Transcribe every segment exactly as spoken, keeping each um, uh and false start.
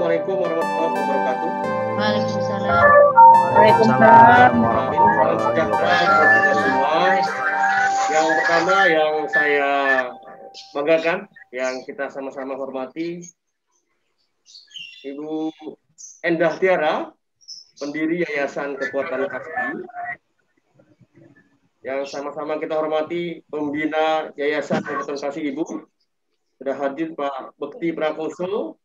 Assalamualaikum warahmatullahi wabarakatuh. Waalaikumsalam. Waalaikumsalam Salam sejahtera untuk kita semua. Yang pertama yang saya banggakan, yang kita sama-sama hormati, Ibu Endah Tiara, pendiri Yayasan Kekuatan Kasih. Yang sama-sama kita hormati, pembina Yayasan Kekuatan Kasih Ibu. Sudah hadir Pak Bekti Prakoso.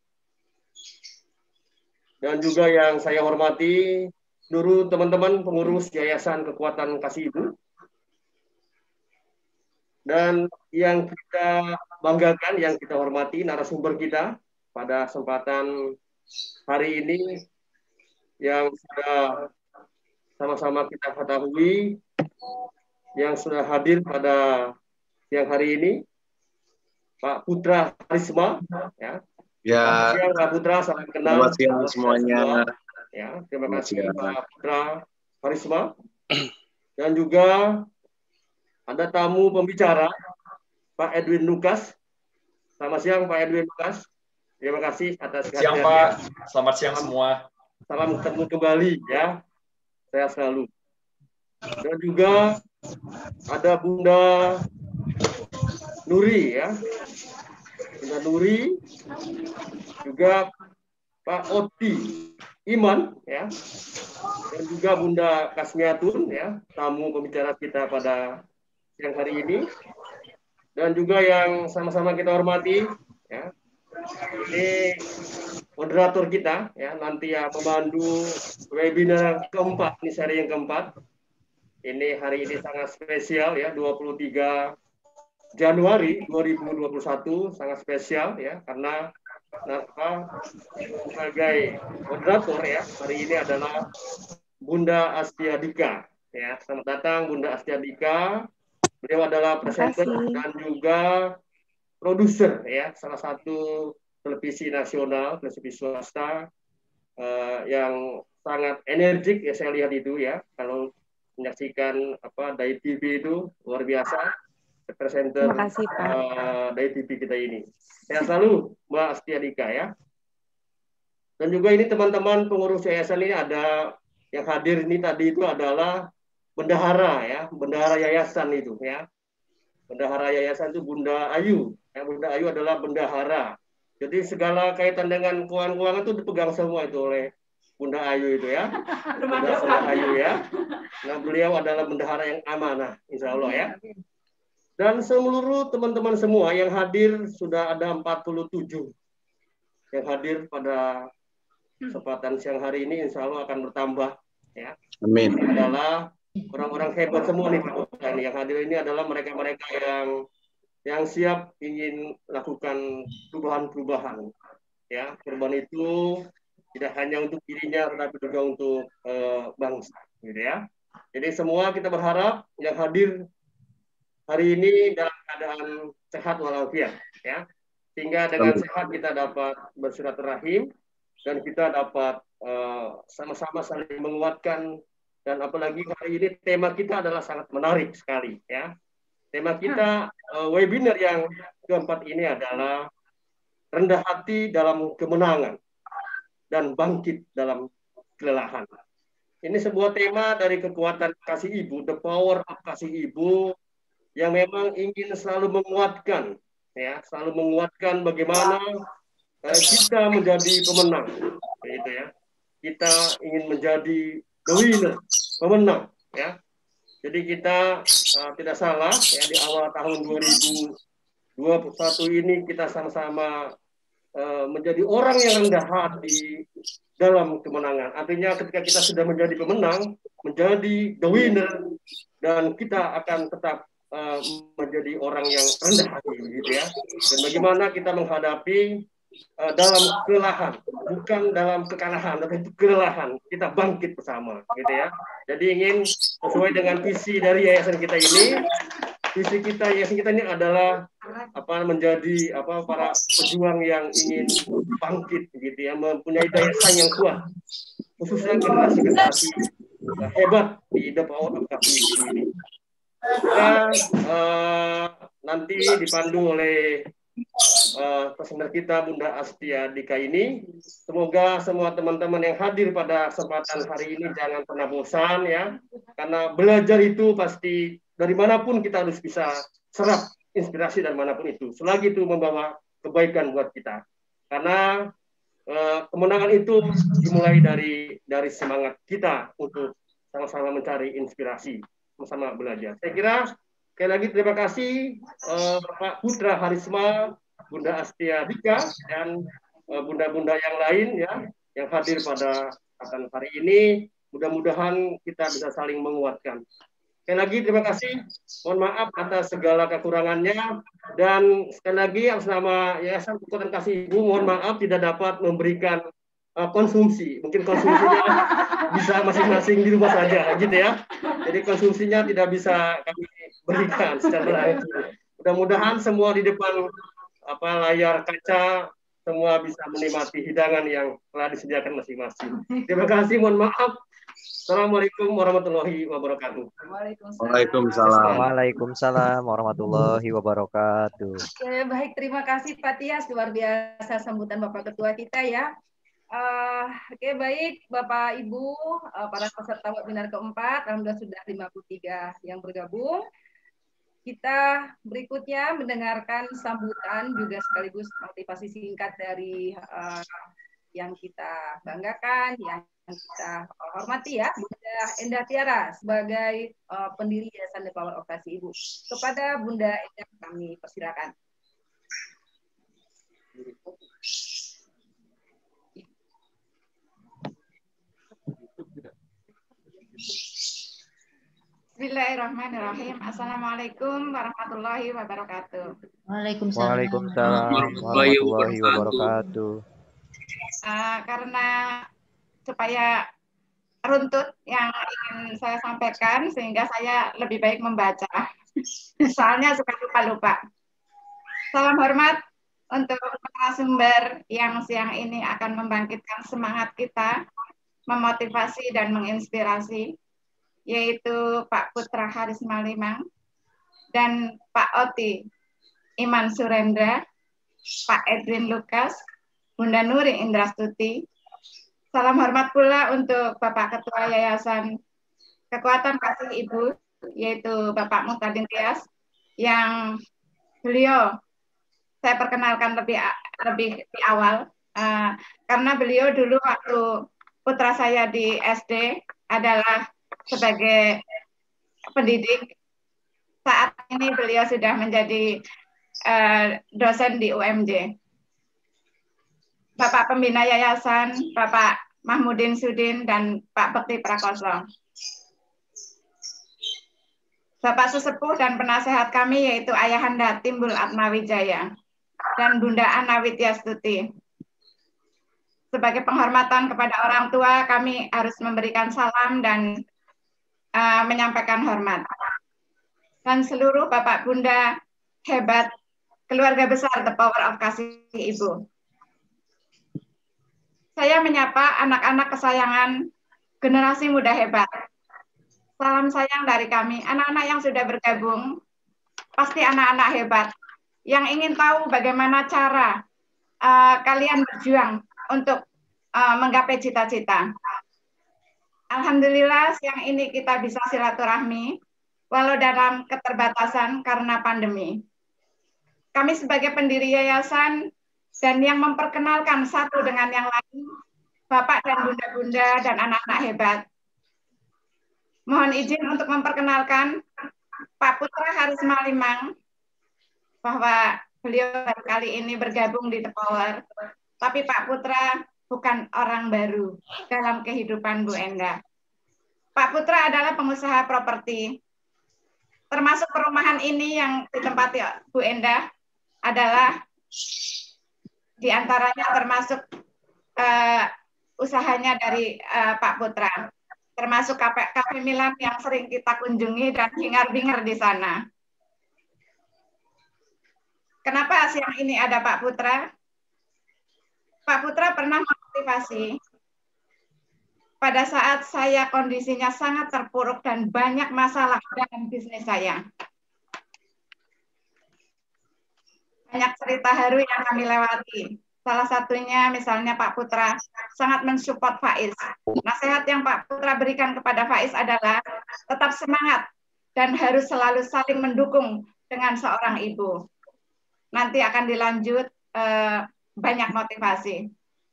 Dan juga yang saya hormati, seluruh teman-teman pengurus Yayasan Kekuatan Kasih Ibu. Dan yang kita banggakan, yang kita hormati, narasumber kita pada kesempatan hari ini, yang sudah sama-sama kita ketahui, yang sudah hadir pada siang hari ini, Pak Putra Harisma, ya. Ya. Selamat siang Pak Putra, salam kenal. Selamat siang semuanya. Ya, terima kasih Pak Putra Harisma. Dan juga ada tamu pembicara, Pak Edwin Lukas. Selamat siang Pak Edwin Lukas. Terima kasih atas kehadirannya. Siang Pak, selamat siang semua. Salam ketemu kembali ya, saya selalu. Dan juga ada Bunda Nuri ya, Bunda Nuri, juga Pak Oti Iman ya, dan juga Bunda Kasmiatun ya, tamu pembicara kita pada siang hari ini. Dan juga yang sama-sama kita hormati ya, ini moderator kita ya, nanti ya memandu webinar keempat, ini seri yang keempat. Ini hari ini sangat spesial ya, dua puluh tiga Januari dua ribu dua puluh satu, sangat spesial ya, karena apa, sebagai moderator ya, hari ini adalah Bunda Astia Dika ya. Selamat datang Bunda Astia Dika. Beliau adalah presenter dan juga produser ya, salah satu televisi nasional, televisi swasta uh, yang sangat energik ya, saya lihat itu ya, kalau menyaksikan apa Dai T V itu luar biasa, presenter uh, Dai T V kita ini. Saya selalu Mbak Astia Dika ya. Dan juga ini teman-teman pengurus yayasan ini ada yang hadir ini tadi itu adalah bendahara ya, bendahara yayasan itu ya. Bendahara yayasan itu Bunda Ayu. Ya, Bunda Ayu adalah bendahara. Jadi segala kaitan dengan keuangan-keuangan itu dipegang semua itu oleh Bunda Ayu itu ya. Bunda, Bunda Ayu ya. Nah, beliau adalah bendahara yang amanah, insya Allah ya. Dan seluruh teman-teman semua yang hadir, sudah ada empat puluh tujuh yang hadir pada kesempatan siang hari ini, insya Allah akan bertambah ya. Amin. Ini adalah orang-orang hebat semua nih Pak. Yang hadir ini adalah mereka-mereka yang yang siap ingin lakukan perubahan-perubahan ya. Perubahan itu tidak hanya untuk dirinya tetapi juga untuk uh, bangsa gitu ya. Jadi semua kita berharap yang hadir hari ini dalam keadaan sehat walafiat ya. Sehingga dengan sehat kita dapat bersilaturahim dan kita dapat sama-sama uh, saling menguatkan. Dan apalagi hari ini tema kita adalah sangat menarik sekali ya. Tema kita uh, webinar yang keempat ini adalah rendah hati dalam kemenangan dan bangkit dalam kelelahan. Ini sebuah tema dari kekuatan kasih ibu, the power of kasih ibu, yang memang ingin selalu menguatkan ya, selalu menguatkan bagaimana uh, kita menjadi pemenang gitu ya. Kita ingin menjadi the winner, pemenang ya. Jadi kita uh, tidak salah ya, di awal tahun dua ribu dua puluh satu ini kita sama-sama uh, menjadi orang yang rendah hati dalam kemenangan. Artinya ketika kita sudah menjadi pemenang, menjadi the winner, dan kita akan tetap uh, menjadi orang yang rendah hati gitu ya. Dan bagaimana kita menghadapi Uh, dalam kelelahan, bukan dalam kekalahan, tapi itu kelelahan, kita bangkit bersama, gitu ya. Jadi ingin sesuai dengan visi dari yayasan kita ini, visi kita yayasan kita ini adalah apa, menjadi apa para pejuang yang ingin bangkit, gitu ya, mempunyai daya saing yang kuat, khususnya generasi-generasi hebat di the power of kasih ini. Kita uh, nanti dipandu oleh uh, presenter kita Bunda Astia Dika ini. Semoga semua teman-teman yang hadir pada kesempatan hari ini jangan pernah bosan ya, karena belajar itu pasti dari manapun kita harus bisa serap inspirasi dari manapun itu, selagi itu membawa kebaikan buat kita. Karena uh, kemenangan itu dimulai dari dari semangat kita untuk sama-sama mencari inspirasi, sama-sama belajar. Saya kira sekali lagi terima kasih uh, Pak Putra Harisma, Bunda Astia Dika, dan uh, bunda-bunda yang lain ya yang hadir pada kesempatan hari ini. Mudah-mudahan kita bisa saling menguatkan. Sekali lagi terima kasih. Mohon maaf atas segala kekurangannya, dan sekali lagi atas nama Yayasan Kekuatan Kasih Ibu mohon maaf tidak dapat memberikan uh, konsumsi. Mungkin konsumsinya bisa masing-masing di rumah saja gitu ya. Jadi konsumsinya tidak bisa kami berikan secara langsung. Mudah-mudahan semua di depan apa layar kaca semua bisa menikmati hidangan yang telah disediakan masing-masing. Terima kasih, mohon maaf. Assalamualaikum warahmatullahi wabarakatuh. Waalaikumsalam. Waalaikumsalam warahmatullahi wabarakatuh. Oke, baik, terima kasih Pak Tias, luar biasa sambutan Bapak Ketua kita ya. Uh, Oke, baik Bapak Ibu, uh, para peserta webinar keempat, alhamdulillah sudah lima puluh tiga yang bergabung. Kita berikutnya mendengarkan sambutan juga sekaligus motivasi singkat dari uh, yang kita banggakan, yang kita hormati ya, Bunda Endah Tiara sebagai uh, pendiri Yayasan The Power of Kasih Ibu. Kepada Bunda Endah kami persilakan. Bismillahirrahmanirrahim. Assalamualaikum warahmatullahi wabarakatuh. Waalaikumsalam, Waalaikumsalam warahmatullahi wabarakatuh. Uh, karena supaya runtut yang ingin saya sampaikan, sehingga saya lebih baik membaca. Soalnya suka lupa-lupa. Salam hormat untuk narasumber yang siang ini akan membangkitkan semangat kita, memotivasi dan menginspirasi, yaitu Pak Putra Harisma Limang dan Pak Oti Iman Surendra, Pak Edwin Lukas, Bunda Nuri Indrastuti. Salam hormat pula untuk Bapak Ketua Yayasan Kekuatan Kasih Ibu, yaitu Bapak Muhtadin Tias, yang beliau saya perkenalkan lebih lebih di awal, uh, karena beliau dulu waktu putra saya di S D adalah sebagai pendidik. Saat ini beliau sudah menjadi uh, dosen di U M J. Bapak Pembina Yayasan, Bapak Mahmudin Sudin, dan Pak Bekti Prakoso. Bapak Sesepuh dan penasehat kami yaitu Ayahanda Timbul Atmawijaya dan Bunda Ana Widyastuti. Sebagai penghormatan kepada orang tua, kami harus memberikan salam dan uh, menyampaikan hormat. Dan seluruh Bapak Bunda hebat, keluarga besar The Power of Kasih Ibu. Saya menyapa anak-anak kesayangan generasi muda hebat. Salam sayang dari kami, anak-anak yang sudah bergabung, pasti anak-anak hebat, yang ingin tahu bagaimana cara uh, kalian berjuang untuk uh, menggapai cita-cita. Alhamdulillah siang ini kita bisa silaturahmi, walau dalam keterbatasan karena pandemi. Kami sebagai pendiri yayasan dan yang memperkenalkan satu dengan yang lain, Bapak dan Bunda-Bunda dan anak-anak hebat. Mohon izin untuk memperkenalkan Pak Putra Harisma Limang, bahwa beliau baru kali ini bergabung di The Power, tapi Pak Putra bukan orang baru dalam kehidupan Bu Endah. Pak Putra adalah pengusaha properti, termasuk perumahan ini yang ditempati Bu Endah adalah di antaranya termasuk uh, usahanya dari uh, Pak Putra, termasuk Kafe, Kafe Milan yang sering kita kunjungi dan hingar-bingar di sana. Kenapa siang ini ada Pak Putra? Pak Putra pernah memotivasi pada saat saya kondisinya sangat terpuruk dan banyak masalah dalam bisnis saya. banyak cerita haru yang kami lewati. Salah satunya misalnya Pak Putra sangat mensupport Faiz. Nasihat yang Pak Putra berikan kepada Faiz adalah tetap semangat dan harus selalu saling mendukung dengan seorang ibu. Nanti akan dilanjut eh, banyak motivasi.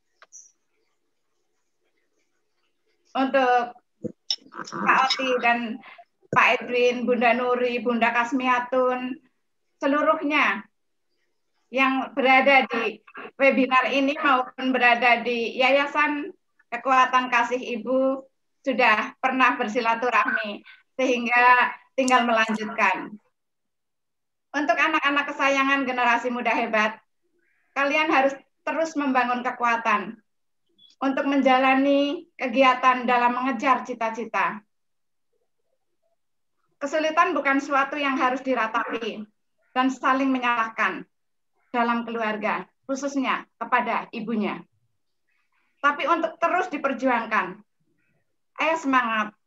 Untuk Pak Oti dan Pak Edwin, Bunda Nuri, Bunda Kasmiatun, seluruhnya yang berada di webinar ini maupun berada di Yayasan Kekuatan Kasih Ibu sudah pernah bersilaturahmi sehingga tinggal melanjutkan. Untuk anak-anak kesayangan generasi muda hebat, kalian harus terus membangun kekuatan untuk menjalani kegiatan dalam mengejar cita-cita. Kesulitan bukan suatu yang harus diratapi dan saling menyalahkan dalam keluarga, khususnya kepada ibunya. Tapi untuk terus diperjuangkan. Ayo semangat.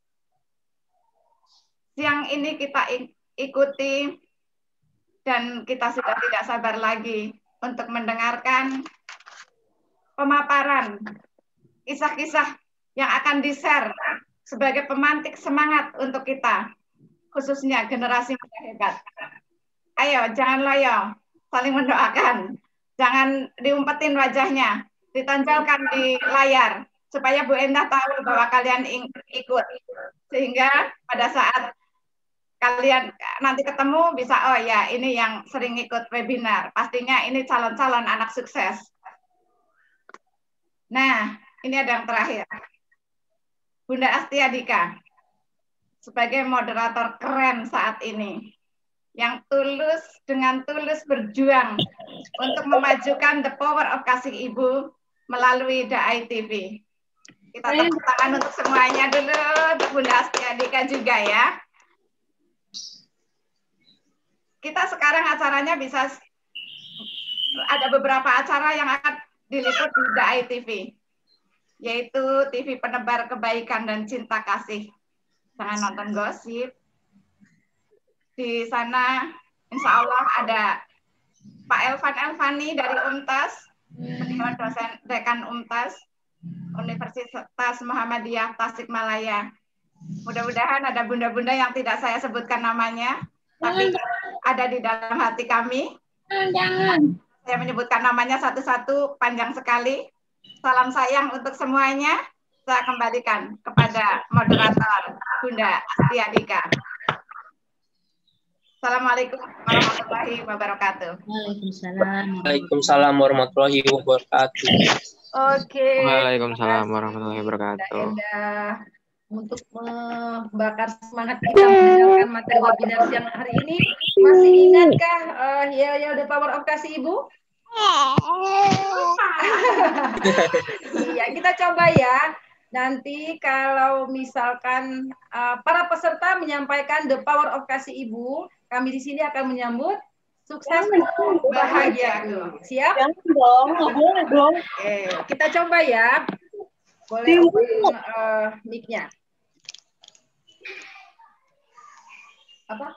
Siang ini kita ikuti dan kita sudah tidak sabar lagi untuk mendengarkan pemaparan kisah-kisah yang akan di-share sebagai pemantik semangat untuk kita, khususnya generasi muda hebat. Ayo, jangan loyo, saling mendoakan. Jangan diumpetin wajahnya, ditonjolkan di layar, supaya Bu Endah tahu bahwa kalian ikut. Sehingga pada saat kalian nanti ketemu, bisa, oh ya, ini yang sering ikut webinar. Pastinya ini calon-calon anak sukses. Nah, ini ada yang terakhir. Bunda Astiadika, sebagai moderator keren saat ini, yang tulus, dengan tulus berjuang untuk memajukan the power of kasih ibu melalui D A I T V. Kita tepuk tangan untuk semuanya dulu, untuk Bunda Astiadika juga ya. Kita sekarang acaranya bisa, ada beberapa acara yang akan diliput di D A I T V, yaitu T V penebar kebaikan dan cinta kasih. Jangan nonton gosip. Di sana insya Allah ada Pak Elvan Elvani dari UMTAS, beliau dosen dekan UMTAS, Universitas Muhammadiyah Tasikmalaya. Mudah-mudahan ada bunda-bunda yang tidak saya sebutkan namanya, tapi ada di dalam hati kami. Jangan. Saya menyebutkan namanya satu-satu, panjang sekali. Salam sayang untuk semuanya. Saya kembalikan kepada moderator Bunda Astiadika. Assalamualaikum warahmatullahi wabarakatuh. Waalaikumsalam. Waalaikumsalam warahmatullahi wabarakatuh. Oke. Waalaikumsalam warahmatullahi wabarakatuh. Untuk membakar semangat kita mendengarkan materi webinar siang hari ini, masih ingatkah uh, ya ya the power of kasih ibu? Iya, kita coba ya. Nanti kalau misalkan uh, para peserta menyampaikan the power of kasih ibu, kami di sini akan menyambut sukses bahagia. Siap? Dong, boleh dong. Oke, kita coba ya. Boleh open uh, mic-nya. Apa?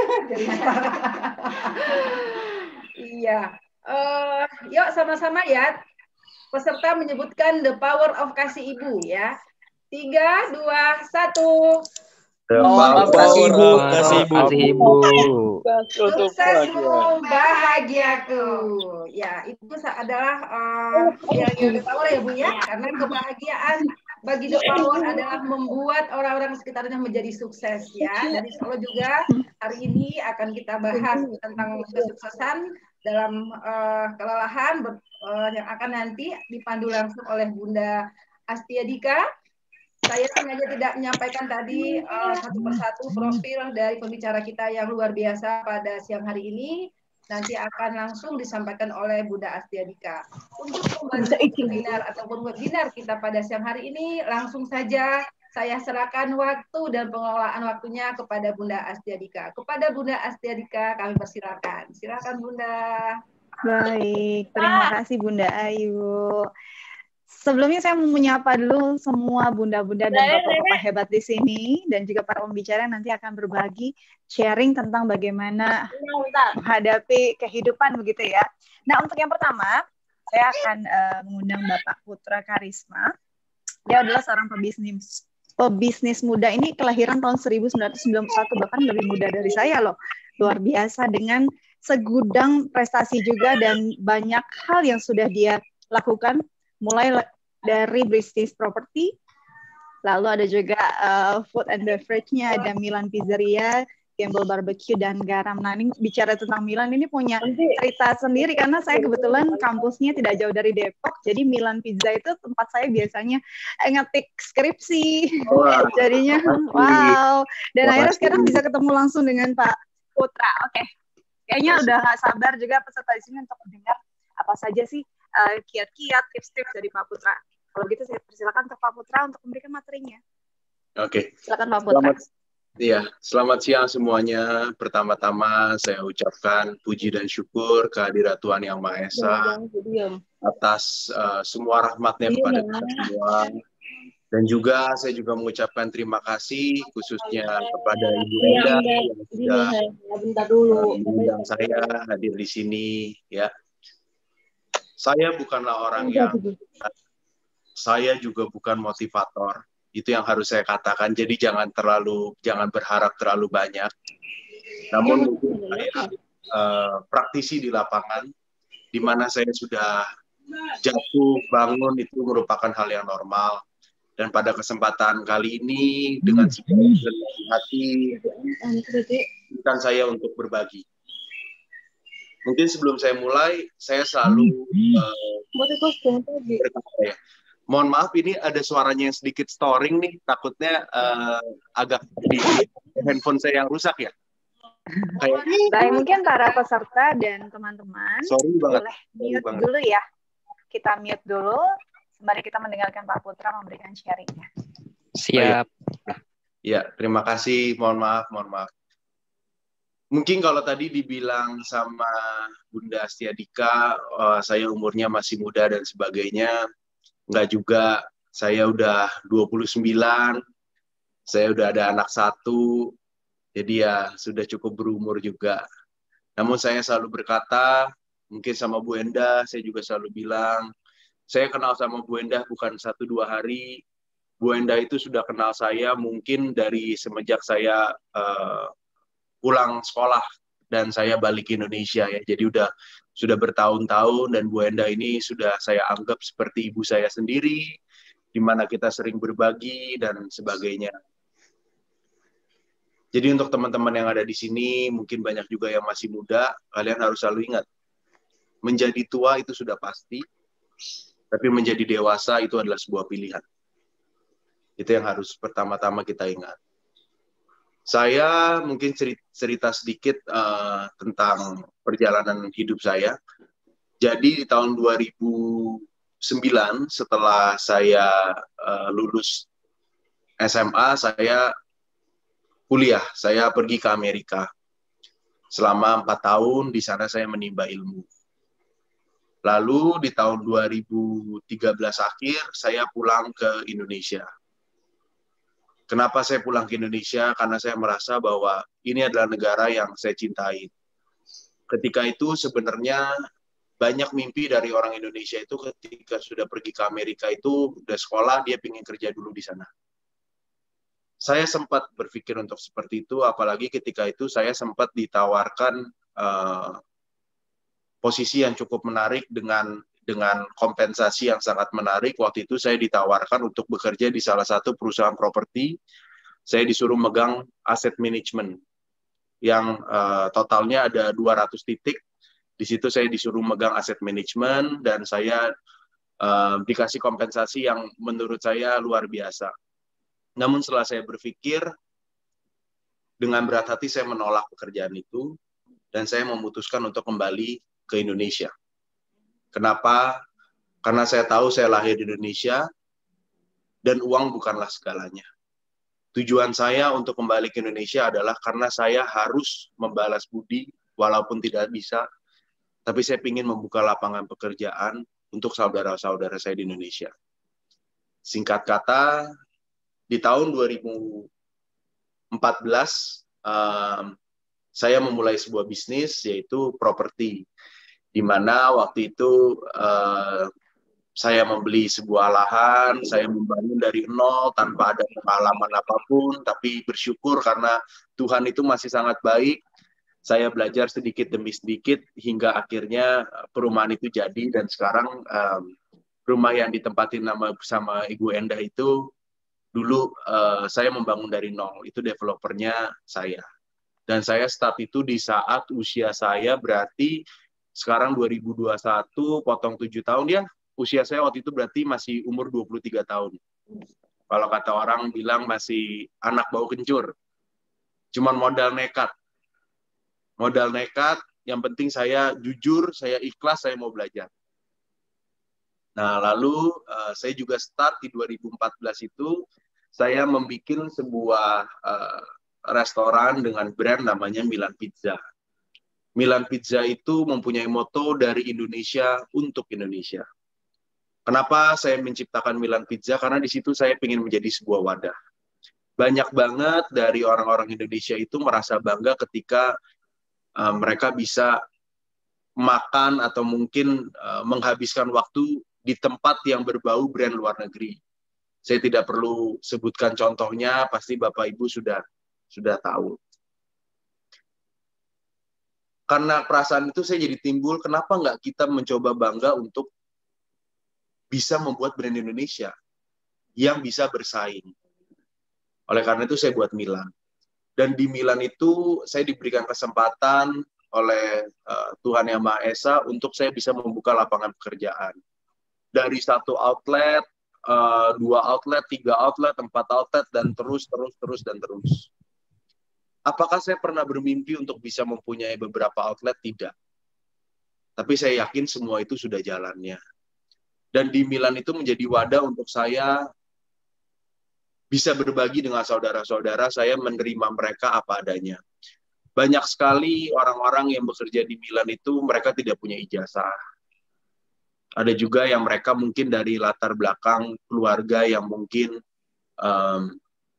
Iya. Uh, yuk sama-sama ya. Peserta menyebutkan the power of kasih ibu ya. Tiga, dua, satu. Power of kasih ibu. Kasih ibu. Suksesmu bahagiaku. Ya, itu adalah uh, ya, ya the power ya Bu ya. Karena kebahagiaan bagi the power adalah membuat orang-orang sekitarnya menjadi sukses ya. Dari Solo juga hari ini akan kita bahas tentang kesuksesan dalam uh, kelelahan uh, yang akan nanti dipandu langsung oleh Bunda Astiadika. Saya sengaja tidak menyampaikan tadi uh, satu persatu profil dari pembicara kita yang luar biasa pada siang hari ini. Nanti akan langsung disampaikan oleh Bunda Astiadika. Untuk membantu webinar ataupun webinar kita pada siang hari ini, langsung saja saya serahkan waktu dan pengelolaan waktunya kepada Bunda Astiadika. Kepada Bunda Astiadika kami persilakan. Silakan Bunda. Baik, terima kasih Bunda Ayu. Sebelumnya saya mau menyapa dulu semua bunda-bunda dan bapak-bapak hebat di sini dan juga para pembicara yang nanti akan berbagi sharing tentang bagaimana menghadapi kehidupan begitu ya. Nah, untuk yang pertama, saya akan uh, mengundang Bapak Putra Karisma. Dia adalah seorang pebisnis pebisnis muda, ini kelahiran tahun seribu sembilan ratus sembilan puluh satu, bahkan lebih muda dari saya loh. Luar biasa dengan segudang prestasi juga dan banyak hal yang sudah dia lakukan, mulai dari bisnis properti, lalu ada juga uh, food and beverage-nya, ada Milan Pizzeria, Gamble Barbecue, dan Garam. Nah, ini bicara tentang Milan, ini punya cerita sendiri, karena saya kebetulan kampusnya tidak jauh dari Depok, jadi Milan Pizza itu tempat saya biasanya ngetik skripsi, wow. Jadinya wow, dan wow. Akhirnya sekarang bisa ketemu langsung dengan Pak Putra. Oke, okay. Kayaknya udah gak sabar juga peserta di sini untuk mendengar apa saja sih uh, kiat-kiat, tips-tips dari Pak Putra. Kalau gitu saya persilakan untuk Pak Putra untuk memberikan materinya. Oke. Okay. Silakan Pak Putra. Selamat, iya, selamat siang semuanya. Pertama-tama saya ucapkan puji dan syukur kehadirat Tuhan Yang Maha Esa atas uh, semua rahmatnya kepada kita semua. Dan juga saya juga mengucapkan terima kasih khususnya kepada Ibu Enda yang sudah uh, mengundang saya hadir di sini. Ya, saya bukanlah orang yang saya juga bukan motivator, itu yang harus saya katakan. Jadi jangan terlalu, jangan berharap terlalu banyak. Namun mungkin saya uh, praktisi di lapangan, di mana saya sudah jatuh bangun itu merupakan hal yang normal. Dan pada kesempatan kali ini dengan segala hati, bukan saya untuk berbagi. Mungkin sebelum saya mulai, saya selalu uh, berkata ya. Mohon maaf, ini ada suaranya yang sedikit storing nih. Takutnya uh, agak di handphone saya yang rusak ya. Kayak baik, mungkin para peserta dan teman-teman boleh mute banget. Dulu ya. Kita mute dulu. Sembari kita mendengarkan Pak Putra memberikan sharingnya. Siap. Ya, terima kasih. Mohon maaf, mohon maaf. Mungkin kalau tadi dibilang sama Bunda Astiadika, uh, saya umurnya masih muda dan sebagainya. Enggak juga, saya udah dua puluh sembilan, saya udah ada anak satu, jadi ya sudah cukup berumur juga. Namun saya selalu berkata, mungkin sama Bu Enda, saya juga selalu bilang, saya kenal sama Bu Enda bukan satu dua hari, Bu Enda itu sudah kenal saya mungkin dari semenjak saya uh, pulang sekolah dan saya balik ke Indonesia ya, jadi udah sudah bertahun-tahun dan Bu Enda ini sudah saya anggap seperti ibu saya sendiri, di mana kita sering berbagi dan sebagainya. Jadi untuk teman-teman yang ada di sini, mungkin banyak juga yang masih muda, kalian harus selalu ingat, menjadi tua itu sudah pasti, tapi menjadi dewasa itu adalah sebuah pilihan. Itu yang harus pertama-tama kita ingat. Saya mungkin cerita sedikit uh, tentang perjalanan hidup saya. Jadi di tahun dua ribu sembilan, setelah saya uh, lulus S M A, saya kuliah. Saya pergi ke Amerika. Selama empat tahun, di sana saya menimba ilmu. Lalu di tahun dua ribu tiga belas akhir, saya pulang ke Indonesia. Kenapa saya pulang ke Indonesia? Karena saya merasa bahwa ini adalah negara yang saya cintai. Ketika itu sebenarnya banyak mimpi dari orang Indonesia itu ketika sudah pergi ke Amerika itu, udah sekolah, dia ingin kerja dulu di sana. Saya sempat berpikir untuk seperti itu, apalagi ketika itu saya sempat ditawarkan uh, posisi yang cukup menarik dengan dengan kompensasi yang sangat menarik. Waktu itu saya ditawarkan untuk bekerja di salah satu perusahaan properti. Saya disuruh megang aset management yang uh, totalnya ada dua ratus titik. Di situ saya disuruh megang aset management dan saya uh, dikasih kompensasi yang menurut saya luar biasa. Namun setelah saya berpikir, dengan berat hati saya menolak pekerjaan itu dan saya memutuskan untuk kembali ke Indonesia. Kenapa? Karena saya tahu saya lahir di Indonesia dan uang bukanlah segalanya. Tujuan saya untuk kembali ke Indonesia adalah karena saya harus membalas budi walaupun tidak bisa, tapi saya ingin membuka lapangan pekerjaan untuk saudara-saudara saya di Indonesia. Singkat kata, di tahun dua ribu empat belas, um, saya memulai sebuah bisnis, yaitu properti. Di mana waktu itu uh, saya membeli sebuah lahan, saya membangun dari nol tanpa ada pengalaman apapun, tapi bersyukur karena Tuhan itu masih sangat baik. Saya belajar sedikit demi sedikit hingga akhirnya perumahan itu jadi, dan sekarang um, rumah yang ditempatin nama bersama Ibu Endah itu dulu uh, saya membangun dari nol, itu developernya saya. Dan saya start itu di saat usia saya berarti sekarang dua ribu dua puluh satu, potong tujuh tahun ya, usia saya waktu itu berarti masih umur dua puluh tiga tahun. Kalau kata orang bilang masih anak bau kencur. Cuman modal nekat. Modal nekat, yang penting saya jujur, saya ikhlas, saya mau belajar. Nah, lalu uh, saya juga start di dua ribu empat belas itu, saya membuat sebuah uh, restoran dengan brand namanya Milan Pizza. Milan Pizza itu mempunyai moto dari Indonesia untuk Indonesia. Kenapa saya menciptakan Milan Pizza? Karena di situ saya ingin menjadi sebuah wadah. Banyak banget dari orang-orang Indonesia itu merasa bangga ketika uh, mereka bisa makan atau mungkin uh, menghabiskan waktu di tempat yang berbau brand luar negeri. Saya tidak perlu sebutkan contohnya, pasti Bapak Ibu sudah sudah tahu. Karena perasaan itu saya jadi timbul, kenapa nggak kita mencoba bangga untuk bisa membuat brand Indonesia yang bisa bersaing. Oleh karena itu saya buat Milan. Dan di Milan itu saya diberikan kesempatan oleh uh, Tuhan Yang Maha Esa untuk saya bisa membuka lapangan pekerjaan. Dari satu outlet, uh, dua outlet, tiga outlet, empat outlet, dan terus, terus, terus, dan terus. Apakah saya pernah bermimpi untuk bisa mempunyai beberapa outlet? Tidak. Tapi saya yakin semua itu sudah jalannya. Dan di Milan itu menjadi wadah untuk saya bisa berbagi dengan saudara-saudara, saya menerima mereka apa adanya. Banyak sekali orang-orang yang bekerja di Milan itu, mereka tidak punya ijazah. Ada juga yang mereka mungkin dari latar belakang keluarga yang mungkin um,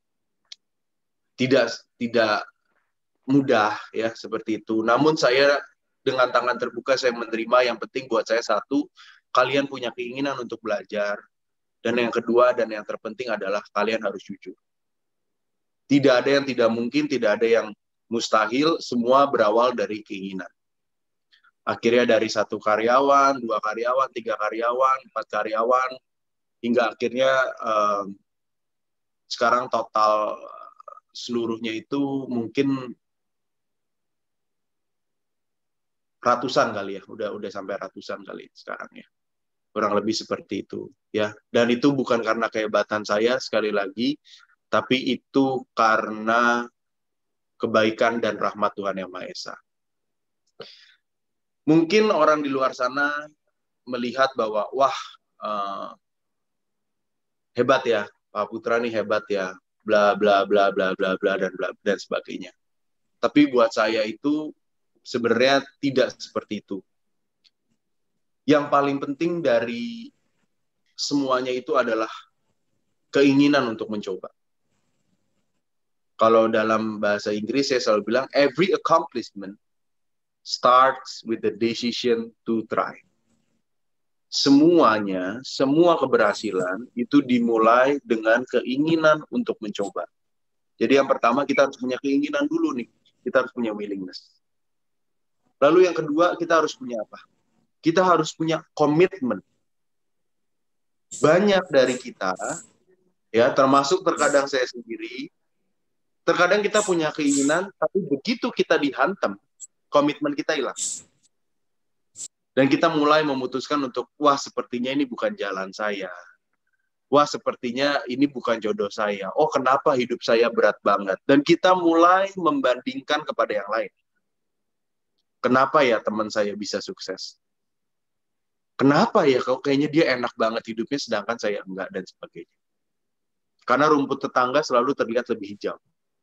tidak tidak mudah, ya, seperti itu. Namun saya dengan tangan terbuka saya menerima, yang penting buat saya satu, kalian punya keinginan untuk belajar. Dan yang kedua dan yang terpenting adalah kalian harus jujur. Tidak ada yang tidak mungkin, tidak ada yang mustahil, semua berawal dari keinginan. Akhirnya dari satu karyawan, dua karyawan, tiga karyawan, empat karyawan, hingga akhirnya eh, sekarang total seluruhnya itu mungkin ratusan kali ya, udah udah sampai ratusan kali sekarang ya. Kurang lebih seperti itu ya. Dan itu bukan karena kehebatan saya sekali lagi, tapi itu karena kebaikan dan rahmat Tuhan Yang Maha Esa. Mungkin orang di luar sana melihat bahwa wah uh, hebat ya, Pak Putra nih hebat ya, bla bla bla bla bla bla dan bla dan sebagainya. Tapi buat saya itu sebenarnya tidak seperti itu. Yang paling penting dari semuanya itu adalah keinginan untuk mencoba. Kalau dalam bahasa Inggris saya selalu bilang, every accomplishment starts with the decision to try. Semuanya, semua keberhasilan itu dimulai dengan keinginan untuk mencoba. Jadi yang pertama kita harus punya keinginan dulu nih. Kita harus punya willingness. Lalu yang kedua kita harus punya apa? Kita harus punya komitmen. Banyak dari kita, ya termasuk terkadang saya sendiri, terkadang kita punya keinginan, tapi begitu kita dihantam, komitmen kita hilang. Dan kita mulai memutuskan untuk, wah sepertinya ini bukan jalan saya. Wah sepertinya ini bukan jodoh saya. Oh kenapa hidup saya berat banget. Dan kita mulai membandingkan kepada yang lain. Kenapa ya teman saya bisa sukses? Kenapa ya kalau kayaknya dia enak banget hidupnya sedangkan saya enggak dan sebagainya. Karena rumput tetangga selalu terlihat lebih hijau.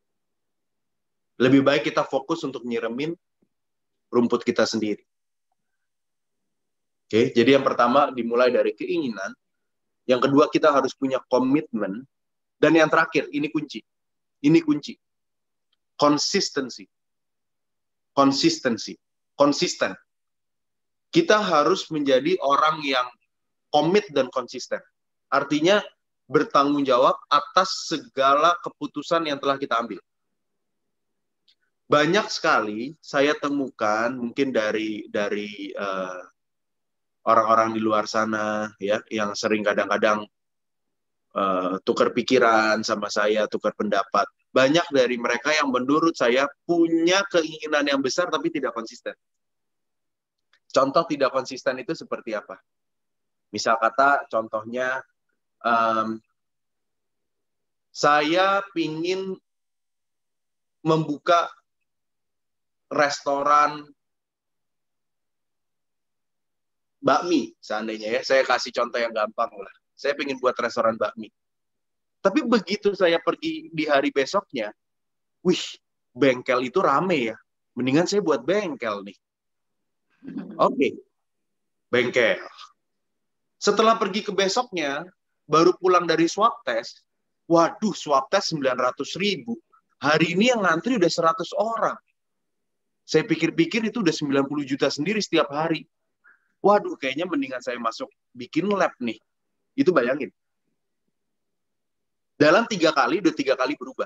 Lebih baik kita fokus untuk nyiremin rumput kita sendiri. Oke, jadi yang pertama dimulai dari keinginan, Yang kedua, kita harus punya komitmen. Dan yang terakhir, ini kunci. Ini kunci. Konsistensi. Konsistensi. Konsisten. Kita harus menjadi orang yang komit dan konsisten. Artinya, bertanggung jawab atas segala keputusan yang telah kita ambil. Banyak sekali saya temukan, mungkin dari dari uh, orang-orang di luar sana ya yang sering kadang-kadang uh, tukar pikiran sama saya, tukar pendapat. Banyak dari mereka yang menurut saya punya keinginan yang besar tapi tidak konsisten. Contoh tidak konsisten itu seperti apa? Misal kata contohnya um, saya pingin membuka restoran bakmi, seandainya ya, saya kasih contoh yang gampang lah. Saya pengen buat restoran bakmi. Tapi begitu saya pergi di hari besoknya, wih, bengkel itu rame ya. Mendingan saya buat bengkel nih. Oke, okay. Bengkel. Setelah pergi ke besoknya, baru pulang dari swab test, waduh, swab test sembilan ratus ribu. Hari ini yang ngantri udah seratus orang. Saya pikir-pikir itu udah sembilan puluh juta sendiri setiap hari. Waduh, kayaknya mendingan saya masuk bikin lab nih. Itu bayangin. Dalam tiga kali, udah tiga kali berubah.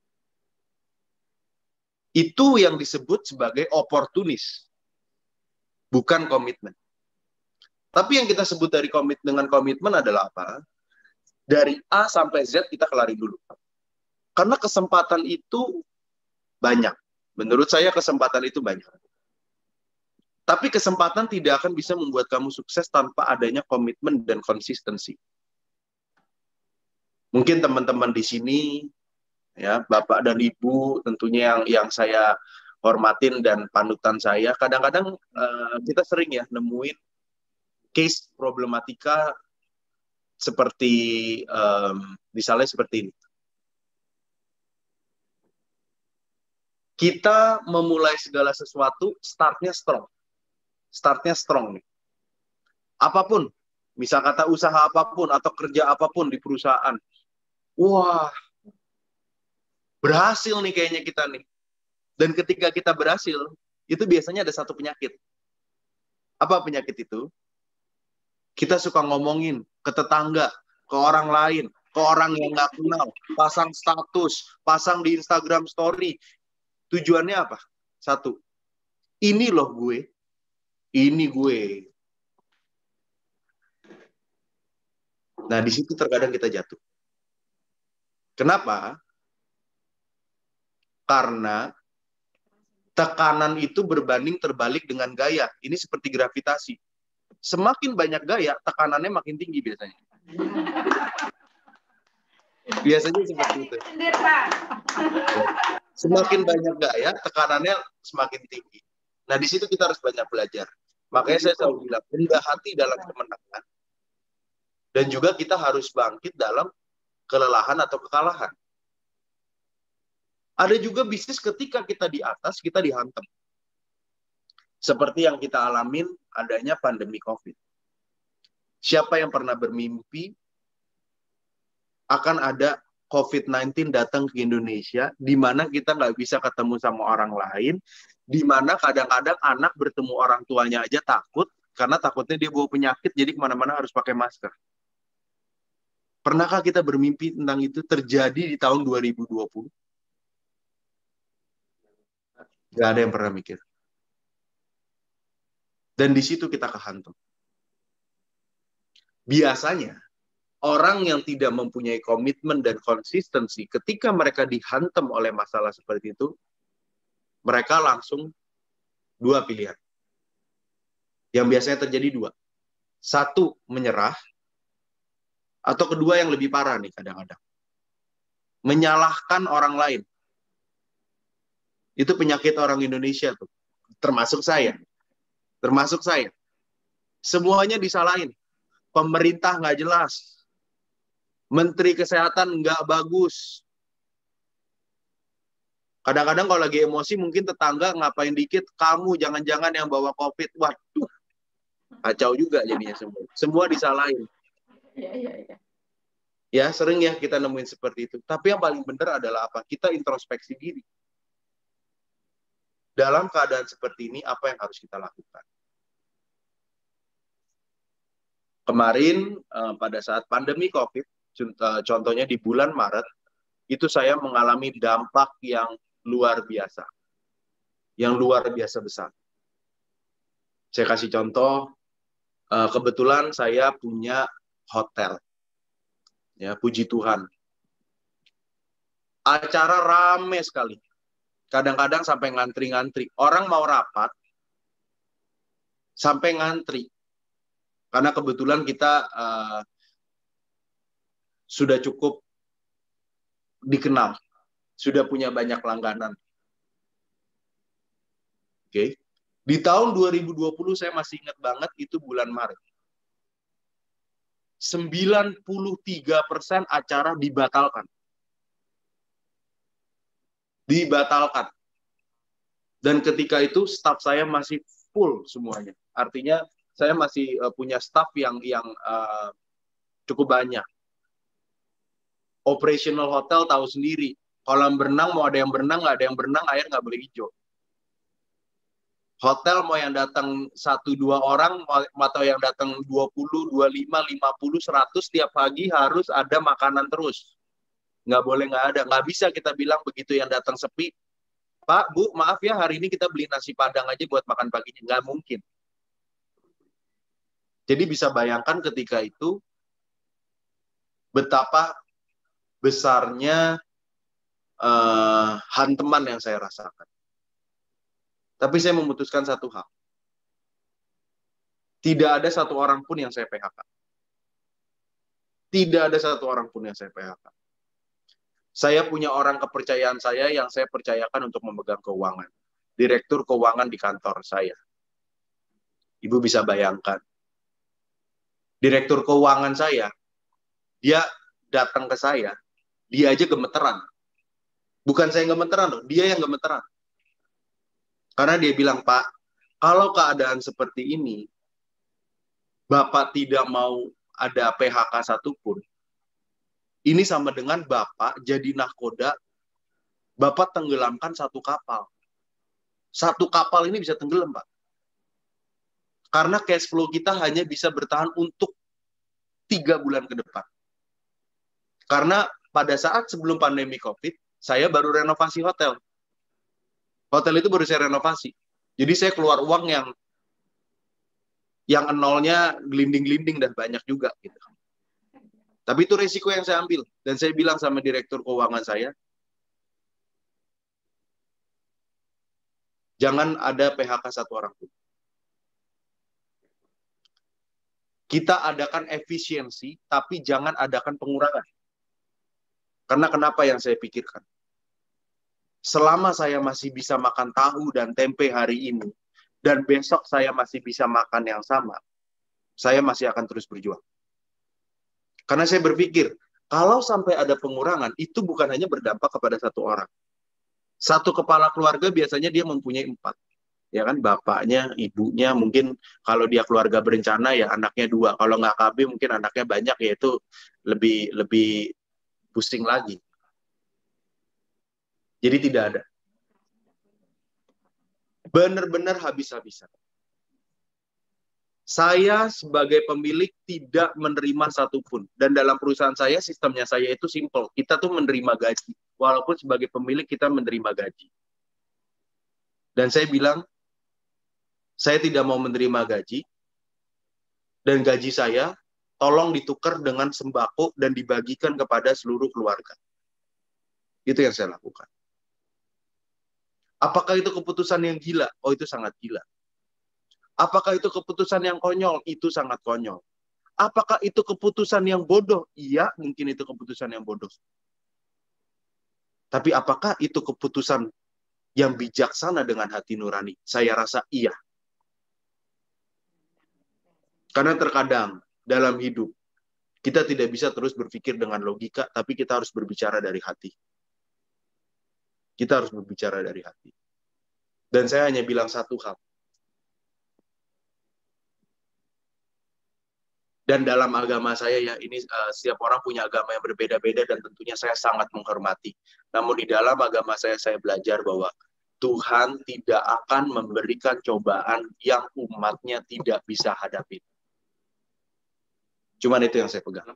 Itu yang disebut sebagai oportunis. Bukan komitmen. Tapi yang kita sebut dari komit dengan komitmen adalah apa? Dari A sampai Z kita kelarin dulu. Karena kesempatan itu banyak. Menurut saya kesempatan itu banyak. Tapi kesempatan tidak akan bisa membuat kamu sukses tanpa adanya komitmen dan konsistensi. Mungkin teman-teman di sini, ya Bapak dan Ibu, tentunya yang yang saya hormatin dan panutan saya, kadang-kadang uh, kita sering ya nemuin case problematika seperti um, misalnya seperti ini. Kita memulai segala sesuatu, startnya strong. Startnya strong nih. Apapun, misal kata usaha apapun atau kerja apapun di perusahaan. Wah, berhasil nih kayaknya kita nih. Dan ketika kita berhasil, itu biasanya ada satu penyakit. Apa penyakit itu? Kita suka ngomongin ke tetangga, ke orang lain, ke orang yang nggak kenal, pasang status, pasang di Instagram story. Tujuannya apa? Satu, ini loh gue, ini gue. Nah, di situ terkadang kita jatuh. Kenapa? Karena tekanan itu berbanding terbalik dengan gaya. Ini seperti gravitasi. Semakin banyak gaya, tekanannya makin tinggi biasanya. Biasanya seperti itu. Semakin banyak gaya, tekanannya semakin tinggi. Nah, di situ kita harus banyak belajar. Makanya saya selalu bilang, rendah hati dalam kemenangan. Dan juga kita harus bangkit dalam kelelahan atau kekalahan. Ada juga bisnis ketika kita di atas, kita dihantam. Seperti yang kita alamin adanya pandemi COVID. Siapa yang pernah bermimpi akan ada COVID sembilan belas datang ke Indonesia, di mana kita nggak bisa ketemu sama orang lain, di mana kadang-kadang anak bertemu orang tuanya aja takut, karena takutnya dia bawa penyakit, jadi kemana-mana harus pakai masker. Pernahkah kita bermimpi tentang itu terjadi di tahun dua ribu dua puluh? Gak ada yang pernah mikir. Dan di situ kita kehantam. Biasanya, orang yang tidak mempunyai komitmen dan konsistensi, ketika mereka dihantam oleh masalah seperti itu, mereka langsung dua pilihan. Yang biasanya terjadi dua. Satu, menyerah. Atau kedua yang lebih parah nih kadang-kadang. Menyalahkan orang lain. Itu penyakit orang Indonesia tuh. Termasuk saya. Termasuk saya. Semuanya disalahin. Pemerintah nggak jelas. Menteri Kesehatan nggak bagus. Kadang-kadang kalau lagi emosi mungkin tetangga ngapain dikit, kamu jangan-jangan yang bawa COVID. Waduh. Kacau juga jadinya semua. Semua disalahin. Iya, iya, iya. Ya, sering ya kita nemuin seperti itu. Tapi yang paling benar adalah apa? Kita introspeksi diri. Dalam keadaan seperti ini, apa yang harus kita lakukan? Kemarin, eh, pada saat pandemi COVID, contohnya di bulan Maret, itu saya mengalami dampak yang luar biasa. Yang luar biasa besar. Saya kasih contoh, eh, kebetulan saya punya hotel. Ya, puji Tuhan. Acara rame sekali. Kadang-kadang sampai ngantri-ngantri. Orang mau rapat, sampai ngantri. Karena kebetulan kita uh, sudah cukup dikenal. Sudah punya banyak langganan. Oke. Okay. Di tahun dua ribu dua puluh saya masih ingat banget, itu bulan Maret. sembilan puluh tiga persen acara dibatalkan. Dibatalkan. Dan ketika itu staf saya masih full semuanya. Artinya saya masih uh, punya staf yang yang uh, cukup banyak. Operational hotel tahu sendiri. Kolam berenang mau ada yang berenang, nggak ada yang berenang, air nggak boleh hijau. Hotel mau yang datang satu dua orang atau yang datang dua puluh, dua puluh lima, lima puluh, seratus tiap pagi harus ada makanan terus. Nggak boleh nggak ada. Nggak bisa kita bilang begitu yang datang sepi, Pak, Bu, maaf ya hari ini kita beli nasi padang aja buat makan paginya. Nggak mungkin. Jadi bisa bayangkan ketika itu betapa besarnya uh, hanteman yang saya rasakan. Tapi saya memutuskan satu hal. Tidak ada satu orang pun yang saya P H K. Tidak ada satu orang pun yang saya P H K. Saya punya orang kepercayaan saya yang saya percayakan untuk memegang keuangan. Direktur keuangan di kantor saya. Ibu bisa bayangkan. Direktur keuangan saya, dia datang ke saya, dia aja gemeteran. Bukan saya yang gemeteran loh, dia yang gemeteran. Karena dia bilang, Pak, kalau keadaan seperti ini, Bapak tidak mau ada P H K satupun, ini sama dengan Bapak jadi nahkoda, Bapak tenggelamkan satu kapal. Satu kapal ini bisa tenggelam, Pak. Karena cash flow kita hanya bisa bertahan untuk tiga bulan ke depan. Karena pada saat sebelum pandemi COVID, saya baru renovasi hotel. Hotel itu baru saya renovasi. Jadi saya keluar uang yang yang nolnya gelinding-gelinding dan banyak juga. Gitu. Tapi itu resiko yang saya ambil. Dan saya bilang sama direktur keuangan saya, jangan ada P H K satu orang pun. Kita adakan efisiensi, tapi jangan adakan pengurangan. Karena kenapa yang saya pikirkan? Selama saya masih bisa makan tahu dan tempe hari ini, dan besok saya masih bisa makan yang sama, saya masih akan terus berjuang. Karena saya berpikir, kalau sampai ada pengurangan, itu bukan hanya berdampak kepada satu orang. Satu kepala keluarga biasanya dia mempunyai empat. Ya kan, bapaknya, ibunya, mungkin kalau dia keluarga berencana ya anaknya dua. Kalau nggak K B mungkin anaknya banyak, yaitu lebih lebih pusing lagi. Jadi tidak ada. Benar-benar habis-habisan. Saya sebagai pemilik tidak menerima satupun. Dan dalam perusahaan saya, sistemnya saya itu simple. Kita tuh menerima gaji. Walaupun sebagai pemilik kita menerima gaji. Dan saya bilang, saya tidak mau menerima gaji. Dan gaji saya tolong ditukar dengan sembako dan dibagikan kepada seluruh keluarga. Itu yang saya lakukan. Apakah itu keputusan yang gila? Oh, itu sangat gila. Apakah itu keputusan yang konyol? Itu sangat konyol. Apakah itu keputusan yang bodoh? Iya, mungkin itu keputusan yang bodoh. Tapi apakah itu keputusan yang bijaksana dengan hati nurani? Saya rasa iya. Karena terkadang dalam hidup, kita tidak bisa terus berpikir dengan logika, tapi kita harus berbicara dari hati. Kita harus berbicara dari hati. Dan saya hanya bilang satu hal. Dan dalam agama saya ya, ini uh, setiap orang punya agama yang berbeda-beda dan tentunya saya sangat menghormati. Namun di dalam agama saya, saya belajar bahwa Tuhan tidak akan memberikan cobaan yang umatnya tidak bisa hadapi. Cuman itu yang saya pegang.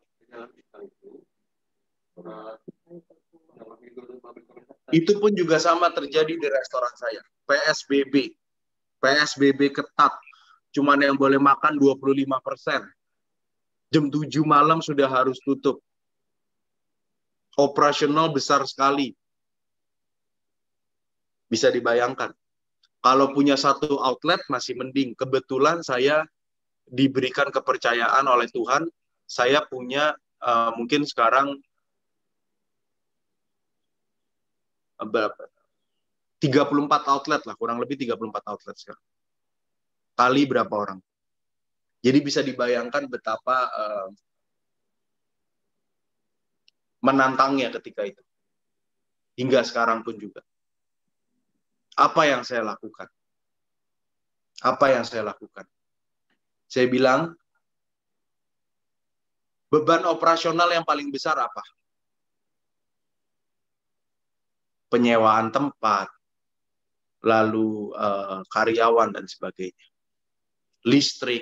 Itu pun juga sama terjadi di restoran saya. P S B B. P S B B ketat. Cuman yang boleh makan dua puluh lima persen. Jam tujuh malam sudah harus tutup. Operasional besar sekali. Bisa dibayangkan. Kalau punya satu outlet masih mending. Kebetulan saya diberikan kepercayaan oleh Tuhan. Saya punya uh, mungkin sekarang berapa? tiga puluh empat outlet lah. Kurang lebih tiga puluh empat outlet sekarang. Kali berapa orang? Jadi bisa dibayangkan betapa uh, menantangnya ketika itu. Hingga sekarang pun juga. Apa yang saya lakukan? Apa yang saya lakukan? Saya bilang, beban operasional yang paling besar apa? Penyewaan tempat, lalu uh, karyawan dan sebagainya. Listrik.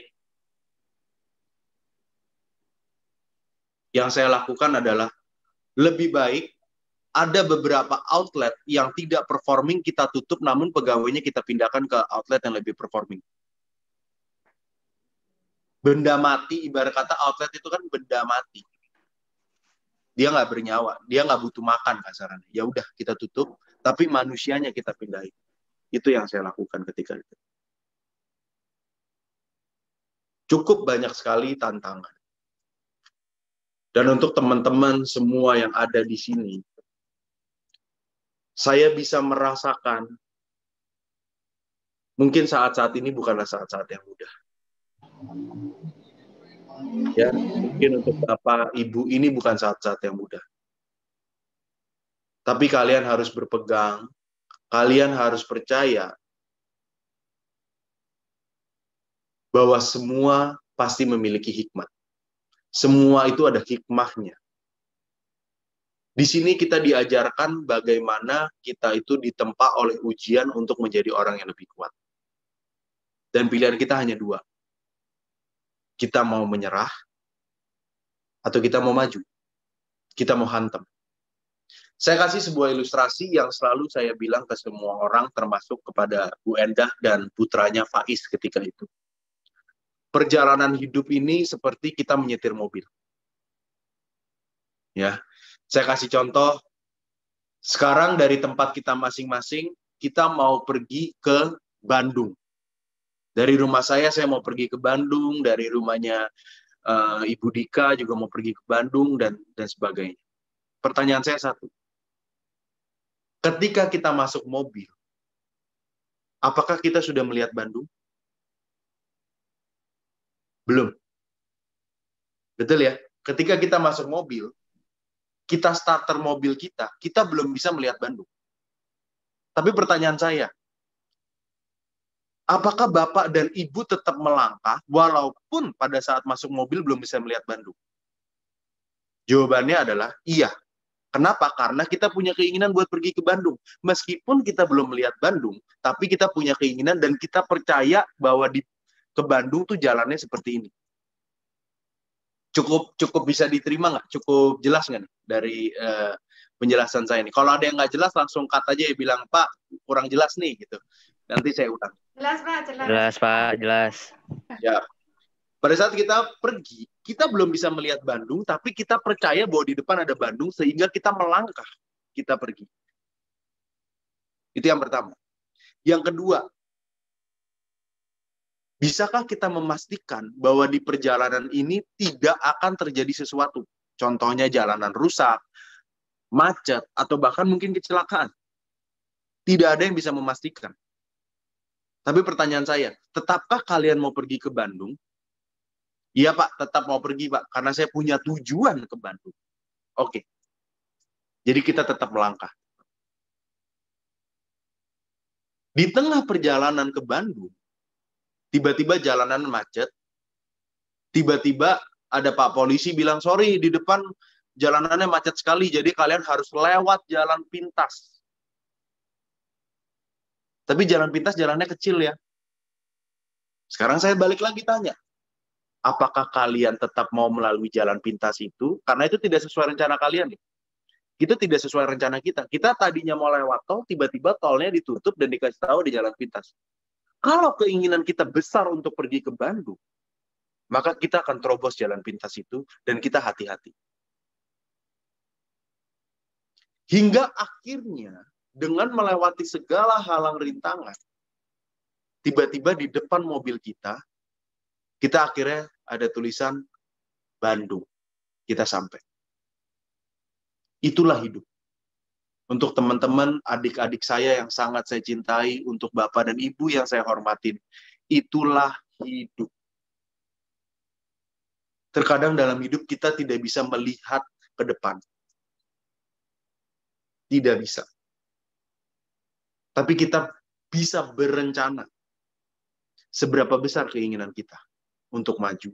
Yang saya lakukan adalah lebih baik ada beberapa outlet yang tidak performing kita tutup, namun pegawainya kita pindahkan ke outlet yang lebih performing. Benda mati, ibarat kata outlet itu kan benda mati. Dia nggak bernyawa, dia nggak butuh makan kasarannya. Ya udah kita tutup, tapi manusianya kita pindahin. Itu yang saya lakukan ketika itu. Cukup banyak sekali tantangan. Dan untuk teman-teman semua yang ada di sini, saya bisa merasakan mungkin saat-saat ini bukanlah saat-saat yang mudah. Ya, mungkin untuk Bapak, Ibu ini bukan saat-saat yang mudah. Tapi kalian harus berpegang, kalian harus percaya bahwa semua pasti memiliki hikmat. Semua itu ada hikmahnya. Di sini kita diajarkan bagaimana kita itu ditempa oleh ujian untuk menjadi orang yang lebih kuat. Dan pilihan kita hanya dua. Kita mau menyerah, atau kita mau maju. Kita mau hantam. Saya kasih sebuah ilustrasi yang selalu saya bilang ke semua orang, termasuk kepada Bu Endah dan putranya Faiz ketika itu. Perjalanan hidup ini seperti kita menyetir mobil. Ya, saya kasih contoh. Sekarang dari tempat kita masing-masing, kita mau pergi ke Bandung. Dari rumah saya, saya mau pergi ke Bandung. Dari rumahnya uh, Ibu Dika juga mau pergi ke Bandung dan dan sebagainya. Pertanyaan saya satu. Ketika kita masuk mobil, apakah kita sudah melihat Bandung? Belum. Betul ya? Ketika kita masuk mobil, kita starter mobil kita, kita belum bisa melihat Bandung. Tapi pertanyaan saya, apakah Bapak dan Ibu tetap melangkah walaupun pada saat masuk mobil belum bisa melihat Bandung? Jawabannya adalah iya. Kenapa? Karena kita punya keinginan buat pergi ke Bandung. Meskipun kita belum melihat Bandung, tapi kita punya keinginan dan kita percaya bahwa di ke Bandung tuh jalannya seperti ini. Cukup cukup bisa diterima nggak? Cukup jelas nggak nih dari uh, penjelasan saya ini? Kalau ada yang nggak jelas langsung cut aja ya, bilang Pak kurang jelas nih gitu. Nanti saya ulang. Jelas Pak, jelas. Jelas Pak, jelas. Ya. Pada saat kita pergi, kita belum bisa melihat Bandung, tapi kita percaya bahwa di depan ada Bandung sehingga kita melangkah, kita pergi. Itu yang pertama. Yang kedua, bisakah kita memastikan bahwa di perjalanan ini tidak akan terjadi sesuatu? Contohnya jalanan rusak, macet, atau bahkan mungkin kecelakaan. Tidak ada yang bisa memastikan. Tapi pertanyaan saya, tetapkah kalian mau pergi ke Bandung? Iya Pak, tetap mau pergi Pak, karena saya punya tujuan ke Bandung. Oke. Jadi kita tetap melangkah. Di tengah perjalanan ke Bandung, tiba-tiba jalanan macet, tiba-tiba ada Pak Polisi bilang, sorry, di depan jalanannya macet sekali, jadi kalian harus lewat jalan pintas. Tapi jalan pintas jalannya kecil ya. Sekarang saya balik lagi tanya, apakah kalian tetap mau melalui jalan pintas itu? Karena itu tidak sesuai rencana kalian. Itu tidak sesuai rencana kita. Kita tadinya mau lewat tol, tiba-tiba tolnya ditutup dan dikasih tahu di jalan pintas. Kalau keinginan kita besar untuk pergi ke Bandung, maka kita akan terobos jalan pintas itu dan kita hati-hati. Hingga akhirnya, dengan melewati segala halang rintangan, tiba-tiba di depan mobil kita, kita akhirnya ada tulisan Bandung. Kita sampai. Itulah hidup. Untuk teman-teman, adik-adik saya yang sangat saya cintai, untuk bapak dan ibu yang saya hormatin, itulah hidup. Terkadang dalam hidup kita tidak bisa melihat ke depan. Tidak bisa. Tapi kita bisa berencana. Seberapa besar keinginan kita untuk maju.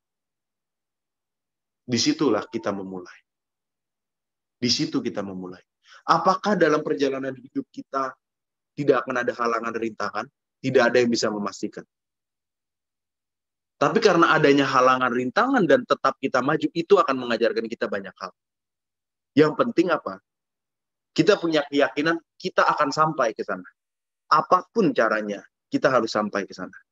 Disitulah kita memulai. Di situ kita memulai. Apakah dalam perjalanan hidup kita tidak akan ada halangan rintangan? Tidak ada yang bisa memastikan. Tapi karena adanya halangan rintangan dan tetap kita maju, itu akan mengajarkan kita banyak hal. Yang penting apa? Kita punya keyakinan kita akan sampai ke sana. Apapun caranya, kita harus sampai ke sana.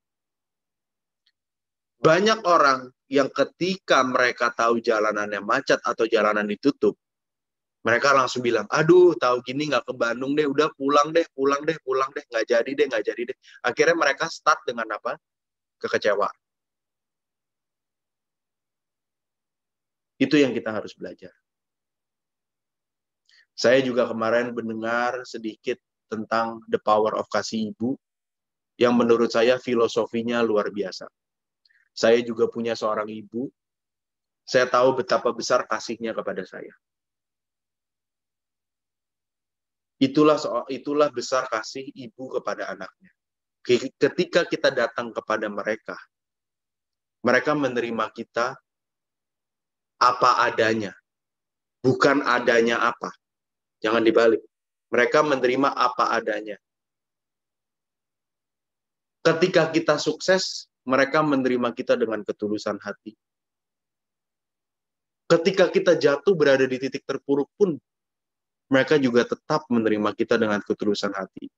Banyak orang yang ketika mereka tahu jalanannya macet atau jalanan ditutup, mereka langsung bilang, aduh, tahu gini nggak ke Bandung deh, udah pulang deh, pulang deh, pulang deh, nggak jadi deh, nggak jadi deh. Akhirnya mereka start dengan apa? Kekecewaan. Itu yang kita harus belajar. Saya juga kemarin mendengar sedikit tentang The Power of Kasih Ibu, yang menurut saya filosofinya luar biasa. Saya juga punya seorang ibu, saya tahu betapa besar kasihnya kepada saya. Itulah itulah besar kasih ibu kepada anaknya. Ketika kita datang kepada mereka, mereka menerima kita apa adanya, bukan adanya apa. Jangan dibalik. Mereka menerima apa adanya. Ketika kita sukses, mereka menerima kita dengan ketulusan hati. Ketika kita jatuh berada di titik terpuruk pun, mereka juga tetap menerima kita dengan ketulusan hati.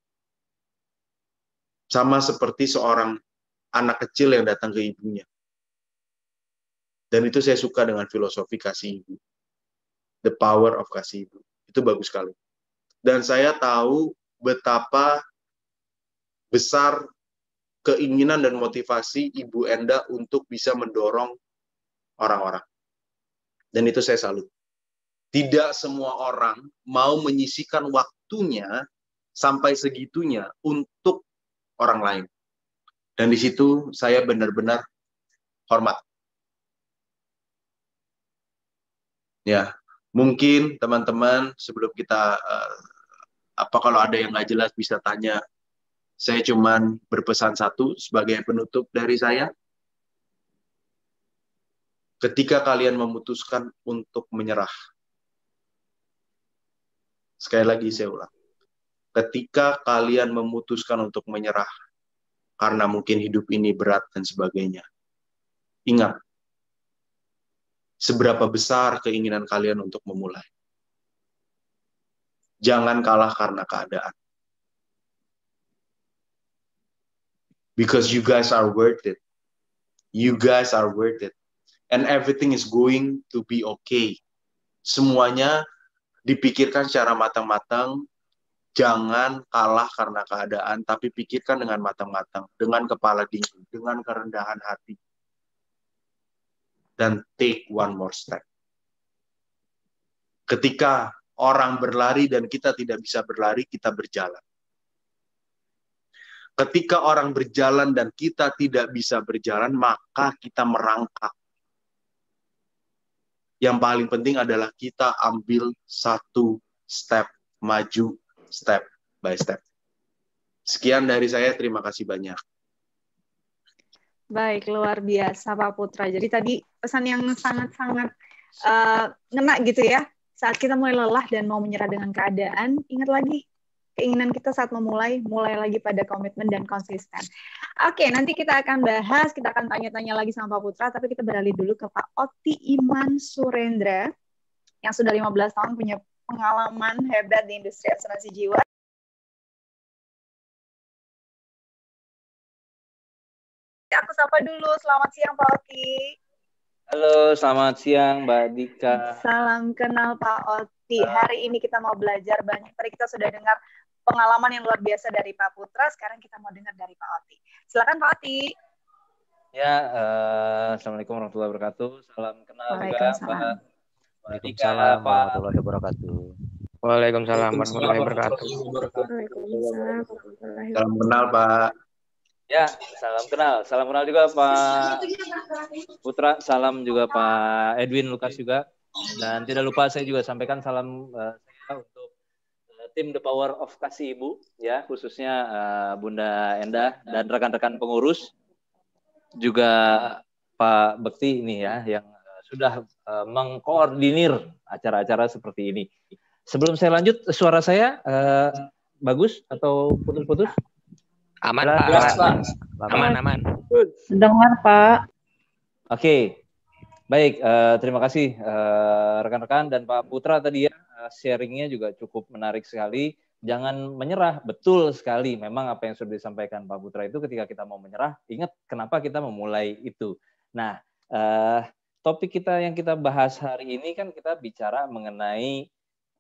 Sama seperti seorang anak kecil yang datang ke ibunya. Dan itu saya suka dengan filosofi kasih ibu. The power of kasih ibu. Itu bagus sekali. Dan saya tahu betapa besar keinginan dan motivasi Ibu Enda untuk bisa mendorong orang-orang. Dan itu saya salut. Tidak semua orang mau menyisikan waktunya sampai segitunya untuk orang lain. Dan di situ saya benar-benar hormat. Ya, mungkin teman-teman sebelum kita uh, apa kalau ada yang nggak jelas bisa tanya. Saya cuman berpesan satu sebagai penutup dari saya. Ketika kalian memutuskan untuk menyerah, sekali lagi saya ulang. Ketika kalian memutuskan untuk menyerah, karena mungkin hidup ini berat dan sebagainya, ingat, seberapa besar keinginan kalian untuk memulai. Jangan kalah karena keadaan. Because you guys are worth it. You guys are worth it. And everything is going to be okay. Semuanya dipikirkan secara matang-matang. Jangan kalah karena keadaan, tapi pikirkan dengan matang-matang, dengan kepala dingin, dengan kerendahan hati. Dan take one more step. Ketika orang berlari dan kita tidak bisa berlari, kita berjalan. Ketika orang berjalan dan kita tidak bisa berjalan, maka kita merangkak. Yang paling penting adalah kita ambil satu step maju, step by step. Sekian dari saya, terima kasih banyak. Baik, luar biasa Pak Putra. Jadi tadi pesan yang sangat-sangat uh, ngena gitu ya. Saat kita mulai lelah dan mau menyerah dengan keadaan, ingat lagi keinginan kita saat memulai, mulai lagi pada komitmen dan konsisten. Oke, nanti kita akan bahas, kita akan tanya-tanya lagi sama Pak Putra, tapi kita beralih dulu ke Pak Oti Iman Surendra, yang sudah lima belas tahun punya pengalaman hebat di industri asuransi jiwa. Aku sapa dulu, selamat siang Pak Oti. Halo, selamat siang Mbak Dika. Salam kenal Pak Oti. Hari ini kita mau belajar banyak. Tadi kita sudah dengar pengalaman yang luar biasa dari Pak Putra. Sekarang kita mau dengar dari Pak Oti. Silakan Pak Oti. Ya, uh, assalamualaikum warahmatullahi wabarakatuh. Salam kenal juga Pak. Waalaikumsalam warahmatullahi wabarakatuh. Waalaikumsalam warahmatullahi wabarakatuh. Waalaikumsalam. Salam kenal Pak. Ya, salam kenal. Salam kenal juga Pak Putra. Salam juga Pak Edwin Lukas juga. Dan tidak lupa saya juga sampaikan salam uh, saya untuk uh, tim The Power of Kasih Ibu, ya, khususnya uh, Bunda Endah dan rekan-rekan pengurus, juga Pak Bekti ini ya, yang uh, sudah uh, mengkoordinir acara-acara seperti ini. Sebelum saya lanjut, suara saya uh, bagus atau putus-putus? Aman, Pak. Aman, aman. Dengar, Pak. Oke, okay. Baik. Uh, terima kasih uh, rekan-rekan dan Pak Putra tadi ya, uh, sharingnya juga cukup menarik sekali. Jangan menyerah, betul sekali. Memang apa yang sudah disampaikan Pak Putra itu ketika kita mau menyerah, ingat kenapa kita memulai itu. Nah, uh, topik kita yang kita bahas hari ini kan kita bicara mengenai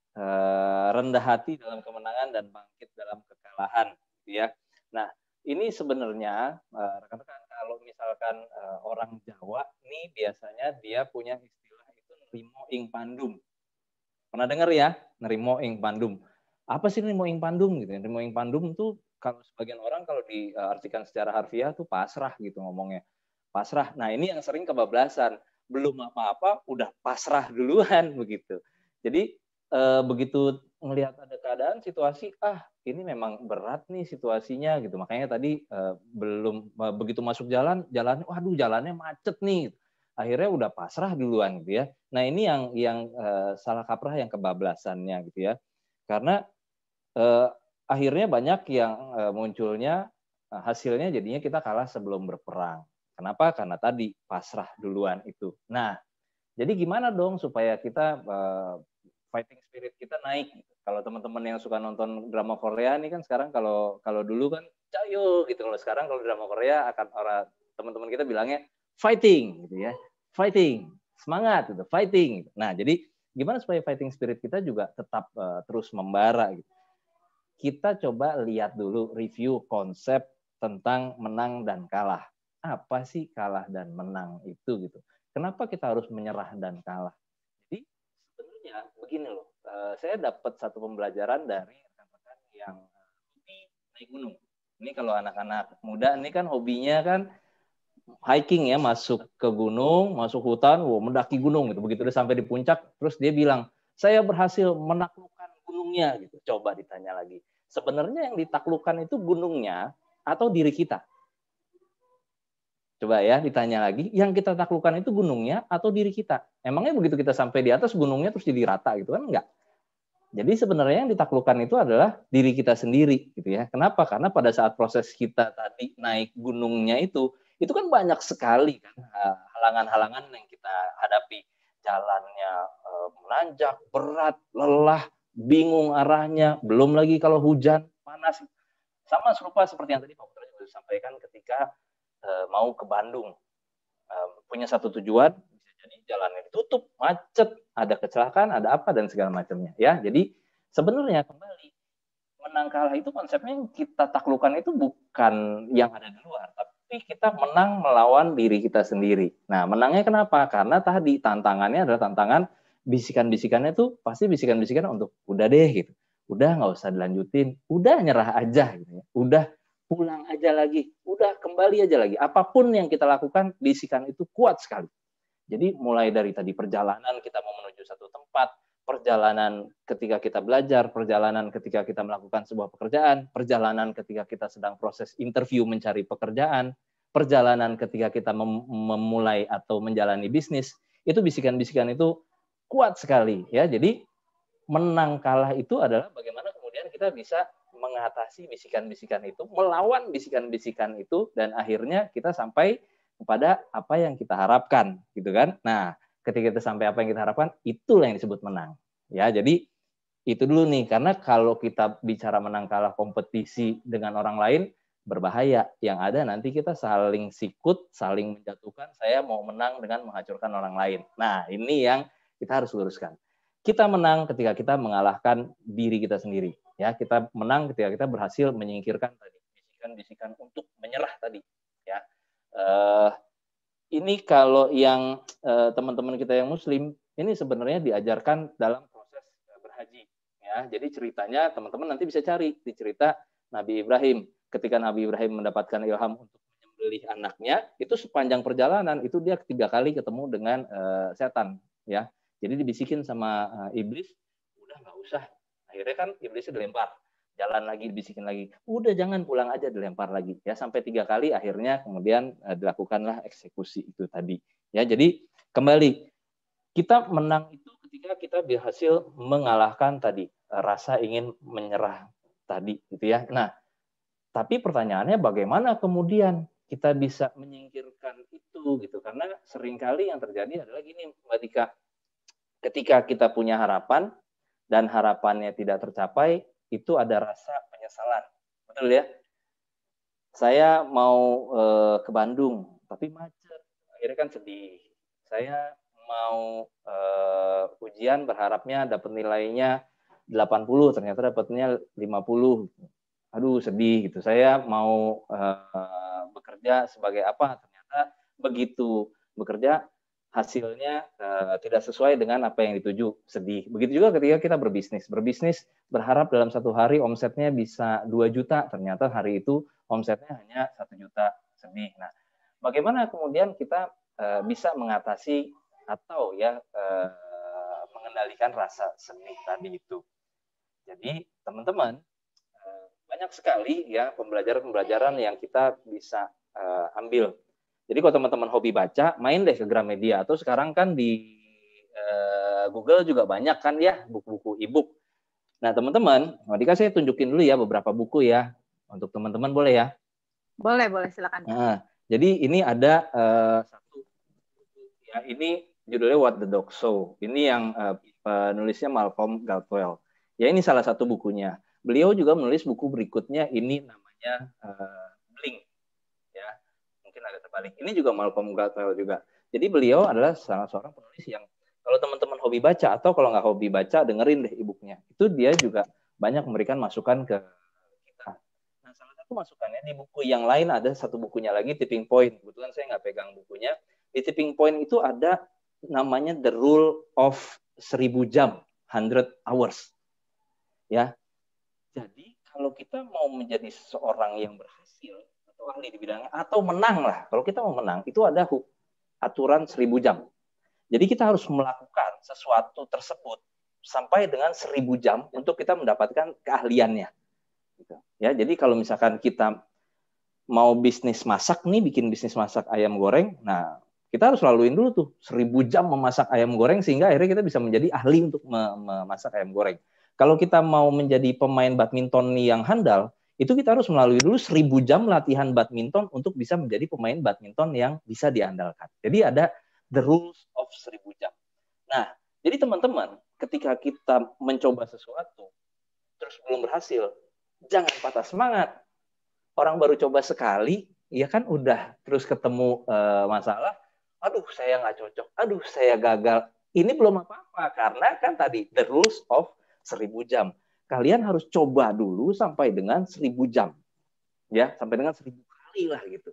uh, rendah hati dalam kemenangan dan bangkit dalam kekalahan, ya. Nah, ini sebenarnya uh, rekan-rekan kalau misalkan uh, orang Jawa nih biasanya dia punya istilah itu nerimo ing pandum. Pernah dengar ya? Nerimo ing pandum. Apa sih nerimo ing pandum gitu ya? Nerimo ing pandum tuh kalau sebagian orang kalau diartikan secara harfiah tuh pasrah gitu ngomongnya. Pasrah. Nah, ini yang sering kebablasan. Belum apa-apa udah pasrah duluan begitu. Jadi uh, begitu melihat ada keadaan situasi, ah ini memang berat nih situasinya gitu. Makanya tadi uh, belum uh, begitu masuk jalan, jalan, waduh jalannya macet nih. Akhirnya udah pasrah duluan gitu ya. Nah ini yang yang uh, salah kaprah yang kebablasannya gitu ya. Karena uh, akhirnya banyak yang uh, munculnya uh, hasilnya jadinya kita kalah sebelum berperang. Kenapa? Karena tadi pasrah duluan itu. Nah jadi gimana dong supaya kita uh, fighting spirit kita naik? Kalau teman-teman yang suka nonton drama Korea ini kan sekarang kalau kalau dulu kan cayo gitu. Kalau sekarang kalau drama Korea akan orang teman-teman kita bilangnya fighting gitu ya. Fighting, semangat gitu, fighting. Nah, jadi gimana supaya fighting spirit kita juga tetap uh, terus membara gitu. Kita coba lihat dulu review konsep tentang menang dan kalah. Apa sih kalah dan menang itu gitu. Kenapa kita harus menyerah dan kalah? Jadi sebenarnya begini loh. Uh, saya dapat satu pembelajaran dari rekan-rekan yang hobi naik gunung. Ini kalau anak-anak muda ini kan hobinya kan hiking ya, masuk ke gunung, masuk hutan, wow, mendaki gunung gitu. Begitu udah sampai di puncak, terus dia bilang, saya berhasil menaklukkan gunungnya gitu. Coba ditanya lagi. Sebenarnya yang ditaklukkan itu gunungnya atau diri kita? Coba ya ditanya lagi, yang kita taklukkan itu gunungnya atau diri kita? Emangnya begitu kita sampai di atas gunungnya terus jadi rata gitu kan? Enggak. Jadi sebenarnya yang ditaklukkan itu adalah diri kita sendiri gitu ya. Kenapa? Karena pada saat proses kita tadi naik gunungnya itu, itu kan banyak sekali kan halangan-halangan yang kita hadapi. Jalannya eh, menanjak, berat, lelah, bingung arahnya, belum lagi kalau hujan, panas. Sama serupa seperti yang tadi Pak Putra juga sampaikan ketika mau ke Bandung, punya satu tujuan, bisa jadi jalannya ditutup, macet, ada kecelakaan, ada apa dan segala macamnya ya. Jadi sebenarnya kembali menang kalah itu konsepnya yang kita taklukkan itu bukan yang ada di luar, tapi kita menang melawan diri kita sendiri. Nah, menangnya kenapa? Karena tadi tantangannya adalah tantangan bisikan-bisikannya tuh pasti bisikan-bisikan untuk udah deh gitu, udah nggak usah dilanjutin, udah nyerah aja gitu ya, udah pulang aja lagi, udah kembali aja lagi. Apapun yang kita lakukan, bisikan itu kuat sekali. Jadi mulai dari tadi perjalanan kita mau menuju satu tempat, perjalanan ketika kita belajar, perjalanan ketika kita melakukan sebuah pekerjaan, perjalanan ketika kita sedang proses interview mencari pekerjaan, perjalanan ketika kita mem memulai atau menjalani bisnis, itu bisikan-bisikan itu kuat sekali ya. Jadi menang kalah itu adalah bagaimana kemudian kita bisa mengatasi bisikan-bisikan itu, melawan bisikan-bisikan itu, dan akhirnya kita sampai kepada apa yang kita harapkan, gitu kan? Nah, ketika kita sampai apa yang kita harapkan, itulah yang disebut menang. Ya, jadi itu dulu nih, karena kalau kita bicara menang kalah kompetisi dengan orang lain, berbahaya. Yang ada nanti kita saling sikut, saling menjatuhkan, saya mau menang dengan menghancurkan orang lain. Nah, ini yang kita harus luruskan. Kita menang ketika kita mengalahkan diri kita sendiri. Ya, kita menang ketika kita berhasil menyingkirkan tadi bisikan-bisikan untuk menyerah tadi. Ya, uh, ini kalau yang uh, teman-teman kita yang Muslim, ini sebenarnya diajarkan dalam proses berhaji. Ya, jadi ceritanya teman-teman nanti bisa cari di cerita Nabi Ibrahim. Ketika Nabi Ibrahim mendapatkan ilham untuk menyembelih anaknya, itu sepanjang perjalanan itu dia ketiga kali ketemu dengan uh, setan. Ya. Jadi dibisikin sama uh, iblis, udah nggak usah. Akhirnya kan iblisnya dilempar, jalan lagi, dibisikin lagi, udah jangan, pulang aja, dilempar lagi. Ya sampai tiga kali, akhirnya kemudian uh, dilakukanlah eksekusi itu tadi. Ya jadi kembali kita menang itu ketika kita berhasil mengalahkan tadi uh, rasa ingin menyerah tadi, gitu ya. Nah, tapi pertanyaannya bagaimana kemudian kita bisa menyingkirkan itu, gitu? Karena seringkali yang terjadi adalah gini, Mbak Dika. Ketika kita punya harapan dan harapannya tidak tercapai, itu ada rasa penyesalan. Betul ya? Saya mau eh, ke Bandung, tapi macet. Akhirnya kan sedih. Saya mau eh, ujian, berharapnya dapat nilainya delapan puluh, ternyata dapatnya lima puluh. Aduh, sedih gitu. Saya mau eh, bekerja sebagai apa? Ternyata begitu bekerja, hasilnya uh, tidak sesuai dengan apa yang dituju, sedih. Begitu juga ketika kita berbisnis. Berbisnis berharap dalam satu hari omsetnya bisa dua juta, ternyata hari itu omsetnya hanya satu juta, sedih. Nah, bagaimana kemudian kita uh, bisa mengatasi atau ya uh, mengendalikan rasa sedih tadi itu? Jadi, teman-teman, uh, banyak sekali ya pembelajaran-pembelajaran yang kita bisa uh, ambil. Jadi kalau teman-teman hobi baca, main deh ke Gramedia, atau sekarang kan di uh, Google juga banyak kan ya buku-buku e-book. Nah teman-teman, Dika saya tunjukin dulu ya beberapa buku ya untuk teman-teman, boleh ya? Boleh, boleh, silakan. Nah, jadi ini ada uh, satu buku ya, ini judulnya What the Dog Saw. Ini yang uh, penulisnya Malcolm Gladwell. Ya ini salah satu bukunya. Beliau juga menulis buku berikutnya, ini namanya uh, Blink. Ada terbalik. Ini juga Malcolm Gladwell juga. Jadi beliau adalah salah seorang penulis yang kalau teman-teman hobi baca atau kalau nggak hobi baca, dengerin deh e-booknya. Itu dia juga banyak memberikan masukan ke kita. Nah, salah satu masukannya di buku yang lain ada satu bukunya lagi, Tipping Point. Kebetulan saya nggak pegang bukunya. Di Tipping Point itu ada namanya The Rule of Seribu Jam, hundred hours. Ya. Jadi kalau kita mau menjadi seorang yang berhasil, ahli di bidangnya, atau menang lah. Kalau kita mau menang, itu ada aturan seribu jam. Jadi kita harus melakukan sesuatu tersebut sampai dengan seribu jam untuk kita mendapatkan keahliannya. Gitu. Ya, jadi kalau misalkan kita mau bisnis masak nih, bikin bisnis masak ayam goreng, nah kita harus laluin dulu tuh seribu jam memasak ayam goreng sehingga akhirnya kita bisa menjadi ahli untuk memasak ayam goreng. Kalau kita mau menjadi pemain badminton yang handal, itu kita harus melalui dulu seribu jam latihan badminton untuk bisa menjadi pemain badminton yang bisa diandalkan. Jadi ada the rules of seribu jam. Nah, jadi teman-teman, ketika kita mencoba sesuatu, terus belum berhasil, jangan patah semangat. Orang baru coba sekali, ya kan udah terus ketemu uh, masalah, aduh saya nggak cocok, aduh saya gagal. Ini belum apa-apa, karena kan tadi the rules of seribu jam. Kalian harus coba dulu sampai dengan seribu jam. Ya, sampai dengan seribu kali lah gitu.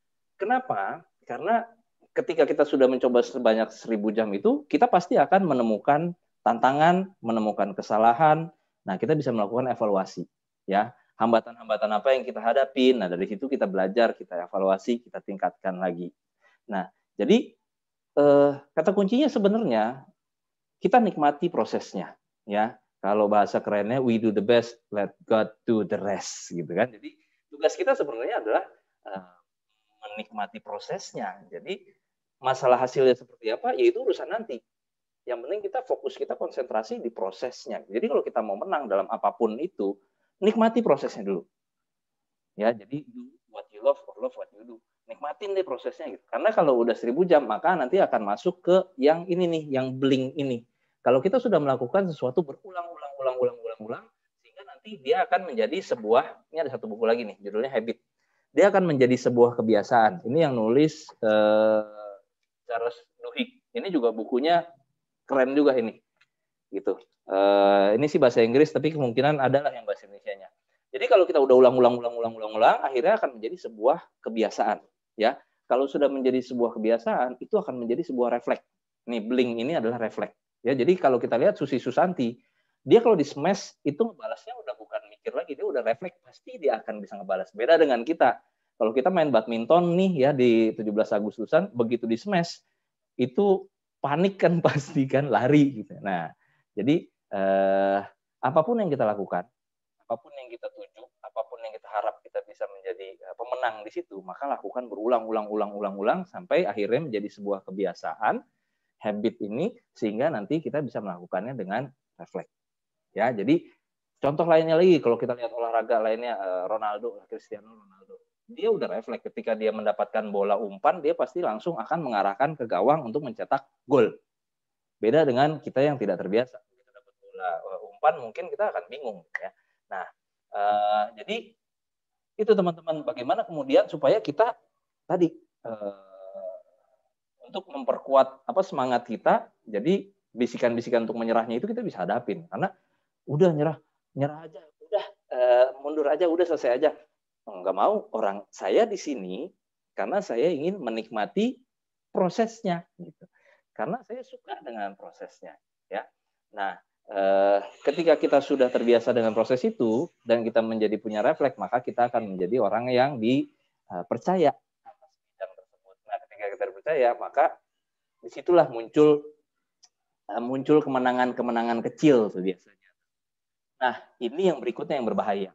Kenapa? Karena ketika kita sudah mencoba sebanyak seribu jam itu, kita pasti akan menemukan tantangan, menemukan kesalahan. Nah, kita bisa melakukan evaluasi. Ya, hambatan-hambatan apa yang kita hadapi. Nah, dari situ kita belajar, kita evaluasi, kita tingkatkan lagi. Nah, jadi eh, kata kuncinya sebenarnya kita nikmati prosesnya. Ya. Kalau bahasa kerennya, we do the best, let God do the rest, gitu kan. Jadi tugas kita sebenarnya adalah uh, menikmati prosesnya. Jadi masalah hasilnya seperti apa, yaitu urusan nanti. Yang penting kita fokus, kita konsentrasi di prosesnya. Jadi kalau kita mau menang dalam apapun itu, nikmati prosesnya dulu. Ya, jadi do what you love or love what you do. Nikmatin deh prosesnya gitu. Karena kalau udah seribu jam, maka nanti akan masuk ke yang ini nih, yang bling ini. Kalau kita sudah melakukan sesuatu berulang-ulang, ulang-ulang, ulang-ulang, sehingga nanti dia akan menjadi sebuah, ini ada satu buku lagi nih, judulnya Habit. Dia akan menjadi sebuah kebiasaan. Ini yang nulis eh, Charles Duhigg. Ini juga bukunya keren juga ini, gitu. Uh, ini sih bahasa Inggris, tapi kemungkinan adalah yang bahasa Indonesianya. Jadi kalau kita udah ulang-ulang, ulang-ulang, ulang-ulang, akhirnya akan menjadi sebuah kebiasaan, ya. Kalau sudah menjadi sebuah kebiasaan, itu akan menjadi sebuah refleks. Nih, bling ini adalah refleks, ya. Jadi kalau kita lihat Susi Susanti, dia kalau di smash itu ngebalasnya udah bukan mikir lagi, dia udah refleks, pasti dia akan bisa ngebalas. Beda dengan kita. Kalau kita main badminton nih ya di tujuh belas Agustusan, begitu di smash itu panik kan pasti kan, lari gitu. Nah, jadi eh, apapun yang kita lakukan, apapun yang kita tuju, apapun yang kita harap kita bisa menjadi eh, pemenang di situ, maka lakukan berulang-ulang, ulang-ulang-ulang sampai akhirnya menjadi sebuah kebiasaan, habit ini, sehingga nanti kita bisa melakukannya dengan refleks. Ya, jadi contoh lainnya lagi, kalau kita lihat olahraga lainnya, eh, Ronaldo, Cristiano Ronaldo, dia udah refleks ketika dia mendapatkan bola umpan, dia pasti langsung akan mengarahkan ke gawang untuk mencetak gol. Beda dengan kita yang tidak terbiasa. Kita dapat bola umpan, mungkin kita akan bingung. Ya. Nah, uh, jadi itu teman-teman, bagaimana kemudian supaya kita tadi uh, untuk memperkuat apa semangat kita, jadi bisikan-bisikan untuk menyerahnya itu kita bisa hadapin. Karena udah nyerah, nyerah aja, udah uh, mundur aja, udah selesai aja. Nggak mau, orang saya di sini karena saya ingin menikmati prosesnya gitu. Karena saya suka dengan prosesnya ya. Nah, eh, ketika kita sudah terbiasa dengan proses itu dan kita menjadi punya refleks, maka kita akan menjadi orang yang dipercaya atas bidang tersebut. Nah, ketika kita percaya, maka disitulah muncul muncul kemenangan-kemenangan kecil biasanya. Nah, ini yang berikutnya yang berbahaya.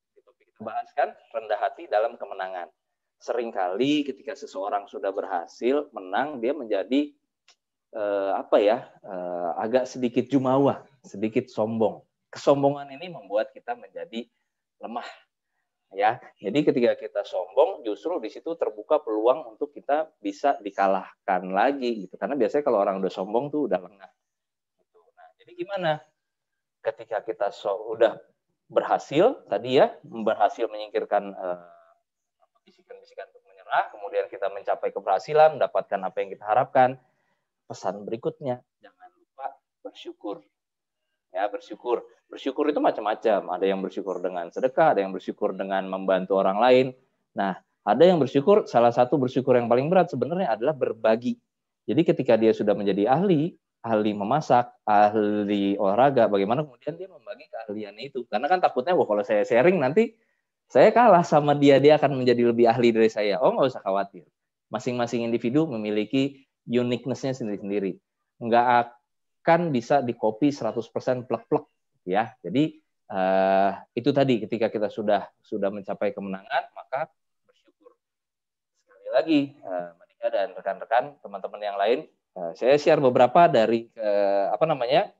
Bahas kan rendah hati dalam kemenangan. Seringkali ketika seseorang sudah berhasil menang, dia menjadi eh, apa ya eh, agak sedikit jumawa, sedikit sombong. Kesombongan ini membuat kita menjadi lemah, ya. Jadi ketika kita sombong, justru di situ terbuka peluang untuk kita bisa dikalahkan lagi, gitu. Karena biasanya kalau orang udah sombong tuh udah lengah. Gitu. Nah, jadi gimana? Ketika kita so udah berhasil tadi ya, berhasil menyingkirkan bisikan-bisikan uh, untuk menyerah, kemudian kita mencapai keberhasilan, mendapatkan apa yang kita harapkan. Pesan berikutnya, jangan lupa bersyukur. Ya, bersyukur. Bersyukur itu macam-macam. Ada yang bersyukur dengan sedekah, ada yang bersyukur dengan membantu orang lain. Nah, ada yang bersyukur, salah satu bersyukur yang paling berat sebenarnya adalah berbagi. Jadi ketika dia sudah menjadi ahli, ahli memasak, ahli olahraga, bagaimana kemudian dia membagi keahliannya itu. Karena kan takutnya, wah kalau saya sharing nanti saya kalah sama dia, dia akan menjadi lebih ahli dari saya. Oh, nggak usah khawatir. Masing-masing individu memiliki uniqueness-nya sendiri-sendiri. Nggak akan bisa di-copy seratus persen plek-plek. Ya. Jadi uh, itu tadi, ketika kita sudah sudah mencapai kemenangan, maka bersyukur. Sekali lagi, uh, Monica dan rekan-rekan, teman-teman yang lain, Uh, saya share beberapa dari uh, apa namanya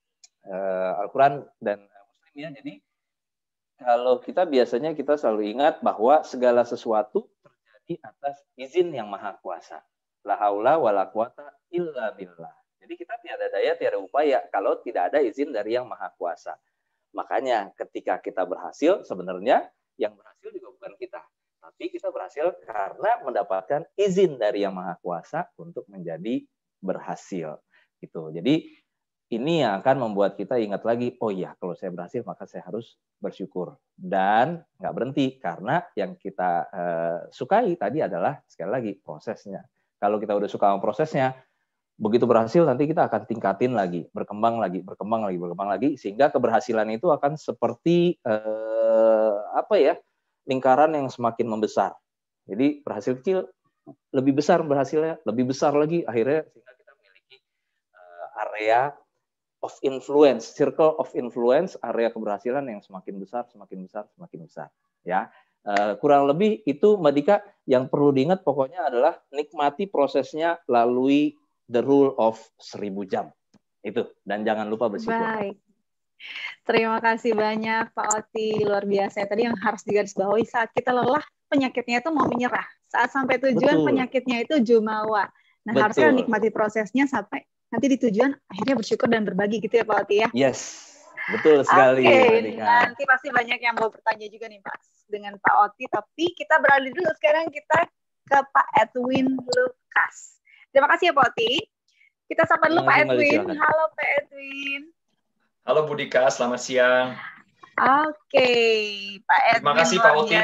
uh, Al-Quran dan uh, Muslim ya. Jadi kalau kita biasanya kita selalu ingat bahwa segala sesuatu terjadi atas izin yang maha kuasa. La haula wala quwata illa billah. Jadi kita tiada daya tiada upaya kalau tidak ada izin dari yang maha kuasa. Makanya ketika kita berhasil, sebenarnya yang berhasil juga bukan kita, tapi kita berhasil karena mendapatkan izin dari yang maha kuasa untuk menjadi berhasil gitu. Jadi ini yang akan membuat kita ingat lagi, oh iya, kalau saya berhasil maka saya harus bersyukur dan nggak berhenti, karena yang kita uh, sukai tadi adalah sekali lagi prosesnya. Kalau kita udah suka sama prosesnya, begitu berhasil nanti kita akan tingkatin lagi, berkembang lagi, berkembang lagi, berkembang lagi, sehingga keberhasilan itu akan seperti uh, apa ya, lingkaran yang semakin membesar. Jadi berhasil kecil lebih besar berhasilnya, lebih besar lagi akhirnya, sehingga kita memiliki uh, area of influence, circle of influence, area keberhasilan yang semakin besar, semakin besar, semakin besar. Ya, Uh, kurang lebih itu Mbak Dika yang perlu diingat pokoknya adalah nikmati prosesnya lalui the rule of seribu jam. Itu, dan jangan lupa bersyukur. Baik. Terima kasih banyak Pak Oti, luar biasa. Tadi yang harus digarisbawahi saat kita lelah, penyakitnya itu mau menyerah. Saat sampai tujuan, betul, penyakitnya itu jumawa. Nah, betul, harusnya nikmati prosesnya sampai nanti di tujuan, akhirnya bersyukur dan berbagi gitu ya Pak Oti ya? Yes, betul sekali. Oke, okay. Nanti pasti banyak yang mau bertanya juga nih Pak dengan Pak Oti, tapi kita beralih dulu sekarang kita ke Pak Edwin Lukas. Terima kasih ya Pak Oti. Kita sapa dulu Pak Edwin. Halo Pak Edwin. Halo Bu Dika, selamat siang. Oke, okay. Pak Edwin. Terima kasih Pak Oti.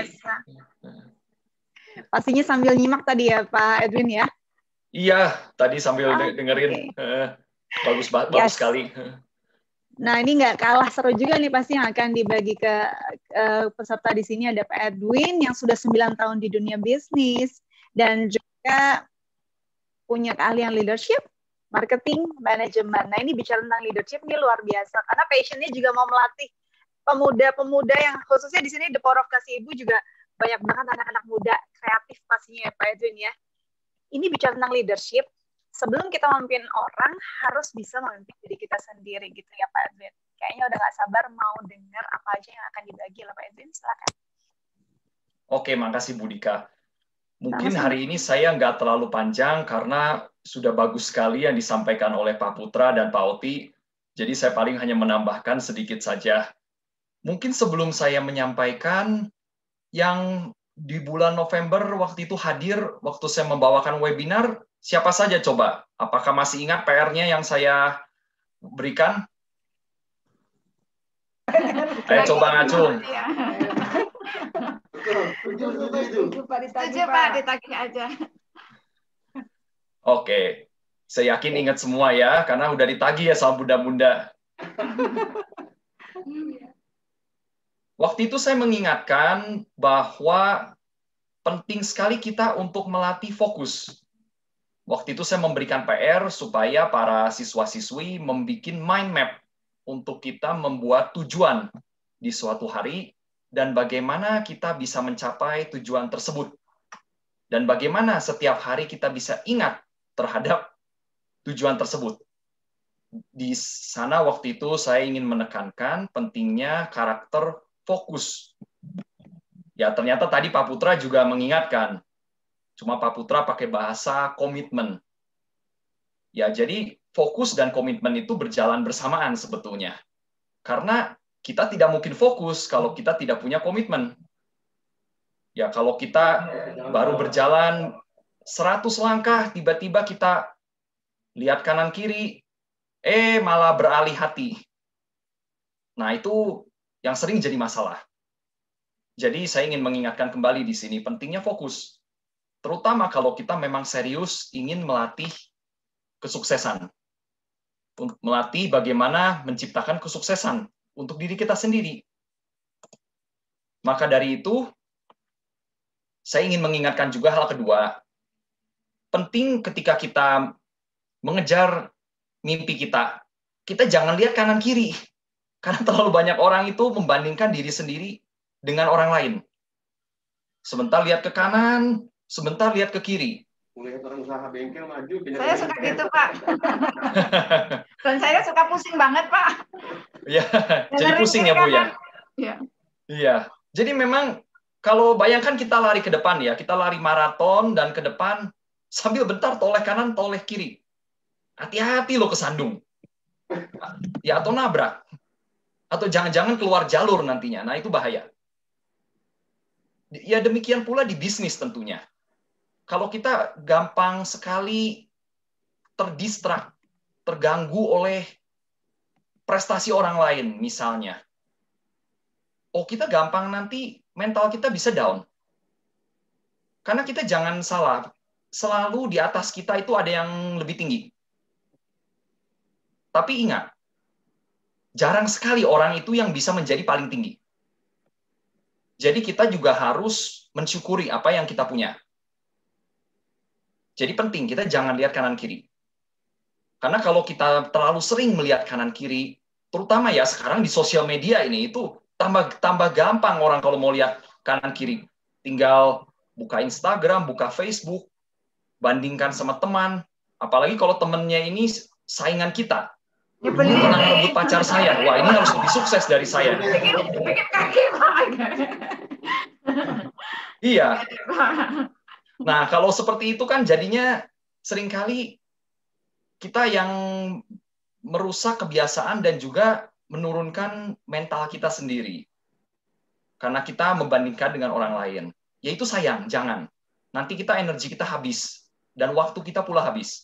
Pastinya sambil nyimak tadi ya Pak Edwin ya? Iya, tadi sambil okay. dengerin. Uh, bagus banget, yes. Bagus sekali. Nah, ini nggak kalah seru juga nih pasti yang akan dibagi ke uh, peserta di sini. Ada Pak Edwin yang sudah sembilan tahun di dunia bisnis dan juga punya keahlian leadership, marketing, manajemen. Nah, ini bicara tentang leadership ini luar biasa karena passion-nya juga mau melatih pemuda-pemuda yang khususnya di sini The Power of Kasih Ibu juga banyak banget anak-anak muda kreatif pastinya ya Pak Edwin ya. Ini bicara tentang leadership. Sebelum kita memimpin orang, harus bisa memimpin diri kita sendiri gitu ya Pak Edwin. Kayaknya udah gak sabar mau dengar apa aja yang akan dibagi oleh Pak Edwin. Silakan. Oke, makasih Bu Dika. Mungkin hari ini saya nggak terlalu panjang karena sudah bagus sekali yang disampaikan oleh Pak Putra dan Pak Oti. Jadi saya paling hanya menambahkan sedikit saja. Mungkin sebelum saya menyampaikan yang di bulan November waktu itu hadir, waktu saya membawakan webinar, siapa saja coba? Apakah masih ingat P R-nya yang saya berikan? Ayo coba ngacung. Setuju Pak, ditagih aja. Oke, saya yakin ingat semua ya, karena udah ditagih ya sama bunda-bunda. Waktu itu saya mengingatkan bahwa penting sekali kita untuk melatih fokus. Waktu itu saya memberikan P R supaya para siswa-siswi membuat mind map untuk kita membuat tujuan di suatu hari dan bagaimana kita bisa mencapai tujuan tersebut. Dan bagaimana setiap hari kita bisa ingat terhadap tujuan tersebut. Di sana waktu itu saya ingin menekankan pentingnya karakter fokus. Ya, ternyata tadi Pak Putra juga mengingatkan. Cuma Pak Putra pakai bahasa komitmen. Ya, jadi fokus dan komitmen itu berjalan bersamaan sebetulnya. Karena kita tidak mungkin fokus kalau kita tidak punya komitmen. Ya, kalau kita baru berjalan seratus langkah, tiba-tiba kita lihat kanan kiri, eh malah beralih hati. Nah, itu yang sering jadi masalah. Jadi saya ingin mengingatkan kembali di sini pentingnya fokus. Terutama kalau kita memang serius ingin melatih kesuksesan. Untuk melatih bagaimana menciptakan kesuksesan untuk diri kita sendiri. Maka dari itu, saya ingin mengingatkan juga hal kedua. Penting ketika kita mengejar mimpi kita, kita jangan lihat kanan kiri. Karena terlalu banyak orang itu membandingkan diri sendiri dengan orang lain. Sebentar lihat ke kanan, sebentar lihat ke kiri. Melihat orang usaha bengkel maju. Saya suka gitu, Pak. Dan saya suka pusing banget, Pak. Iya, jadi pusing ya, Bu ya? Iya. Iya. Jadi memang kalau bayangkan kita lari ke depan ya, kita lari maraton dan ke depan sambil bentar toleh kanan, toleh kiri. Hati-hati lo kesandung. Ya, atau nabrak. Atau jangan-jangan keluar jalur nantinya. Nah, itu bahaya. Ya, demikian pula di bisnis tentunya. Kalau kita gampang sekali terdistrak, terganggu oleh prestasi orang lain misalnya. Oh, kita gampang nanti mental kita bisa down. Karena kita jangan salah, selalu di atas kita itu ada yang lebih tinggi. Tapi ingat, jarang sekali orang itu yang bisa menjadi paling tinggi. Jadi kita juga harus mensyukuri apa yang kita punya. Jadi penting, kita jangan lihat kanan kiri. Karena kalau kita terlalu sering melihat kanan kiri, terutama ya sekarang di sosial media ini, itu tambah tambah gampang orang kalau mau lihat kanan kiri. Tinggal buka Instagram, buka Facebook, bandingkan sama teman. Apalagi kalau temennya ini saingan kita. Ini pernah ngerebut pacar saya. Wah, ini harus lebih sukses dari saya. Iya. Nah, kalau seperti itu kan jadinya seringkali kita yang merusak kebiasaan dan juga menurunkan mental kita sendiri. Karena kita membandingkan dengan orang lain. Yaitu sayang, jangan. Nanti kita energi kita habis. Dan waktu kita pula habis.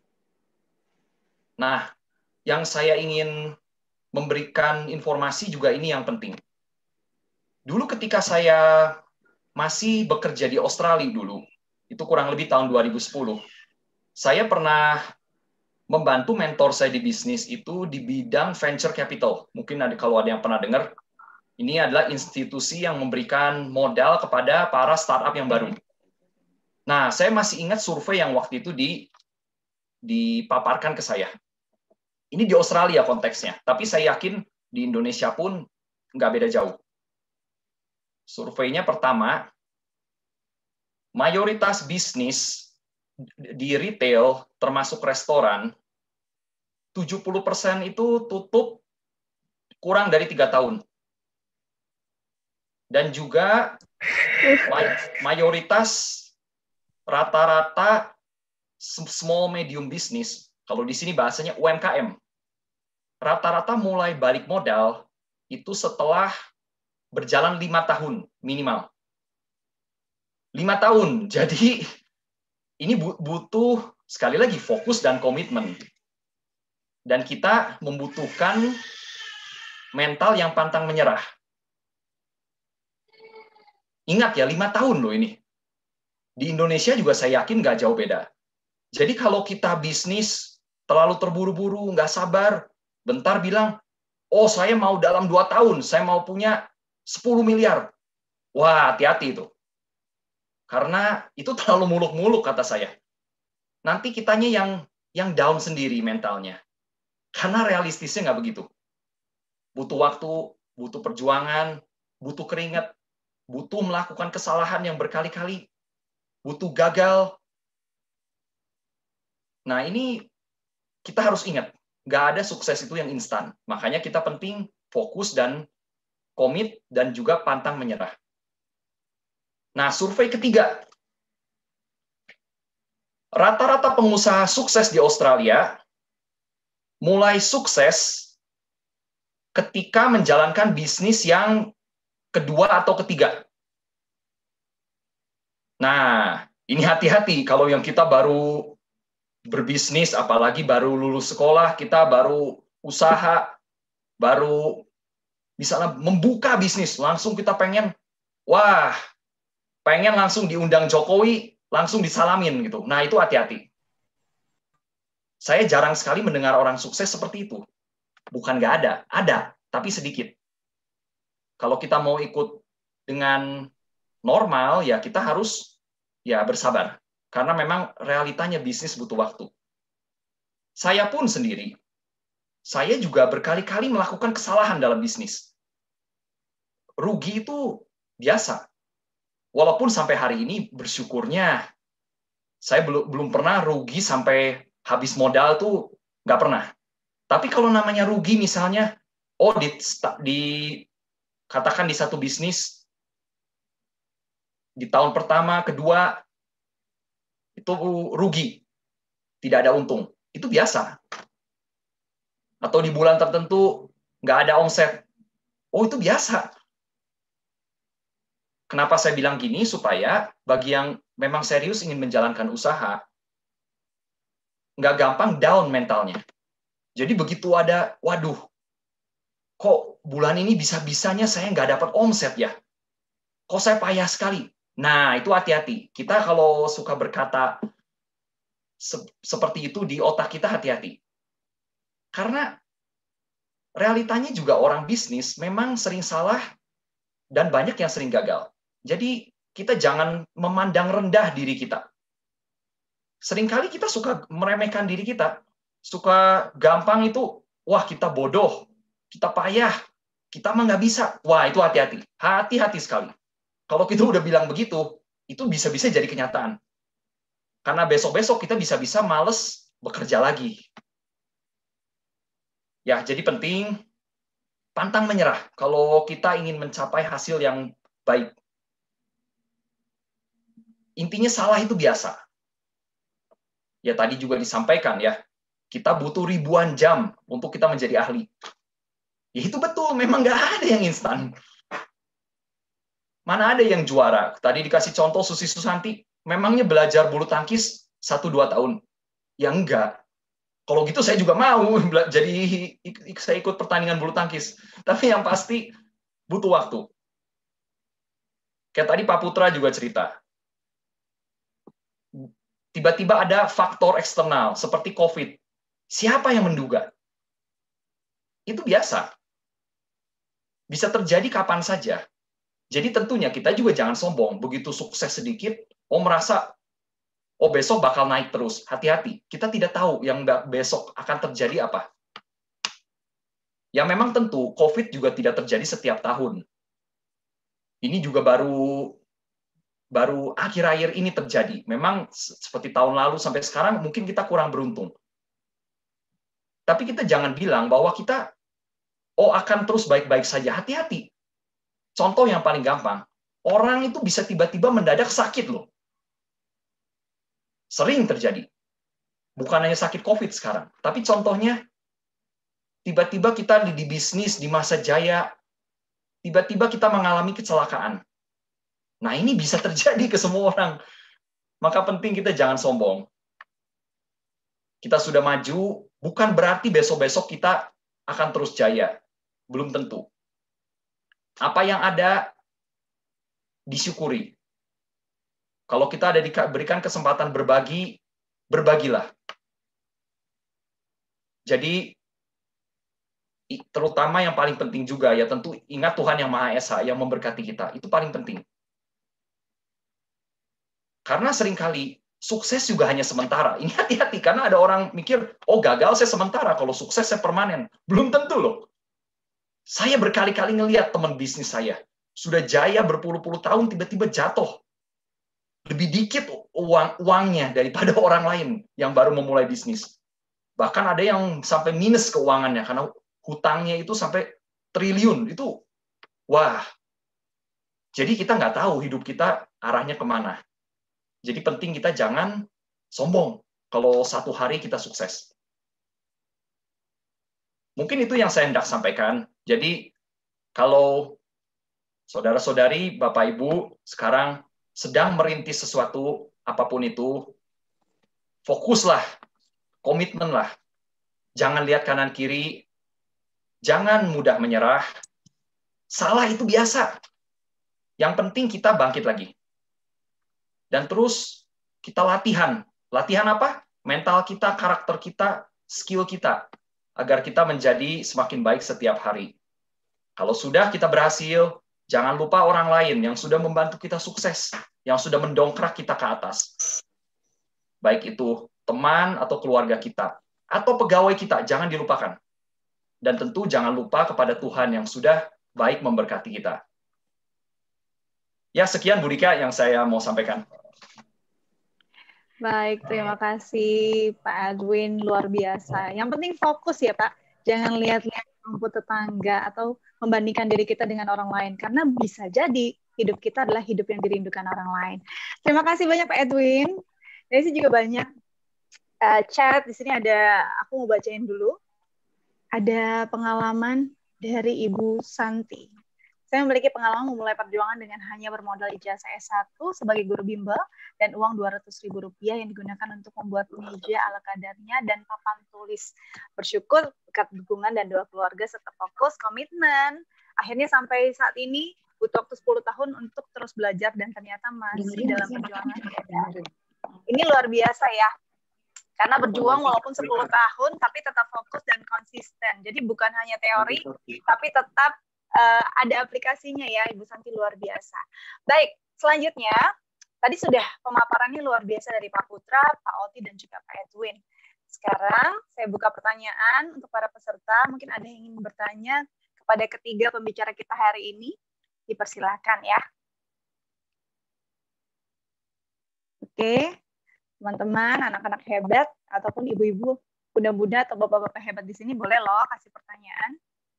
Nah, yang saya ingin memberikan informasi juga ini yang penting. Dulu ketika saya masih bekerja di Australia dulu, itu kurang lebih tahun dua ribu sepuluh, saya pernah membantu mentor saya di bisnis itu di bidang venture capital. Mungkin ada, kalau ada yang pernah dengar, ini adalah institusi yang memberikan modal kepada para startup yang baru. Nah, saya masih ingat survei yang waktu itu di, dipaparkan ke saya. Ini di Australia konteksnya, tapi saya yakin di Indonesia pun nggak beda jauh. Surveinya pertama, mayoritas bisnis di retail, termasuk restoran, tujuh puluh persen itu tutup kurang dari tiga tahun. Dan juga mayoritas rata-rata small medium business, kalau di sini bahasanya U M K M, rata-rata mulai balik modal itu setelah berjalan lima tahun minimal. Lima tahun, jadi ini butuh sekali lagi fokus dan komitmen. Dan kita membutuhkan mental yang pantang menyerah. Ingat ya, lima tahun loh ini. Di Indonesia juga saya yakin nggak jauh beda. Jadi kalau kita bisnis terlalu terburu-buru, nggak sabar, bentar bilang, oh saya mau dalam dua tahun, saya mau punya sepuluh miliar. Wah, hati-hati itu. Karena itu terlalu muluk-muluk kata saya. Nanti kitanya yang yang down sendiri mentalnya. Karena realistisnya nggak begitu. Butuh waktu, butuh perjuangan, butuh keringat, butuh melakukan kesalahan yang berkali-kali, butuh gagal. Nah, ini kita harus ingat, nggak ada sukses itu yang instan. Makanya kita penting fokus dan komit dan juga pantang menyerah. Nah, survei ketiga. Rata-rata pengusaha sukses di Australia mulai sukses ketika menjalankan bisnis yang kedua atau ketiga. Nah, ini hati-hati kalau yang kita baru berbisnis, apalagi baru lulus sekolah, kita baru usaha, baru misalnya membuka bisnis, langsung kita pengen, wah, pengen langsung diundang Jokowi, langsung disalamin gitu. Nah, itu hati-hati. Saya jarang sekali mendengar orang sukses seperti itu. Bukan nggak ada, ada, tapi sedikit. Kalau kita mau ikut dengan normal, ya kita harus ya bersabar. Karena memang realitanya bisnis butuh waktu. Saya pun sendiri, saya juga berkali-kali melakukan kesalahan dalam bisnis. Rugi itu biasa. Walaupun sampai hari ini bersyukurnya, saya belum belum pernah rugi sampai habis modal tuh nggak pernah. Tapi kalau namanya rugi misalnya, oh di, di katakan di satu bisnis, di tahun pertama, kedua, itu rugi. Tidak ada untung. Itu biasa. Atau di bulan tertentu, nggak ada omset. Oh, itu biasa. Kenapa saya bilang gini? Supaya bagi yang memang serius ingin menjalankan usaha, nggak gampang down mentalnya. Jadi begitu ada, waduh, kok bulan ini bisa-bisanya saya nggak dapat omset ya? Kok saya payah sekali? Nah, itu hati-hati. Kita kalau suka berkata se seperti itu di otak kita hati-hati. Karena realitanya juga orang bisnis memang sering salah dan banyak yang sering gagal. Jadi kita jangan memandang rendah diri kita. Seringkali kita suka meremehkan diri kita. Suka gampang itu, wah kita bodoh, kita payah, kita mah nggak bisa. Wah, itu hati-hati. Hati-hati sekali. Kalau kita udah bilang begitu, itu bisa-bisa jadi kenyataan. Karena besok-besok kita bisa-bisa males bekerja lagi. Ya, jadi penting pantang menyerah kalau kita ingin mencapai hasil yang baik. Intinya salah itu biasa. Ya, tadi juga disampaikan ya, kita butuh ribuan jam untuk kita menjadi ahli. Ya, itu betul, memang nggak ada yang instan. Mana ada yang juara? Tadi dikasih contoh Susi Susanti, memangnya belajar bulu tangkis satu dua tahun? Ya enggak. Kalau gitu saya juga mau, jadi saya ikut pertandingan bulu tangkis. Tapi yang pasti butuh waktu. Kayak tadi Pak Putra juga cerita. Tiba-tiba ada faktor eksternal, seperti COVID. Siapa yang menduga? Itu biasa. Bisa terjadi kapan saja. Jadi tentunya kita juga jangan sombong. Begitu sukses sedikit, oh merasa, oh besok bakal naik terus. Hati-hati, kita tidak tahu yang besok akan terjadi apa. Ya memang tentu, COVID juga tidak terjadi setiap tahun. Ini juga baru baru akhir-akhir ini terjadi. Memang seperti tahun lalu sampai sekarang mungkin kita kurang beruntung. Tapi kita jangan bilang bahwa kita, oh akan terus baik-baik saja. Hati-hati. Contoh yang paling gampang, orang itu bisa tiba-tiba mendadak sakit loh. Sering terjadi. Bukan hanya sakit COVID sekarang, tapi contohnya tiba-tiba kita di, di bisnis, di masa jaya, tiba-tiba kita mengalami kecelakaan. Nah, ini bisa terjadi ke semua orang. Maka penting kita jangan sombong. Kita sudah maju, bukan berarti besok-besok kita akan terus jaya. Belum tentu. Apa yang ada, disyukuri. Kalau kita ada diberikan kesempatan berbagi, berbagilah. Jadi, terutama yang paling penting juga, ya tentu ingat Tuhan Yang Maha Esa, yang memberkati kita. Itu paling penting. Karena seringkali, sukses juga hanya sementara. Ini hati-hati, karena ada orang mikir, oh gagal saya sementara, kalau sukses saya permanen. Belum tentu loh. Saya berkali-kali ngelihat teman bisnis saya. Sudah jaya berpuluh-puluh tahun, tiba-tiba jatuh. Lebih dikit uang uangnya daripada orang lain yang baru memulai bisnis. Bahkan ada yang sampai minus keuangannya, karena hutangnya itu sampai triliun. Itu, wah. Jadi kita nggak tahu hidup kita arahnya kemana. Jadi penting kita jangan sombong kalau satu hari kita sukses. Mungkin itu yang saya hendak sampaikan. Jadi, kalau saudara-saudari, Bapak Ibu, sekarang sedang merintis sesuatu, apapun itu, fokuslah, komitmenlah. Jangan lihat kanan kiri, jangan mudah menyerah. Salah itu biasa. Yang penting kita bangkit lagi. Dan terus kita latihan. Latihan apa? Mental kita, karakter kita, skill kita. Agar kita menjadi semakin baik setiap hari. Kalau sudah kita berhasil, jangan lupa orang lain yang sudah membantu kita sukses, yang sudah mendongkrak kita ke atas. Baik itu teman atau keluarga kita, atau pegawai kita, jangan dilupakan. Dan tentu jangan lupa kepada Tuhan yang sudah baik memberkati kita. Ya, sekian Bu Dika yang saya mau sampaikan. Baik, terima kasih Pak Edwin, luar biasa. Yang penting fokus ya Pak, jangan lihat-lihat rumput tetangga atau membandingkan diri kita dengan orang lain, karena bisa jadi hidup kita adalah hidup yang dirindukan orang lain. Terima kasih banyak Pak Edwin. Dari sini juga banyak uh, chat, di sini ada, aku mau bacain dulu. Ada pengalaman dari Ibu Santi. Saya memiliki pengalaman memulai perjuangan dengan hanya bermodal ijazah S satu sebagai guru bimbel dan uang dua ratus ribu rupiah yang digunakan untuk membuat meja ala kadarnya dan papan tulis. Bersyukur berkat dukungan dan doa keluarga serta fokus komitmen. Akhirnya sampai saat ini butuh waktu sepuluh tahun untuk terus belajar dan ternyata masih dalam perjuangan. Ini luar biasa ya. Karena berjuang walaupun sepuluh tahun tapi tetap fokus dan konsisten. Jadi bukan hanya teori tapi tetap Uh, ada aplikasinya ya, Ibu Santi, luar biasa. Baik, selanjutnya, tadi sudah pemaparannya luar biasa dari Pak Putra, Pak Oti, dan juga Pak Edwin. Sekarang saya buka pertanyaan untuk para peserta. Mungkin ada yang ingin bertanya kepada ketiga pembicara kita hari ini. Dipersilakan ya. Oke, teman-teman, anak-anak hebat, ataupun ibu-ibu, bunda-bunda atau bapak-bapak hebat di sini, boleh loh kasih pertanyaan.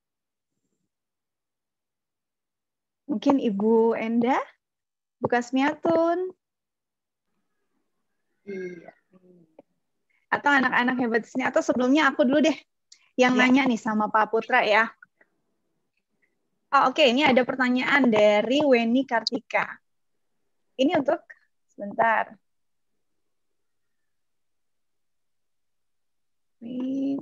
Mungkin Ibu Enda, Bu Kasmiatun, atau anak-anak hebat di sini, atau sebelumnya aku dulu deh yang Ya. nanya nih sama Pak Putra ya. Oh, oke, ini ada pertanyaan dari Weni Kartika. Ini untuk sebentar. Wait.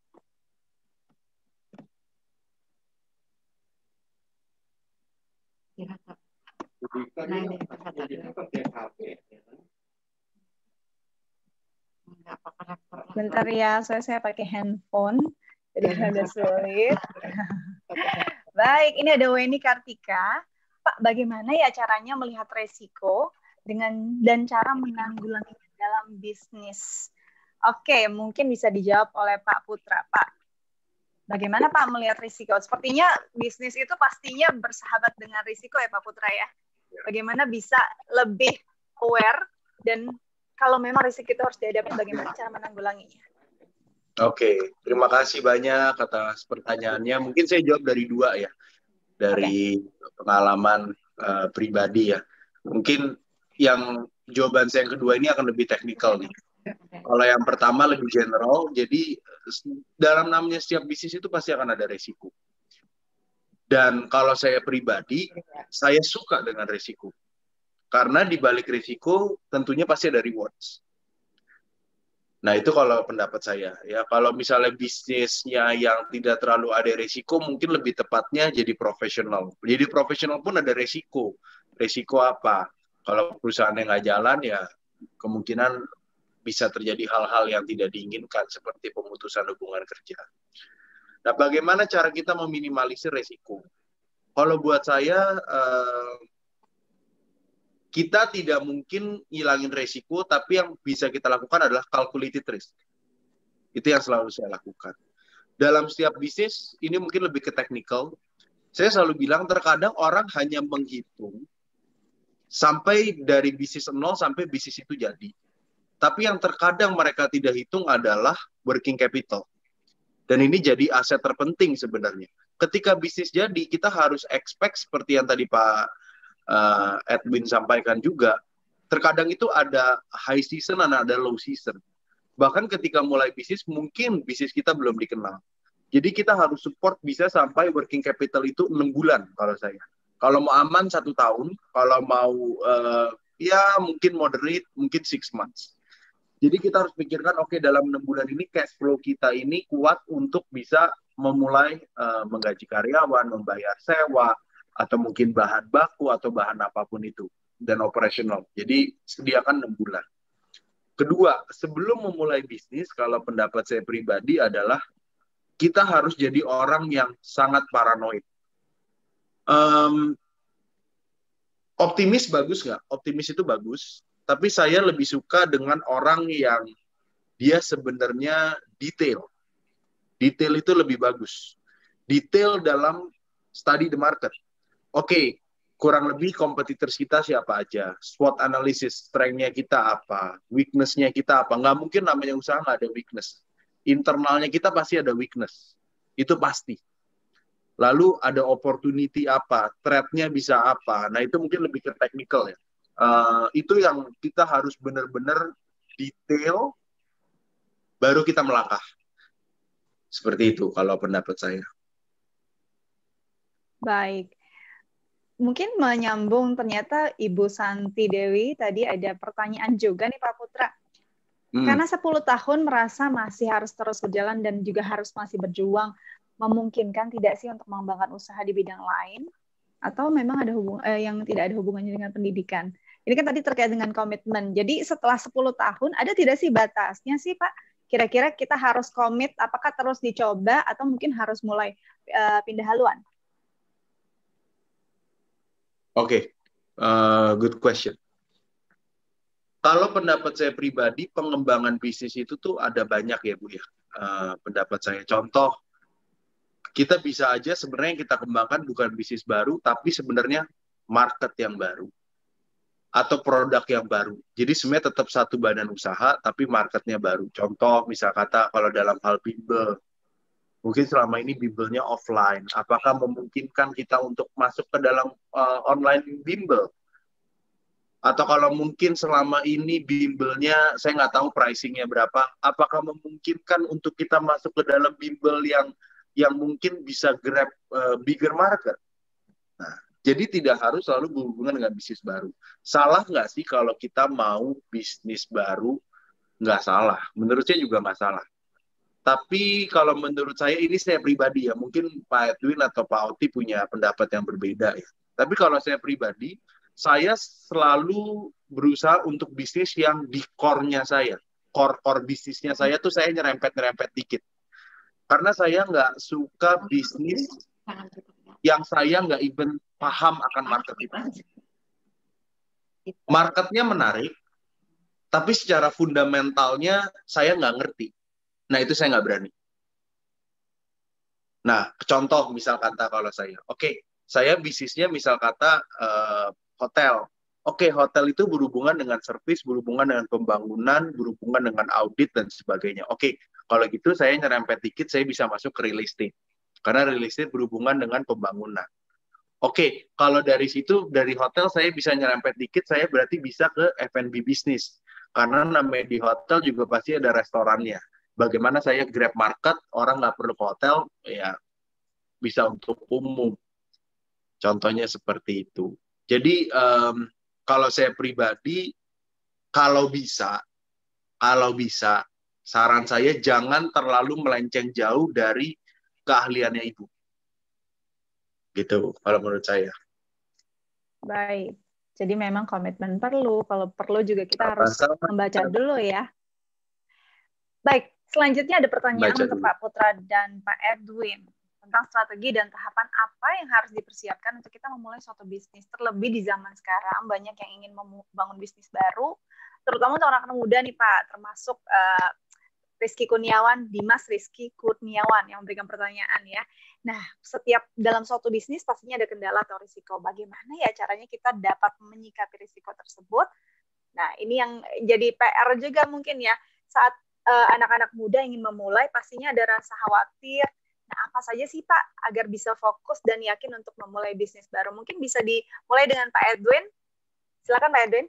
Bentar ya, saya saya pakai handphone, jadi agak sulit. Baik, ini ada Weni Kartika. Pak, bagaimana ya caranya melihat resiko dengan dan cara menanggulanginya dalam bisnis? Oke, mungkin bisa dijawab oleh Pak Putra. Pak, bagaimana Pak melihat risiko? Sepertinya bisnis itu pastinya bersahabat dengan risiko ya Pak Putra ya. Bagaimana bisa lebih aware dan kalau memang risiko itu harus dihadapi, bagaimana cara menanggulanginya? Oke, terima kasih banyak atas pertanyaannya. Mungkin saya jawab dari dua ya, dari pengalaman uh, pribadi ya. Mungkin yang jawaban saya yang kedua ini akan lebih teknikal nih. Kalau yang pertama lebih general, jadi dalam namanya setiap bisnis itu pasti akan ada resiko. Dan kalau saya pribadi, saya suka dengan resiko. Karena di balik risiko tentunya pasti ada rewards. Nah itu kalau pendapat saya. Ya kalau misalnya bisnisnya yang tidak terlalu ada risiko, mungkin lebih tepatnya jadi profesional. Jadi profesional pun ada risiko. Risiko apa? Kalau perusahaannya nggak jalan ya kemungkinan bisa terjadi hal-hal yang tidak diinginkan seperti pemutusan hubungan kerja. Nah bagaimana cara kita meminimalisir risiko? Kalau buat saya eh, kita tidak mungkin ngilangin resiko, tapi yang bisa kita lakukan adalah calculated risk. Itu yang selalu saya lakukan. Dalam setiap bisnis, ini mungkin lebih ke technical. Saya selalu bilang, terkadang orang hanya menghitung sampai dari bisnis nol sampai bisnis itu jadi. Tapi yang terkadang mereka tidak hitung adalah working capital. Dan ini jadi aset terpenting sebenarnya. Ketika bisnis jadi, kita harus expect seperti yang tadi Pak Uh, Edwin sampaikan juga, terkadang itu ada high season dan ada low season. Bahkan ketika mulai bisnis, mungkin bisnis kita belum dikenal. Jadi kita harus support bisa sampai working capital itu enam bulan kalau saya. Kalau mau aman satu tahun, kalau mau uh, ya mungkin moderate, mungkin six months. Jadi kita harus pikirkan, oke okay, dalam enam bulan ini cash flow kita ini kuat untuk bisa memulai uh, menggaji karyawan, membayar sewa, atau mungkin bahan baku atau bahan apapun itu dan operasional. Jadi sediakan enam bulan. Kedua, sebelum memulai bisnis, kalau pendapat saya pribadi adalah kita harus jadi orang yang sangat paranoid. Um, optimis bagus nggak? Optimis itu bagus, tapi saya lebih suka dengan orang yang dia sebenarnya detail. Detail itu lebih bagus. Detail dalam study the market. Oke, okay, kurang lebih competitors kita siapa aja, SWOT analysis, strength-nya kita apa, weakness-nya kita apa. Nggak mungkin namanya usaha nggak ada weakness. Internalnya kita pasti ada weakness. Itu pasti. Lalu ada opportunity apa, threat-nya bisa apa. Nah itu mungkin lebih ke technical ya. Uh, itu yang kita harus benar-benar detail, baru kita melangkah. Seperti itu kalau pendapat saya. Baik. Mungkin menyambung, ternyata Ibu Santi Dewi tadi ada pertanyaan juga nih Pak Putra. Hmm. Karena sepuluh tahun merasa masih harus terus berjalan dan juga harus masih berjuang, memungkinkan tidak sih untuk mengembangkan usaha di bidang lain? Atau memang ada hubung eh, yang tidak ada hubungannya dengan pendidikan? Ini kan tadi terkait dengan komitmen. Jadi setelah sepuluh tahun, ada tidak sih batasnya sih Pak? Kira-kira kita harus komit, apakah terus dicoba atau mungkin harus mulai uh, pindah haluan? Oke, okay. uh, good question. Kalau pendapat saya pribadi, pengembangan bisnis itu tuh ada banyak ya Bu ya. Uh, pendapat saya, contoh, kita bisa aja sebenarnya yang kita kembangkan bukan bisnis baru, tapi sebenarnya market yang baru. atau produk yang baru. Jadi sebenarnya tetap satu badan usaha, tapi marketnya baru. Contoh, misal kata kalau dalam hal bimbel, mungkin selama ini bimbelnya offline. Apakah memungkinkan kita untuk masuk ke dalam uh, online bimbel? Atau kalau mungkin selama ini bimbelnya, saya nggak tahu pricingnya berapa, apakah memungkinkan untuk kita masuk ke dalam bimbel yang yang mungkin bisa grab uh, bigger market? Nah, jadi tidak harus selalu berhubungan dengan bisnis baru. Salah nggak sih kalau kita mau bisnis baru? Nggak salah. Menurut saya juga nggak salah. Tapi kalau menurut saya, ini saya pribadi ya, mungkin Pak Edwin atau Pak Oti punya pendapat yang berbeda ya. Tapi kalau saya pribadi, saya selalu berusaha untuk bisnis yang di core-nya saya. Core-core bisnisnya saya tuh saya nyerempet-nyerempet dikit. Karena saya nggak suka bisnis yang saya nggak even paham akan market itu. Marketnya menarik, tapi secara fundamentalnya saya nggak ngerti. Nah, itu saya nggak berani. Nah, contoh misal kata kalau saya, oke, okay, saya bisnisnya misal kata uh, hotel. Oke, okay, hotel itu berhubungan dengan servis, berhubungan dengan pembangunan, berhubungan dengan audit, dan sebagainya. Oke, okay, kalau gitu saya nyerempet dikit, saya bisa masuk ke real estate. Karena real estate berhubungan dengan pembangunan. Oke, okay, kalau dari situ, dari hotel saya bisa nyerempet dikit, saya berarti bisa ke F and B bisnis. Karena namanya di hotel juga pasti ada restorannya. Bagaimana saya grab market, orang nggak perlu ke hotel, ya bisa untuk umum. Contohnya seperti itu. Jadi, um, kalau saya pribadi, kalau bisa, kalau bisa, saran saya jangan terlalu melenceng jauh dari keahliannya Ibu. Gitu, kalau menurut saya. Baik, jadi memang komitmen perlu. Kalau perlu juga kita harus membaca dulu ya. Baik, selanjutnya ada pertanyaan Baca untuk dulu. Pak Putra dan Pak Edwin tentang strategi dan tahapan apa yang harus dipersiapkan untuk kita memulai suatu bisnis. Terlebih di zaman sekarang, banyak yang ingin membangun bisnis baru, terutama untuk orang muda nih Pak, termasuk uh, Rizky Kurniawan, Dimas Rizky Kurniawan yang memberikan pertanyaan ya. Nah, setiap dalam suatu bisnis pastinya ada kendala atau risiko. Bagaimana ya caranya kita dapat menyikapi risiko tersebut? Nah, ini yang jadi P R juga mungkin ya, saat uh, anak-anak muda ingin memulai, pastinya ada rasa khawatir. Nah, apa saja sih Pak agar bisa fokus dan yakin untuk memulai bisnis baru? Mungkin bisa dimulai dengan Pak Edwin. Silakan Pak Edwin.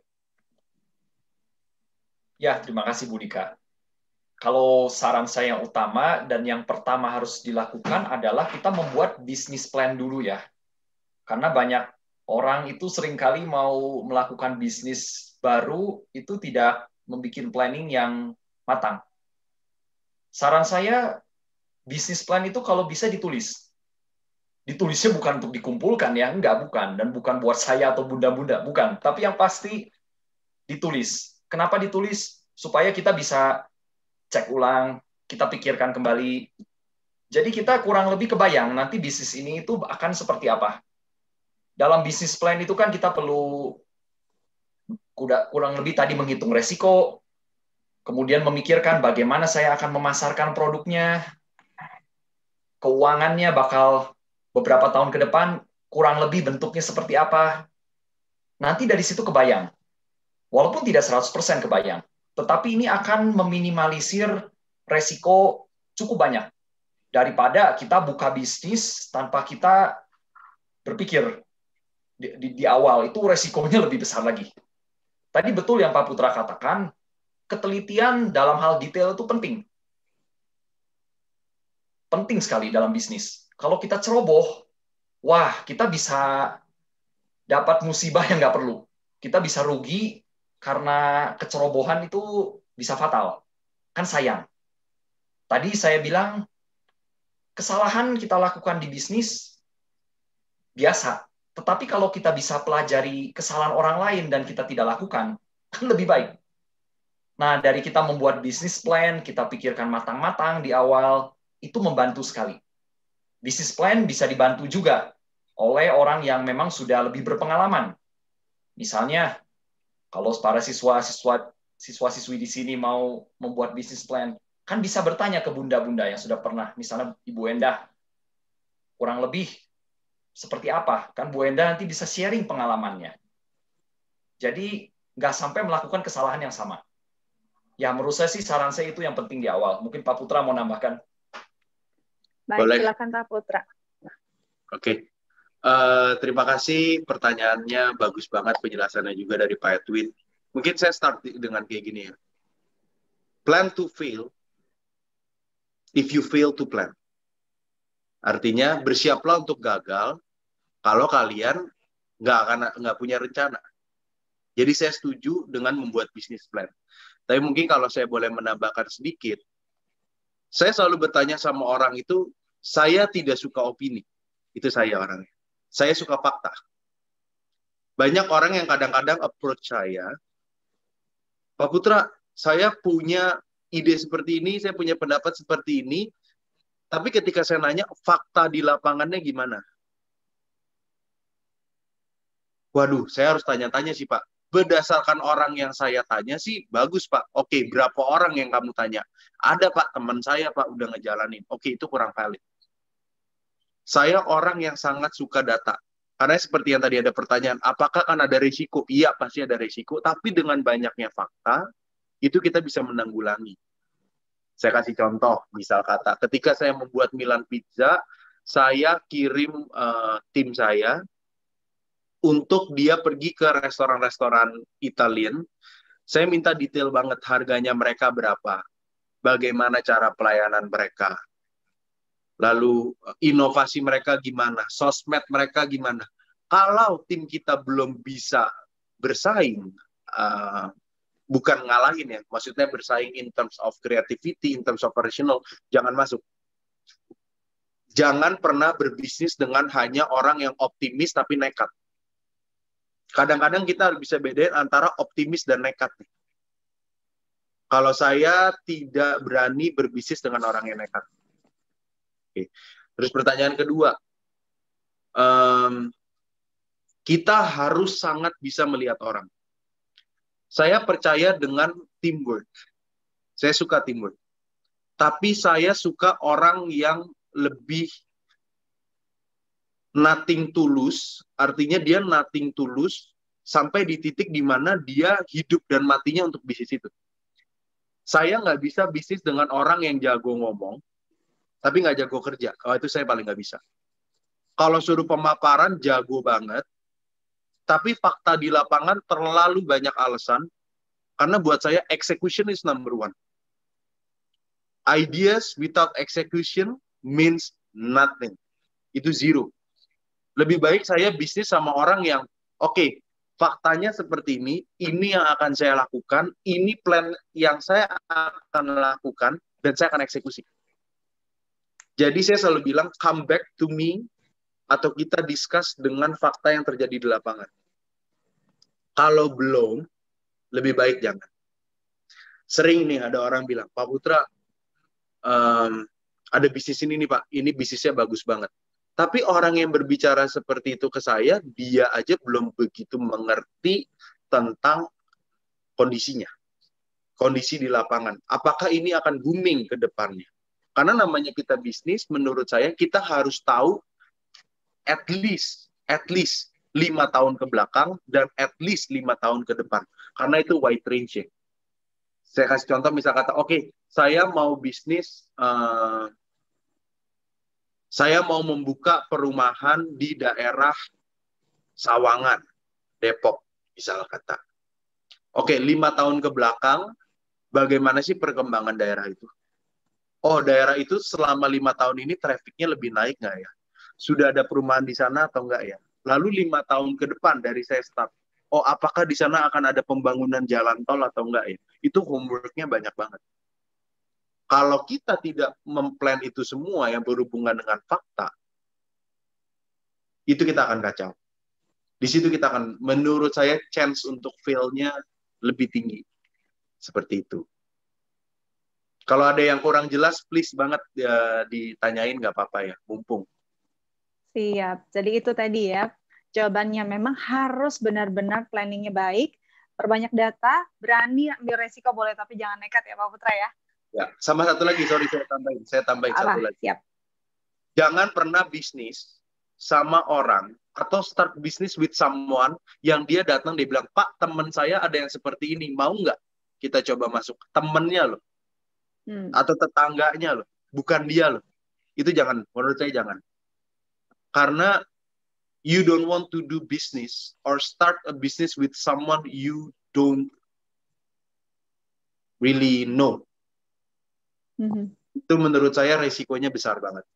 Ya, terima kasih Bu Dika. Kalau saran saya yang utama dan yang pertama harus dilakukan adalah kita membuat bisnis plan dulu ya. Karena banyak orang itu seringkali mau melakukan bisnis baru itu tidak membuat planning yang matang. Saran saya, bisnis plan itu kalau bisa ditulis. Ditulisnya bukan untuk dikumpulkan ya, enggak, bukan. Dan bukan buat saya atau bunda-bunda, bukan. Tapi yang pasti ditulis. Kenapa ditulis? Supaya kita bisa cek ulang, kita pikirkan kembali. Jadi kita kurang lebih kebayang nanti bisnis ini itu akan seperti apa. Dalam bisnis plan itu kan kita perlu kurang lebih tadi menghitung resiko, kemudian memikirkan bagaimana saya akan memasarkan produknya, keuangannya bakal beberapa tahun ke depan kurang lebih bentuknya seperti apa. Nanti dari situ kebayang. Walaupun tidak seratus persen kebayang. Tetapi ini akan meminimalisir resiko cukup banyak. Daripada kita buka bisnis tanpa kita berpikir di, di, di awal, itu resikonya lebih besar lagi. Tadi betul yang Pak Putra katakan, ketelitian dalam hal detail itu penting. Penting sekali dalam bisnis. Kalau kita ceroboh, wah, kita bisa dapat musibah yang nggak perlu. Kita bisa rugi karena kecerobohan itu bisa fatal. Kan sayang. Tadi saya bilang, kesalahan kita lakukan di bisnis biasa. Tetapi kalau kita bisa pelajari kesalahan orang lain dan kita tidak lakukan, kan lebih baik. Nah, dari kita membuat bisnis plan, kita pikirkan matang-matang di awal, itu membantu sekali. Bisnis plan bisa dibantu juga oleh orang yang memang sudah lebih berpengalaman. Misalnya, kalau para siswa-siswa siswa-siswi di sini mau membuat bisnis plan, kan bisa bertanya ke bunda-bunda yang sudah pernah, misalnya Ibu Endah, kurang lebih seperti apa? Kan Bu Endah nanti bisa sharing pengalamannya. Jadi nggak sampai melakukan kesalahan yang sama. Ya menurut saya sih saran saya itu yang penting di awal. Mungkin Pak Putra mau nambahkan. Baik, Boleh. silakan Pak Putra. Oke. Okay. Uh, terima kasih, pertanyaannya bagus banget, penjelasannya juga dari Pak Edwin. Mungkin saya start dengan kayak gini ya. Plan to fail if you fail to plan. Artinya bersiaplah untuk gagal kalau kalian nggak akan nggak punya rencana. Jadi saya setuju dengan membuat bisnis plan. Tapi mungkin kalau saya boleh menambahkan sedikit, saya selalu bertanya sama orang itu, saya tidak suka opini. Itu saya orangnya. Saya suka fakta. Banyak orang yang kadang-kadang approach saya, Pak Putra, saya punya ide seperti ini, saya punya pendapat seperti ini, tapi ketika saya nanya, fakta di lapangannya gimana? Waduh, saya harus tanya-tanya sih Pak. Berdasarkan orang yang saya tanya sih, bagus Pak. Oke, berapa orang yang kamu tanya? Ada Pak, teman saya Pak, udah ngejalanin. Oke, itu kurang valid. Saya orang yang sangat suka data. Karena seperti yang tadi ada pertanyaan, apakah kan ada risiko? Iya, pasti ada risiko. Tapi dengan banyaknya fakta, itu kita bisa menanggulangi. Saya kasih contoh, misal kata, ketika saya membuat Milan Pizza, saya kirim uh, tim saya untuk dia pergi ke restoran-restoran Italian. Saya minta detail banget harganya mereka berapa, bagaimana cara pelayanan mereka, lalu inovasi mereka gimana, sosmed mereka gimana. Kalau tim kita belum bisa bersaing, uh, bukan ngalahin ya, maksudnya bersaing in terms of creativity, in terms of operational, jangan masuk. Jangan pernah berbisnis dengan hanya orang yang optimis tapi nekat. Kadang-kadang kita harus bisa bedain antara optimis dan nekat. Kalau saya tidak berani berbisnis dengan orang yang nekat. Oke. Terus pertanyaan kedua, um, kita harus sangat bisa melihat orang. Saya percaya dengan teamwork. Saya suka teamwork. Tapi saya suka orang yang lebih nothing tulus, artinya dia nothing tulus sampai di titik di mana dia hidup dan matinya untuk bisnis itu. Saya nggak bisa bisnis dengan orang yang jago ngomong, tapi nggak jago kerja. Oh, itu saya paling nggak bisa. Kalau suruh pemaparan, jago banget, tapi fakta di lapangan terlalu banyak alasan, karena buat saya execution is number one. Ideas without execution means nothing. Itu zero. Lebih baik saya bisnis sama orang yang, oke, okay, faktanya seperti ini, ini yang akan saya lakukan, ini plan yang saya akan lakukan, dan saya akan eksekusi. Jadi saya selalu bilang, come back to me, atau kita discuss dengan fakta yang terjadi di lapangan. Kalau belum, lebih baik jangan. Sering nih ada orang bilang, Pak Putra, um, ada bisnis ini nih Pak, ini bisnisnya bagus banget. Tapi orang yang berbicara seperti itu ke saya, dia aja belum begitu mengerti tentang kondisinya. Kondisi di lapangan. Apakah ini akan booming ke depannya? Karena namanya kita bisnis, menurut saya kita harus tahu at least, at least lima tahun ke belakang dan at least lima tahun ke depan. Karena itu wide range. Saya kasih contoh, misal kata, oke, okay, saya mau bisnis... Uh, Saya mau membuka perumahan di daerah Sawangan, Depok, misal kata. Oke, lima tahun ke belakang, bagaimana sih perkembangan daerah itu? Oh, daerah itu selama lima tahun ini trafficnya lebih naik nggak ya? Sudah ada perumahan di sana atau nggak ya? Lalu lima tahun ke depan dari saya start, oh apakah di sana akan ada pembangunan jalan tol atau nggak ya? Itu homework-nya banyak banget. Kalau kita tidak memplan itu semua yang berhubungan dengan fakta, itu kita akan kacau. Di situ kita akan, menurut saya, chance untuk fail-nya lebih tinggi. Seperti itu. Kalau ada yang kurang jelas, please banget ya, ditanyain, nggak apa-apa ya, mumpung. Siap. Jadi itu tadi ya, jawabannya memang harus benar-benar planningnya baik, perbanyak data, berani ambil resiko boleh, tapi jangan nekat ya Pak Putra ya. Ya, sama satu lagi, sorry saya tambahin, saya tambahin Apa? satu lagi. Siap. Jangan pernah bisnis sama orang atau start business with someone yang dia datang, dia bilang, Pak, teman saya ada yang seperti ini, mau nggak kita coba masuk? Temennya loh, hmm. atau tetangganya loh, bukan dia loh. Itu jangan, menurut saya jangan. Karena you don't want to do business or start a business with someone you don't really know. Mm-hmm. Itu menurut saya resikonya besar banget.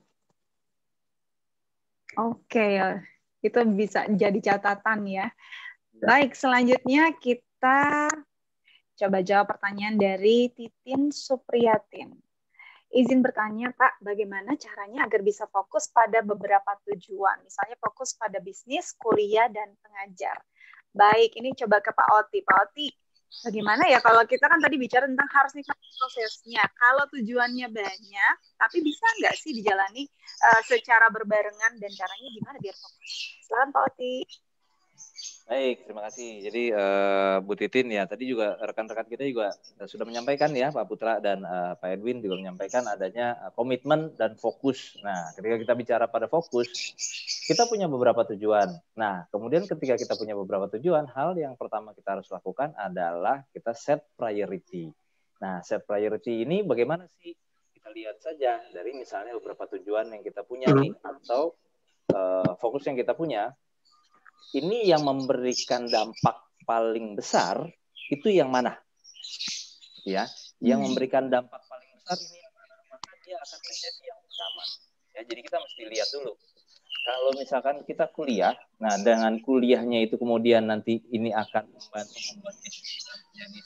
Oke, itu bisa jadi catatan ya. Baik, selanjutnya kita coba jawab pertanyaan dari Titin Supriyatin. Izin bertanya, Pak, bagaimana caranya agar bisa fokus pada beberapa tujuan? Misalnya fokus pada bisnis, kuliah, dan pengajar. Baik, ini coba ke Pak Oti. Pak Oti, bagaimana ya kalau kita kan tadi bicara tentang harus nikmati prosesnya. Kalau tujuannya banyak, tapi bisa nggak sih dijalani uh, secara berbarengan dan caranya gimana biar fokus? Silakan Pak Oti. Baik, terima kasih. Jadi uh, Bu Titin ya, tadi juga rekan-rekan kita juga sudah menyampaikan ya, Pak Putra dan uh, Pak Edwin juga menyampaikan adanya uh, komitmen dan fokus. Nah, ketika kita bicara pada fokus, kita punya beberapa tujuan. Nah, kemudian ketika kita punya beberapa tujuan, hal yang pertama kita harus lakukan adalah kita set priority. Nah, set priority ini bagaimana sih? Kita lihat saja dari misalnya beberapa tujuan yang kita punya nih, atau uh, fokus yang kita punya. Ini yang memberikan dampak paling besar itu yang mana? Ya, yang memberikan dampak paling besar ini yang mana? Maka dia akan menjadi yang utama. Ya, jadi kita mesti lihat dulu. Kalau misalkan kita kuliah, nah dengan kuliahnya itu kemudian nanti ini akan membantu membuat kita menjadi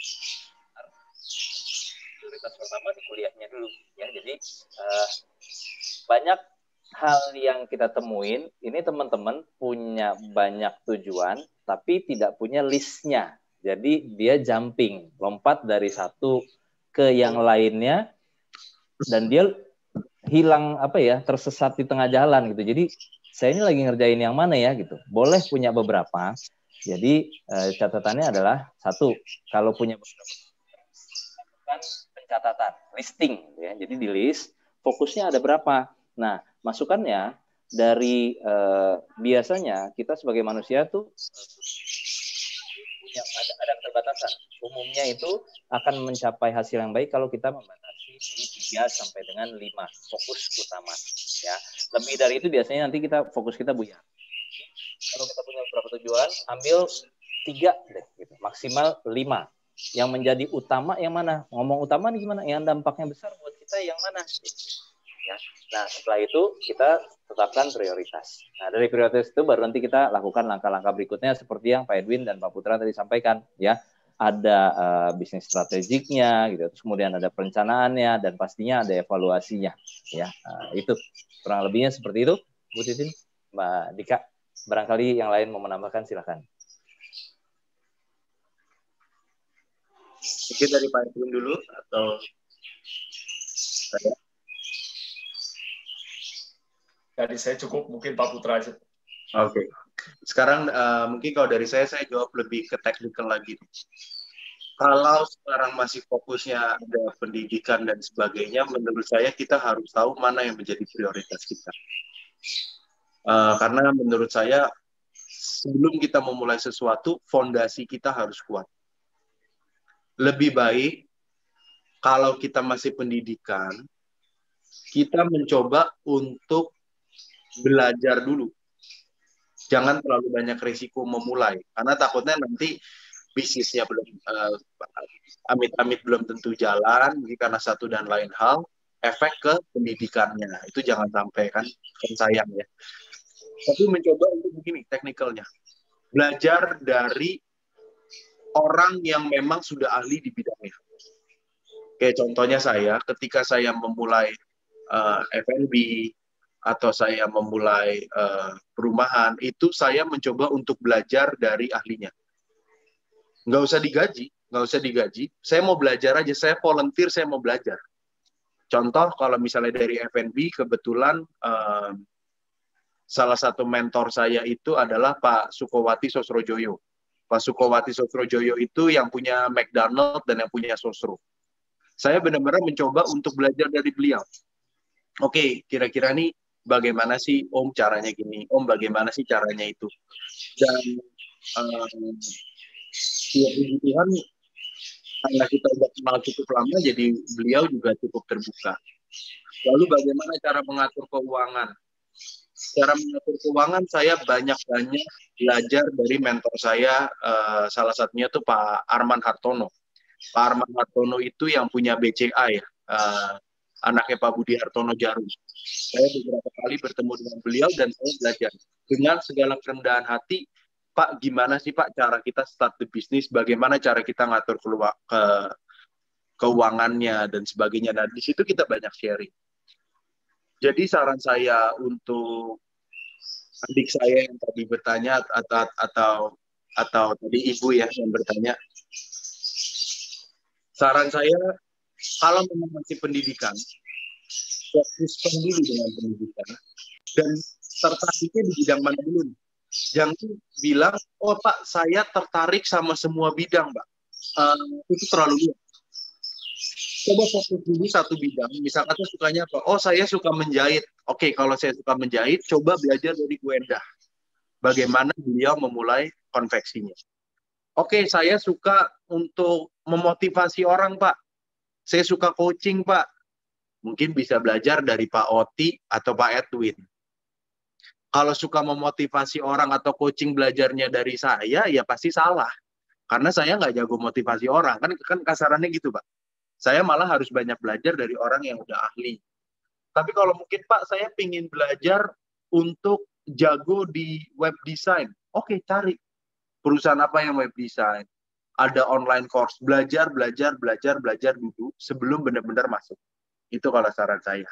prioritas pertama di kuliahnya dulu. Ya, jadi uh, banyak hal yang kita temuin, ini teman-teman punya banyak tujuan, tapi tidak punya listnya. Jadi dia jumping, lompat dari satu ke yang lainnya, dan dia hilang apa ya, tersesat di tengah jalan gitu. Jadi saya ini lagi ngerjain yang mana ya gitu. Boleh punya beberapa. Jadi eh, catatannya adalah satu, kalau punya beberapa lakukan pencatatan, listing ya. Jadi di list fokusnya ada berapa. Nah, masukannya dari eh, biasanya kita sebagai manusia tuh punya ada, ada keterbatasan. Umumnya itu akan mencapai hasil yang baik kalau kita membatasi di tiga sampai dengan lima fokus utama. Ya, lebih dari itu biasanya nanti kita fokus kita buyar. Kalau kita punya beberapa tujuan, ambil tiga deh, gitu. Maksimal lima. Yang menjadi utama yang mana? Ngomong utama nih gimana? Yang dampaknya besar buat kita yang mana? Ya. Nah, setelah itu kita tetapkan prioritas. Nah, dari prioritas itu baru nanti kita lakukan langkah-langkah berikutnya seperti yang Pak Edwin dan Pak Putra tadi sampaikan. Ya, ada uh, bisnis strategiknya, gitu. Terus kemudian ada perencanaannya dan pastinya ada evaluasinya. Ya, uh, itu kurang lebihnya seperti itu. Bu Titin, Mbak Dika, barangkali yang lain mau menambahkan silakan. Mungkin dari Pak Edwin dulu atau saya? Dari saya cukup, mungkin Pak Putra aja. Oke. Okay. Sekarang uh, mungkin kalau dari saya, saya jawab lebih ke teknikal lagi. Kalau sekarang masih fokusnya ada pendidikan dan sebagainya, menurut saya kita harus tahu mana yang menjadi prioritas kita. Uh, karena menurut saya, sebelum kita memulai sesuatu, fondasi kita harus kuat. Lebih baik, kalau kita masih pendidikan, kita mencoba untuk belajar dulu. Jangan terlalu banyak risiko memulai, karena takutnya nanti bisnisnya belum uh, amit-amit belum tentu jalan karena satu dan lain hal, efek ke pendidikannya. Itu jangan sampai, kan, kan sayang ya. Tapi mencoba untuk begini teknikalnya. Belajar dari orang yang memang sudah ahli di bidangnya. Kayak contohnya saya, ketika saya memulai uh, F and B atau saya memulai uh, perumahan, itu saya mencoba untuk belajar dari ahlinya. Nggak usah digaji, nggak usah digaji. Saya mau belajar aja, saya volunteer, saya mau belajar. Contoh, kalau misalnya dari F and B, kebetulan uh, salah satu mentor saya itu adalah Pak Sukowati Sosrojoyo. Pak Sukowati Sosrojoyo itu yang punya McDonald dan yang punya Sosro. Saya benar-benar mencoba untuk belajar dari beliau. Oke, kira-kira nih bagaimana sih Om caranya gini, Om bagaimana sih caranya itu. Dan um, ya puji Tuhan, karena kita udah kenal cukup lama, jadi beliau juga cukup terbuka. Lalu bagaimana cara mengatur keuangan? Cara mengatur keuangan saya banyak-banyak belajar dari mentor saya, uh, salah satunya tuh Pak Arman Hartono. Pak Arman Hartono itu yang punya B C A ya, uh, anaknya Pak Budi Hartono Jarum. Saya beberapa kali bertemu dengan beliau dan saya belajar dengan segala kerendahan hati, Pak, gimana sih Pak cara kita start the business, bagaimana cara kita ngatur keluar ke keuangannya dan sebagainya. Dan di situ kita banyak sharing. Jadi saran saya untuk adik saya yang tadi bertanya atau atau atau tadi ibu ya yang bertanya, saran saya kalau memang masih pendidikan, fokuskan dulu dengan pendidikan dan tertariknya di bidang mana dulu. Jangan bilang, oh Pak, saya tertarik sama semua bidang, Pak. Uh, itu terlalu luas. Coba fokus dulu satu bidang. Misalkan saya sukanya apa? Oh, saya suka menjahit. Oke, kalau saya suka menjahit, coba belajar dari Bu Endah. Bagaimana beliau memulai konveksinya. Oke, saya suka untuk memotivasi orang, Pak. Saya suka coaching, Pak. Mungkin bisa belajar dari Pak Oti atau Pak Edwin. Kalau suka memotivasi orang atau coaching belajarnya dari saya, ya pasti salah. Karena saya nggak jago motivasi orang. Kan, kan kasarannya gitu, Pak. Saya malah harus banyak belajar dari orang yang udah ahli. Tapi kalau mungkin, Pak, saya pingin belajar untuk jago di web design. Oke, cari. Perusahaan apa yang web design? Ada online course. Belajar, belajar, belajar, belajar dulu sebelum benar-benar masuk. Itu kalau saran saya.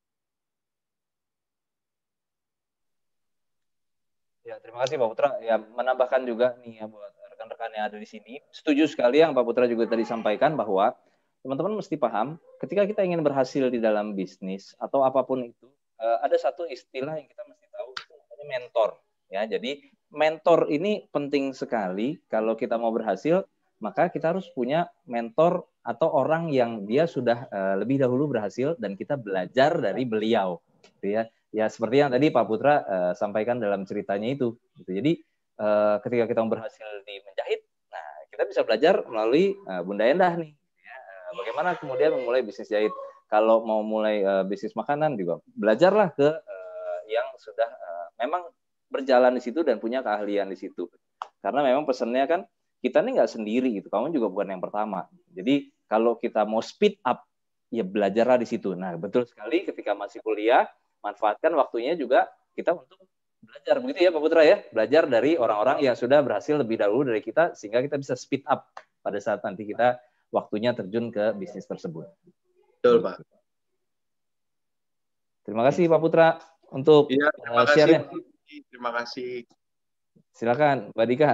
Ya, terima kasih Pak Putra. Ya, menambahkan juga nih ya buat rekan-rekan yang ada di sini. Setuju sekali yang Pak Putra juga tadi sampaikan bahwa teman-teman mesti paham ketika kita ingin berhasil di dalam bisnis atau apapun itu, ada satu istilah yang kita mesti tahu, itu namanya mentor. Ya, jadi mentor ini penting sekali. Kalau kita mau berhasil, maka kita harus punya mentor atau orang yang dia sudah uh, lebih dahulu berhasil dan kita belajar dari beliau, gitu ya. Ya seperti yang tadi Pak Putra uh, sampaikan dalam ceritanya itu. Gitu. Jadi uh, ketika kita berhasil di menjahit, nah kita bisa belajar melalui uh, Bunda Endah nih. Ya, uh, bagaimana kemudian memulai bisnis jahit. Kalau mau mulai uh, bisnis makanan juga belajarlah ke uh, yang sudah uh, memang berjalan di situ dan punya keahlian di situ. Karena memang pesannya kan kita ini nggak sendiri gitu. Kamu juga bukan yang pertama. Jadi kalau kita mau speed up, ya belajarlah di situ. Nah betul sekali ketika masih kuliah. Manfaatkan waktunya juga kita untuk belajar, begitu ya Pak Putra ya, belajar dari orang-orang yang sudah berhasil lebih dahulu dari kita sehingga kita bisa speed up pada saat nanti kita waktunya terjun ke bisnis tersebut. Betul Pak. Terima kasih Pak Putra untuk ya, terima uh, share-nya. Kasih. Terima kasih. Silakan Mbak Dika.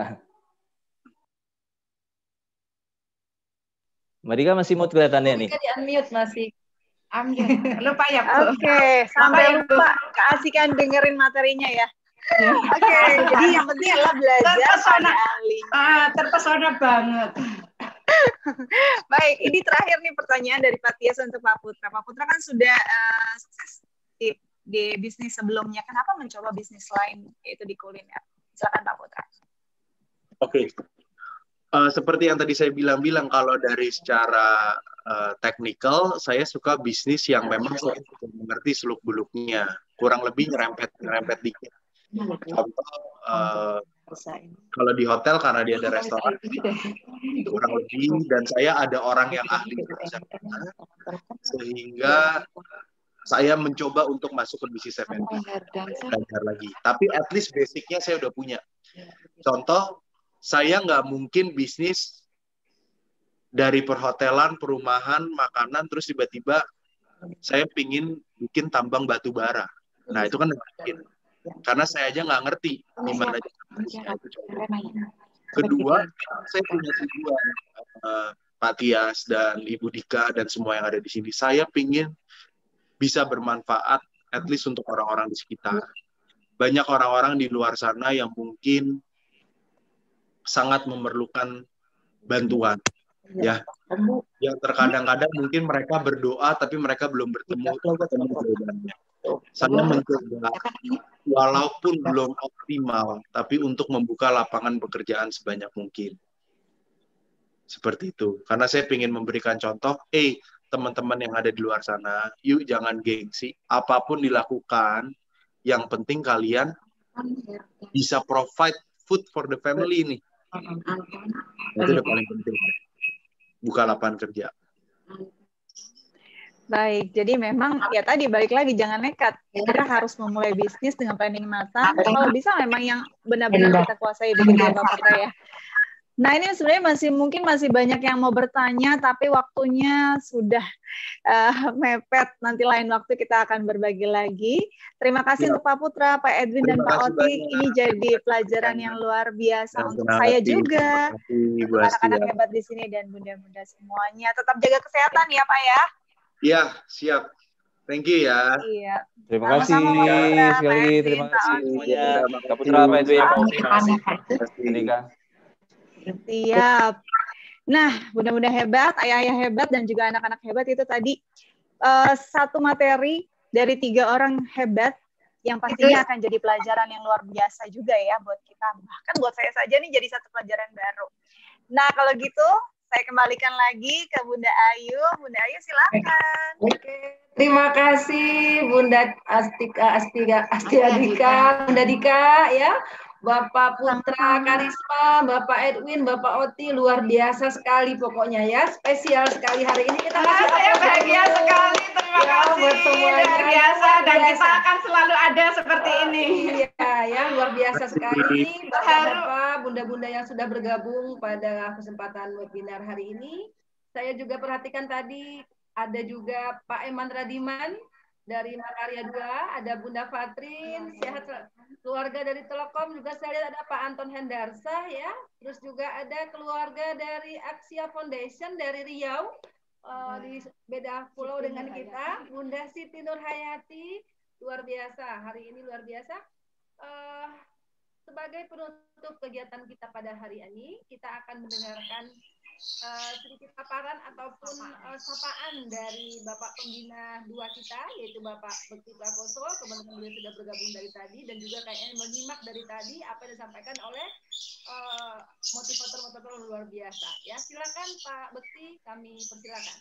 Mbak Dika masih mute kelihatannya nih. Di unmute masih. Amin. Lupa ya, Bu. Oke, okay. sampai lupa keasikan dengerin materinya ya. Oke, okay. Jadi yang penting adalah belajar terpesona, pada ahli. Uh, terpesona banget. Baik, ini terakhir nih pertanyaan dari Pak Tias untuk Pak Putra. Pak Putra kan sudah uh, sukses di, di bisnis sebelumnya. Kenapa mencoba bisnis lain, yaitu di kuliner? Silakan Pak Putra. Oke. Okay. Uh, seperti yang tadi saya bilang-bilang, kalau dari secara uh, teknikal, saya suka bisnis yang memang saya mengerti seluk-beluknya. Kurang lebih nyerempet-nyerempet dikit. Contoh, uh, kalau di hotel karena dia ada restoran, kurang lebih, dan saya ada orang yang ahli di sana, sehingga saya mencoba untuk masuk ke bisnis F and B, belajar lagi. Tapi at least basicnya saya udah punya. Contoh, saya nggak mungkin bisnis dari perhotelan, perumahan, makanan, terus tiba-tiba saya pingin bikin tambang batu bara. Nah, itu kan nggak mungkin. Karena saya aja nggak ngerti gimana cara. Kedua, saya punya tujuan, uh, Pak Tias dan Ibu Dika dan semua yang ada di sini. Saya pingin bisa bermanfaat, at least untuk orang-orang di sekitar. Banyak orang-orang di luar sana yang mungkin sangat memerlukan bantuan, ya. Yang terkadang-kadang mungkin mereka berdoa tapi mereka belum bertemu bertemu jawabannya. Saya mencoba walaupun belum optimal, tapi untuk membuka lapangan pekerjaan sebanyak mungkin. Seperti itu. Karena saya ingin memberikan contoh, eh teman-teman yang ada di luar sana, yuk jangan gengsi. Apapun dilakukan, yang penting kalian bisa provide food for the family nih. Itu udah paling penting. Buka lapangan kerja. Baik, jadi memang ya tadi balik lagi jangan nekat. Kita harus memulai bisnis dengan planning matang. Kalau bisa memang yang benar-benar kita kuasai begitu ya Pak Putra ya. Nah ini sebenarnya masih mungkin masih banyak yang mau bertanya, tapi waktunya sudah uh, mepet. Nanti lain waktu kita akan berbagi lagi. Terima kasih ya. Untuk Pak Putra, Pak Edwin, dan Pak Oti. Banyak. Ini jadi pelajaran yang luar biasa ya, untuk saya hati. Juga. Untuk anak-anak hebat di sini dan bunda-bunda semuanya. Tetap jaga kesehatan ya Pak ya. Iya, siap. Thank you ya. Iya. Terima kasih sekali lagi. Terima kasih semuanya. Pak Putra, Pak Edwin, Pak Oti. Terima kasih. Siap. Nah, bunda-bunda hebat, ayah-ayah hebat, dan juga anak-anak hebat itu tadi uh, satu materi dari tiga orang hebat yang pastinya akan jadi pelajaran yang luar biasa juga ya buat kita. Bahkan buat saya saja nih jadi satu pelajaran baru. Nah, kalau gitu saya kembalikan lagi ke Bunda Ayu. Bunda Ayu silakan. Oke. Terima kasih Bunda Astika, Astika, Astia Dika, Bunda Dika ya. Bapak Putra Karisma, Bapak Edwin, Bapak Oti, luar biasa sekali pokoknya ya. Spesial sekali hari ini kita masih saya bahagia dulu. Sekali, terima ya, kasih. Luar biasa luar dan biasa. Kita akan selalu ada seperti uh, ini. Iya ya, luar biasa sekali. Bapak-bapak, bunda-bunda yang sudah bergabung pada kesempatan webinar hari ini. Saya juga perhatikan tadi ada juga Pak Eman Radiman dari Makarya dua, ada Bunda Fatrin, sehat keluarga dari Telekom, juga saya lihat ada Pak Anton Hendarsa ya, terus juga ada keluarga dari Aksia Foundation dari Riau, uh, di beda pulau dengan kita, Bunda Siti Nurhayati, luar biasa, hari ini luar biasa. Uh, sebagai penutup kegiatan kita pada hari ini, kita akan mendengarkan Uh, sedikit paparan ataupun uh, sapaan dari Bapak Pembina dua kita, yaitu Bapak Bekti Prakoso, kebetulan beliau sudah bergabung dari tadi, dan juga kayaknya menyimak dari tadi apa yang disampaikan oleh uh, motivator-motivator luar biasa. Ya, silakan Pak Bekti, kami persilakan.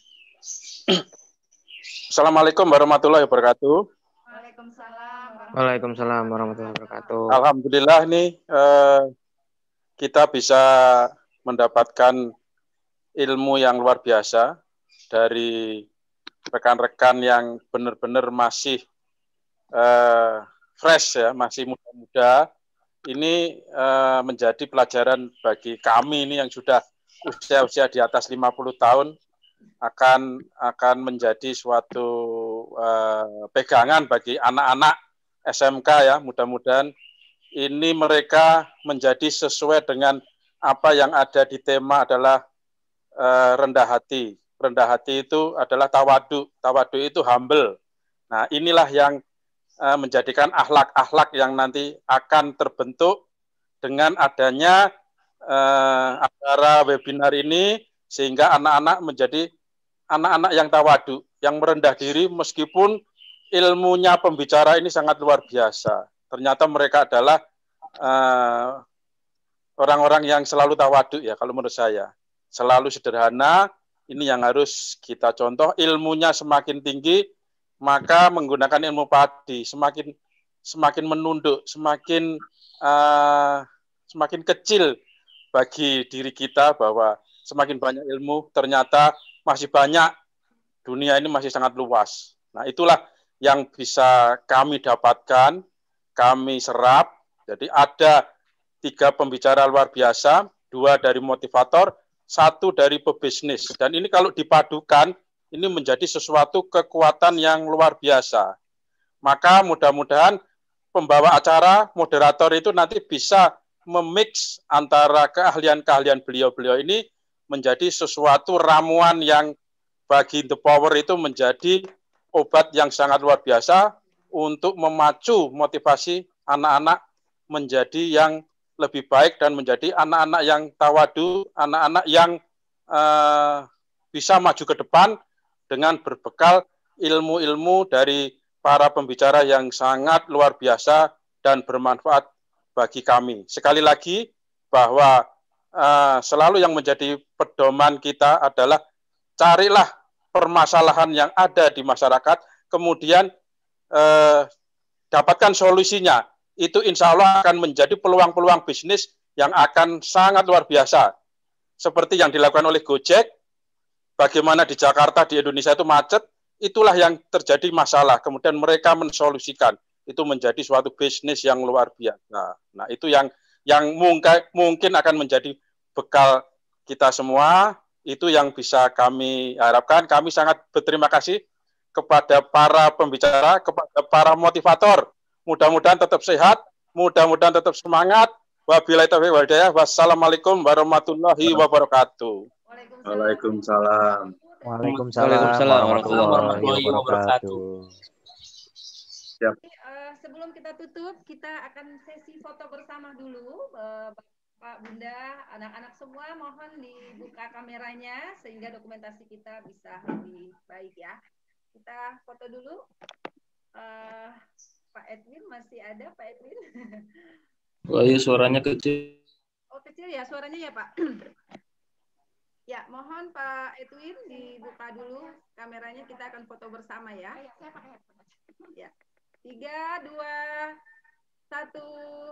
Assalamualaikum warahmatullahi wabarakatuh. Waalaikumsalam. Waalaikumsalam warahmatullahi wabarakatuh. Alhamdulillah nih uh, kita bisa mendapatkan ilmu yang luar biasa dari rekan-rekan yang benar-benar masih uh, fresh ya, masih muda-muda. Ini uh, menjadi pelajaran bagi kami ini yang sudah usia-usia di atas lima puluh tahun, akan akan menjadi suatu uh, pegangan bagi anak-anak S M K ya. Mudah-mudahan ini mereka menjadi sesuai dengan apa yang ada di tema adalah Uh, rendah hati. Rendah hati itu adalah tawadu. Tawadu itu humble. Nah, inilah yang uh, menjadikan akhlak-akhlak yang nanti akan terbentuk dengan adanya uh, acara webinar ini, sehingga anak-anak menjadi anak-anak yang tawadu, yang merendah diri meskipun ilmunya pembicara ini sangat luar biasa. Ternyata mereka adalah uh, orang-orang yang selalu tawadu ya, kalau menurut saya. Selalu sederhana, ini yang harus kita contoh. Ilmunya semakin tinggi, maka menggunakan ilmu padi semakin semakin menunduk, semakin uh, semakin kecil bagi diri kita, bahwa semakin banyak ilmu, ternyata masih banyak, dunia ini masih sangat luas. Nah, itulah yang bisa kami dapatkan, kami serap. Jadi ada tiga pembicara luar biasa, dua dari motivator, satu dari pebisnis. Dan ini kalau dipadukan, ini menjadi sesuatu kekuatan yang luar biasa. Maka mudah-mudahan pembawa acara, moderator itu nanti bisa memix antara keahlian-keahlian beliau-beliau ini menjadi sesuatu ramuan yang bagi The Power itu menjadi obat yang sangat luar biasa untuk memacu motivasi anak-anak menjadi yang lebih baik dan menjadi anak-anak yang tawadu, anak-anak yang uh, bisa maju ke depan dengan berbekal ilmu-ilmu dari para pembicara yang sangat luar biasa dan bermanfaat bagi kami. Sekali lagi bahwa uh, selalu yang menjadi pedoman kita adalah carilah permasalahan yang ada di masyarakat, kemudian uh, dapatkan solusinya. Itu insya Allah akan menjadi peluang-peluang bisnis yang akan sangat luar biasa. Seperti yang dilakukan oleh Gojek, bagaimana di Jakarta, di Indonesia itu macet, itulah yang terjadi masalah. Kemudian mereka mensolusikan. Itu menjadi suatu bisnis yang luar biasa. Nah, itu yang yang mungkin mungkin akan menjadi bekal kita semua. Itu yang bisa kami harapkan. Kami sangat berterima kasih kepada para pembicara, kepada para motivator. Mudah-mudahan tetap sehat, mudah-mudahan tetap semangat. Wabillahi taufiq wal hidayah. Wassalamualaikum warahmatullahi wabarakatuh. Waalaikumsalam. Waalaikumsalam warahmatullahi wabarakatuh. Siap. Sebelum kita tutup, kita akan sesi foto bersama dulu. Pak, Bunda, anak-anak semua mohon dibuka kameranya sehingga dokumentasi kita bisa lebih baik ya. Kita foto dulu. Uh, Pak Edwin masih ada, Pak Edwin? Wah, ya suaranya kecil. Oh, kecil ya suaranya ya, Pak? Ya, mohon Pak Edwin dibuka dulu kameranya, kita akan foto bersama ya. Ya. Tiga, dua, satu.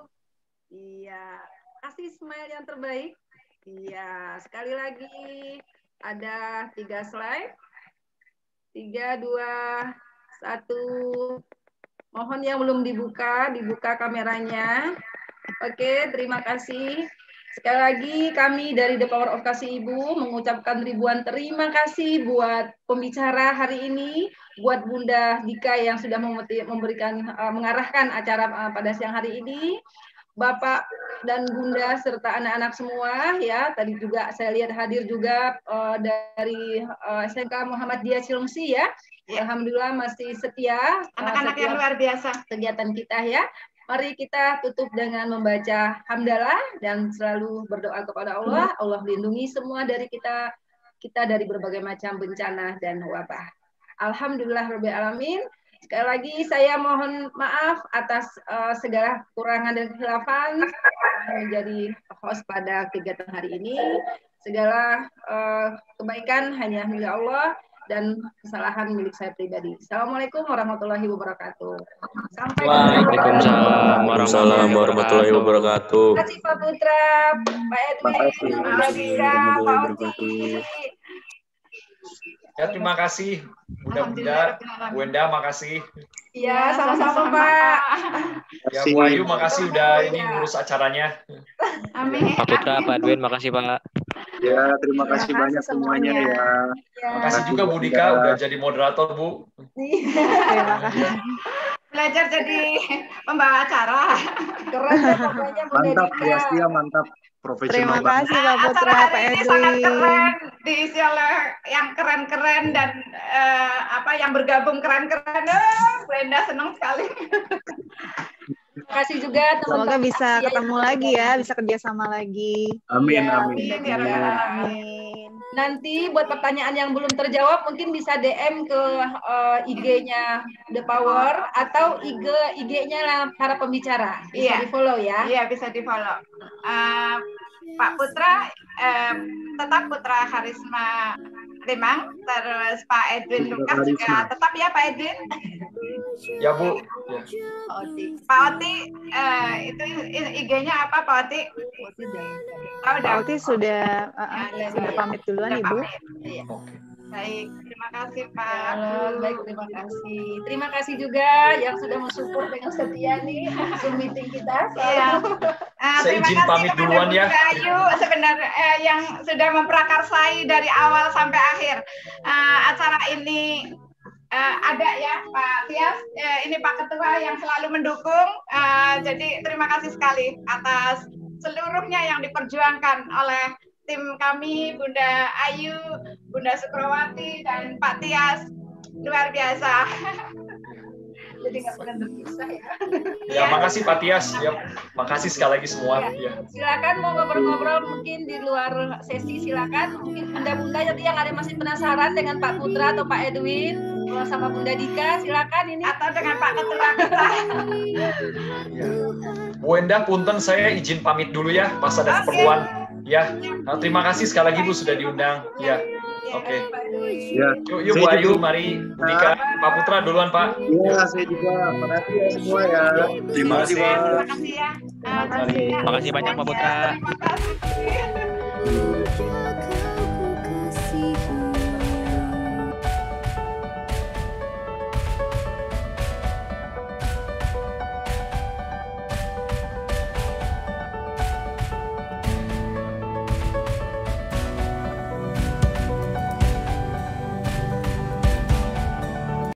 Iya. Kasih smile yang terbaik. Iya. Sekali lagi. Ada tiga slide. Tiga, dua, satu. Mohon yang belum dibuka, dibuka kameranya. Oke, terima kasih. Sekali lagi kami dari The Power of Kasih Ibu mengucapkan ribuan terima kasih buat pembicara hari ini, buat Bunda Dika yang sudah memberikan uh, mengarahkan acara uh, pada siang hari ini, Bapak dan Bunda serta anak-anak semua ya. Tadi juga saya lihat hadir juga uh, dari uh, S M K Muhammadiyah Cilengsi ya. Ya. Alhamdulillah masih setia anak-anak uh, yang luar biasa kegiatan kita ya. Mari kita tutup dengan membaca hamdalah dan selalu berdoa kepada Allah. Allah lindungi semua dari kita, kita dari berbagai macam bencana dan wabah. Alhamdulillah Rabbil Alamin. Sekali lagi saya mohon maaf atas uh, segala kekurangan dan kekhilafan menjadi host pada kegiatan hari ini. Segala uh, kebaikan hanya milik Allah dan kesalahan milik saya pribadi. Assalamualaikum warahmatullahi wabarakatuh. Sampai Waalaikumsalam warahmatullahi wabarakatuh. Terima kasih Pak Putra, Pak Edwin, Mbak Dika, Pak Oti. Ya, terima kasih Bunda-Bunda, Bu Enda, makasih. Iya, sama-sama Pak. Ya, Bu Ayu, makasih udah ini ngurus acaranya. Amin. Pak Putra, Pak Edwin, makasih Pak. Ya, terima kasih terima banyak semuanya, semuanya ya. ya. Makasih juga Bu Dika udah jadi moderator, Bu. Terima kasih. Belajar jadi pembawa acara. Keren ya pokoknya Bu Mantap, Dika. ya, ya, mantap. Profesional. Terima kasih Pak Putra, Pak Edwin. Sangat keren, diisi oleh yang keren-keren dan uh, apa yang bergabung keren-keren. Uh, Brenda senang sekali. Terima kasih juga teman-teman. Semoga bisa ketemu lagi ya, bisa kerjasama lagi. Amin, ya, amin. amin. amin. amin. Nanti buat pertanyaan yang belum terjawab mungkin bisa D M ke uh, I G-nya The Power atau I G I G-nya para pembicara. Bisa iya. di-follow ya. Iya, bisa di-follow. Uh, Pak Putra uh, tetap Putra Harisma Rimang, terus Pak Edwin Lukas juga tetap ya Pak Edwin. Ya Bu. Ya. Pak Oti, uh, itu I G-nya apa Pak Oti? Oh, Pak Oti sudah uh, ya, sudah pamit duluan sudah Ibu. Iya. Baik, terima kasih Pak. Halo, baik, terima kasih. Terima kasih juga yang sudah mensupport dengan setia nih Zoom meeting kita. Iya. Uh, Saya izin pamit duluan ya. Ayu sebenarnya eh, yang sudah memprakarsai dari awal sampai akhir uh, acara ini. Uh, ada ya Pak Tias, uh, ini Pak Ketua yang selalu mendukung. Uh, jadi terima kasih sekali atas seluruhnya yang diperjuangkan oleh tim kami, Bunda Ayu, Bunda Sukrawati, dan Pak Tias. Luar biasa. Jadi nggak pernah terpisah ya. Ya, makasih Pak Tias. Ya, makasih sekali lagi semua. Ya. Ya. Silakan mau ngobrol-ngobrol mungkin di luar sesi, silakan. Mungkin bunda-bunda jadi yang ada masih penasaran dengan Pak Putra atau Pak Edwin. ngobrol sama Bunda Dika, silakan ini. Atau dengan Pak Ketua kita. Bu Endah, punten saya izin pamit dulu ya, pas ada keperluan. Ya, nah, terima kasih sekali lagi Bu sudah diundang. Ya, oke. Okay. Ya. Yuk, yuk Bu Ayu, mari Bu Dika, Pak Putra duluan Pak. Iya, saya juga. Terima kasih ya semua ya. Terima kasih. Terima kasih ya. Terima kasih banyak Pak Putra. Terima kasih.